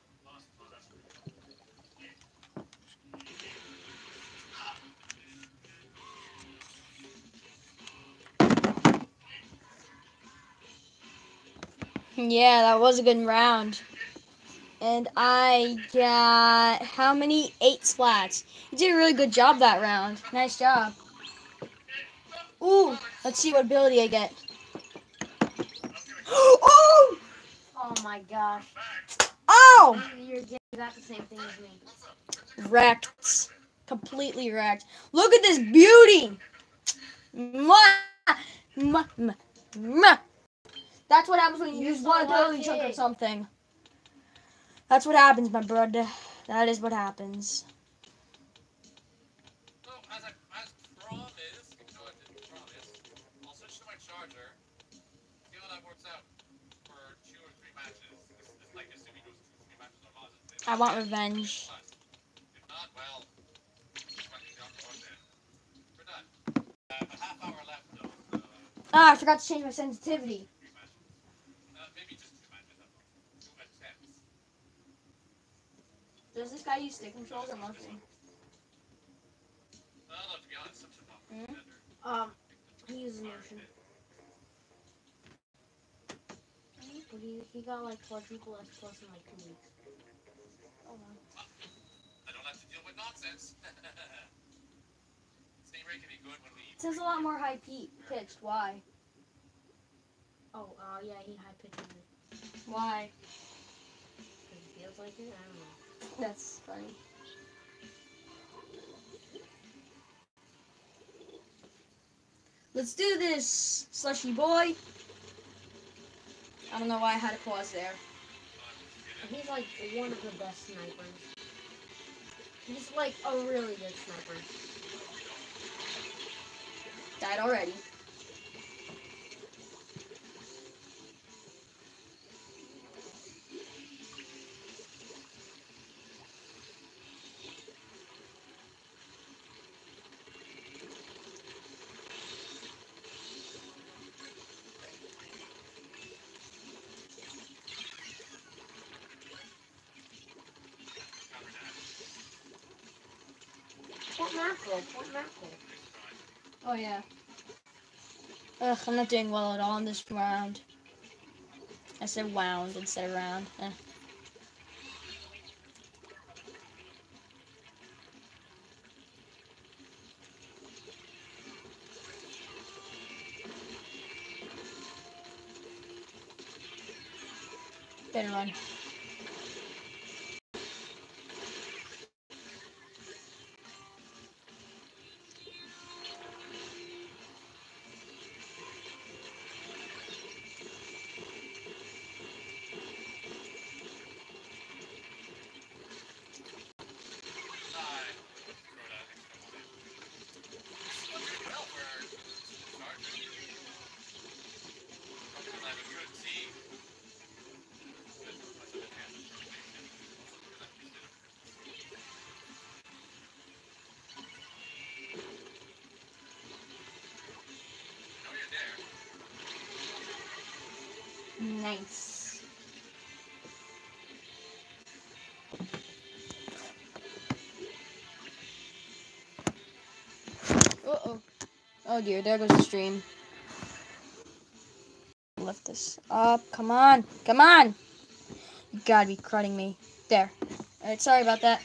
Yeah, that was a good round. And I got how many? Eight splats. You did a really good job that round. Nice job. Ooh, let's see what ability I get. Oh! Oh my gosh. Oh! You're getting that the same thing as me. Wrecked. Completely wrecked. Look at this beauty! Mwah! Mwah, mwah, mwah. That's what happens when you You're use so one ability lucky. chunk of something. That's what happens, my brother. That is what happens. So, as I as promised, no, I didn't promise, I'll switch to my charger. See how that works out for two or three matches. This, this like assuming it goes two or three matches or not. I want revenge. If not, well, fucking down the road then. We're done. Uh, a half hour left though. So, uh, Ah, I forgot to change my sensitivity. three matches. Uh, maybe just two matches. That's all. Two attempts. Does this guy use stick controls or motion? Uh, no, to be honest, such a top Hmm? contender. Um, he uses motion. But he, he got like quadruple S plus in like two weeks. Oh, wow. I don't have to deal with nonsense. Stay Ray can be good when we. It says a lot more high pe- pitched. Why? Oh, uh, yeah, he high pitches it. Why? Because he feels like it? I don't know. That's funny. Let's do this, Slushy boy. I don't know why I had to pause there. And he's like one of the best snipers. He's like a really good sniper. Died already. Point macro, point macro. Oh yeah. Ugh, I'm not doing well at all in this round. I said wound instead of round. Eh. Better run. Nice. Uh-oh. Oh dear, there goes the stream. Lift this up. Come on. Come on. You gotta be cruding me. There. Alright, sorry about that.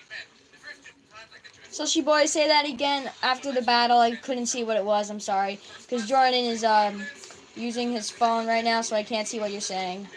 Slushy boy, say that again after the battle. I couldn't see what it was. I'm sorry. Because Jordan is um using his phone right now, so I can't see what you're saying.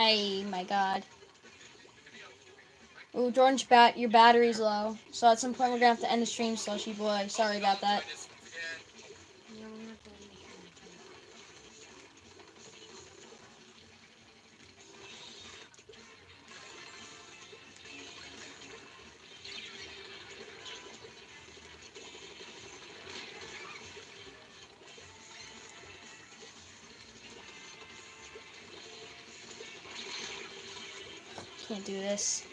Hey, my God. Ooh, Jordan's bat, your battery's low. So at some point we're gonna have to end the stream, Slushy boy. Sorry about that. Yeah, we have to end the stream. Can't do this.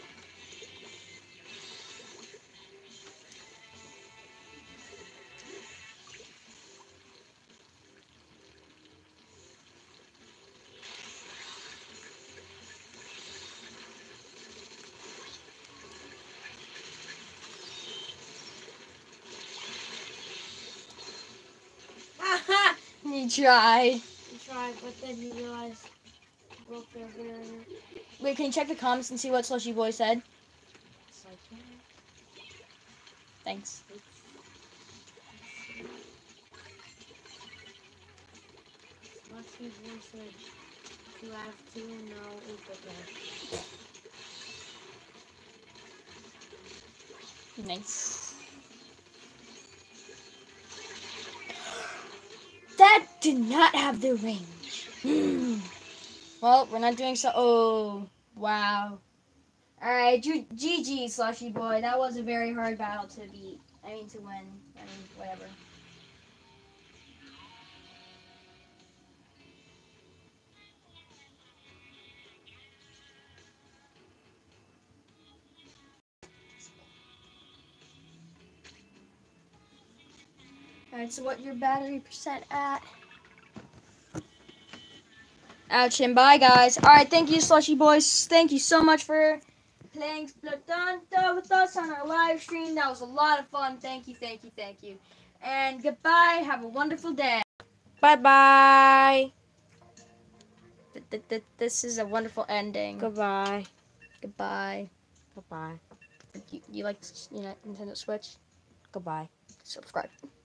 Haha! You tried. He tried, but then he realized he broke their barrier. Wait, can you check the comments and see what Slushy boy said? It's like, yeah. Thanks. Slushy boy said, you have to know it again. Nice. That did not have the range. Hmm. Well, we're not doing so. Oh, wow. All right, G G, Slushy boy. That was a very hard battle to beat. I mean, to win. I mean, whatever. Alright, so what your battery percent at? Ouch, and bye, guys. Alright, thank you, Slushy Boys. Thank you so much for playing Splatoon with us on our live stream. That was a lot of fun. Thank you, thank you, thank you. And goodbye. Have a wonderful day. Bye-bye. Th- th- th- This is a wonderful ending. Goodbye. Goodbye. Goodbye. You, you like, you know, Nintendo Switch? Goodbye. Subscribe.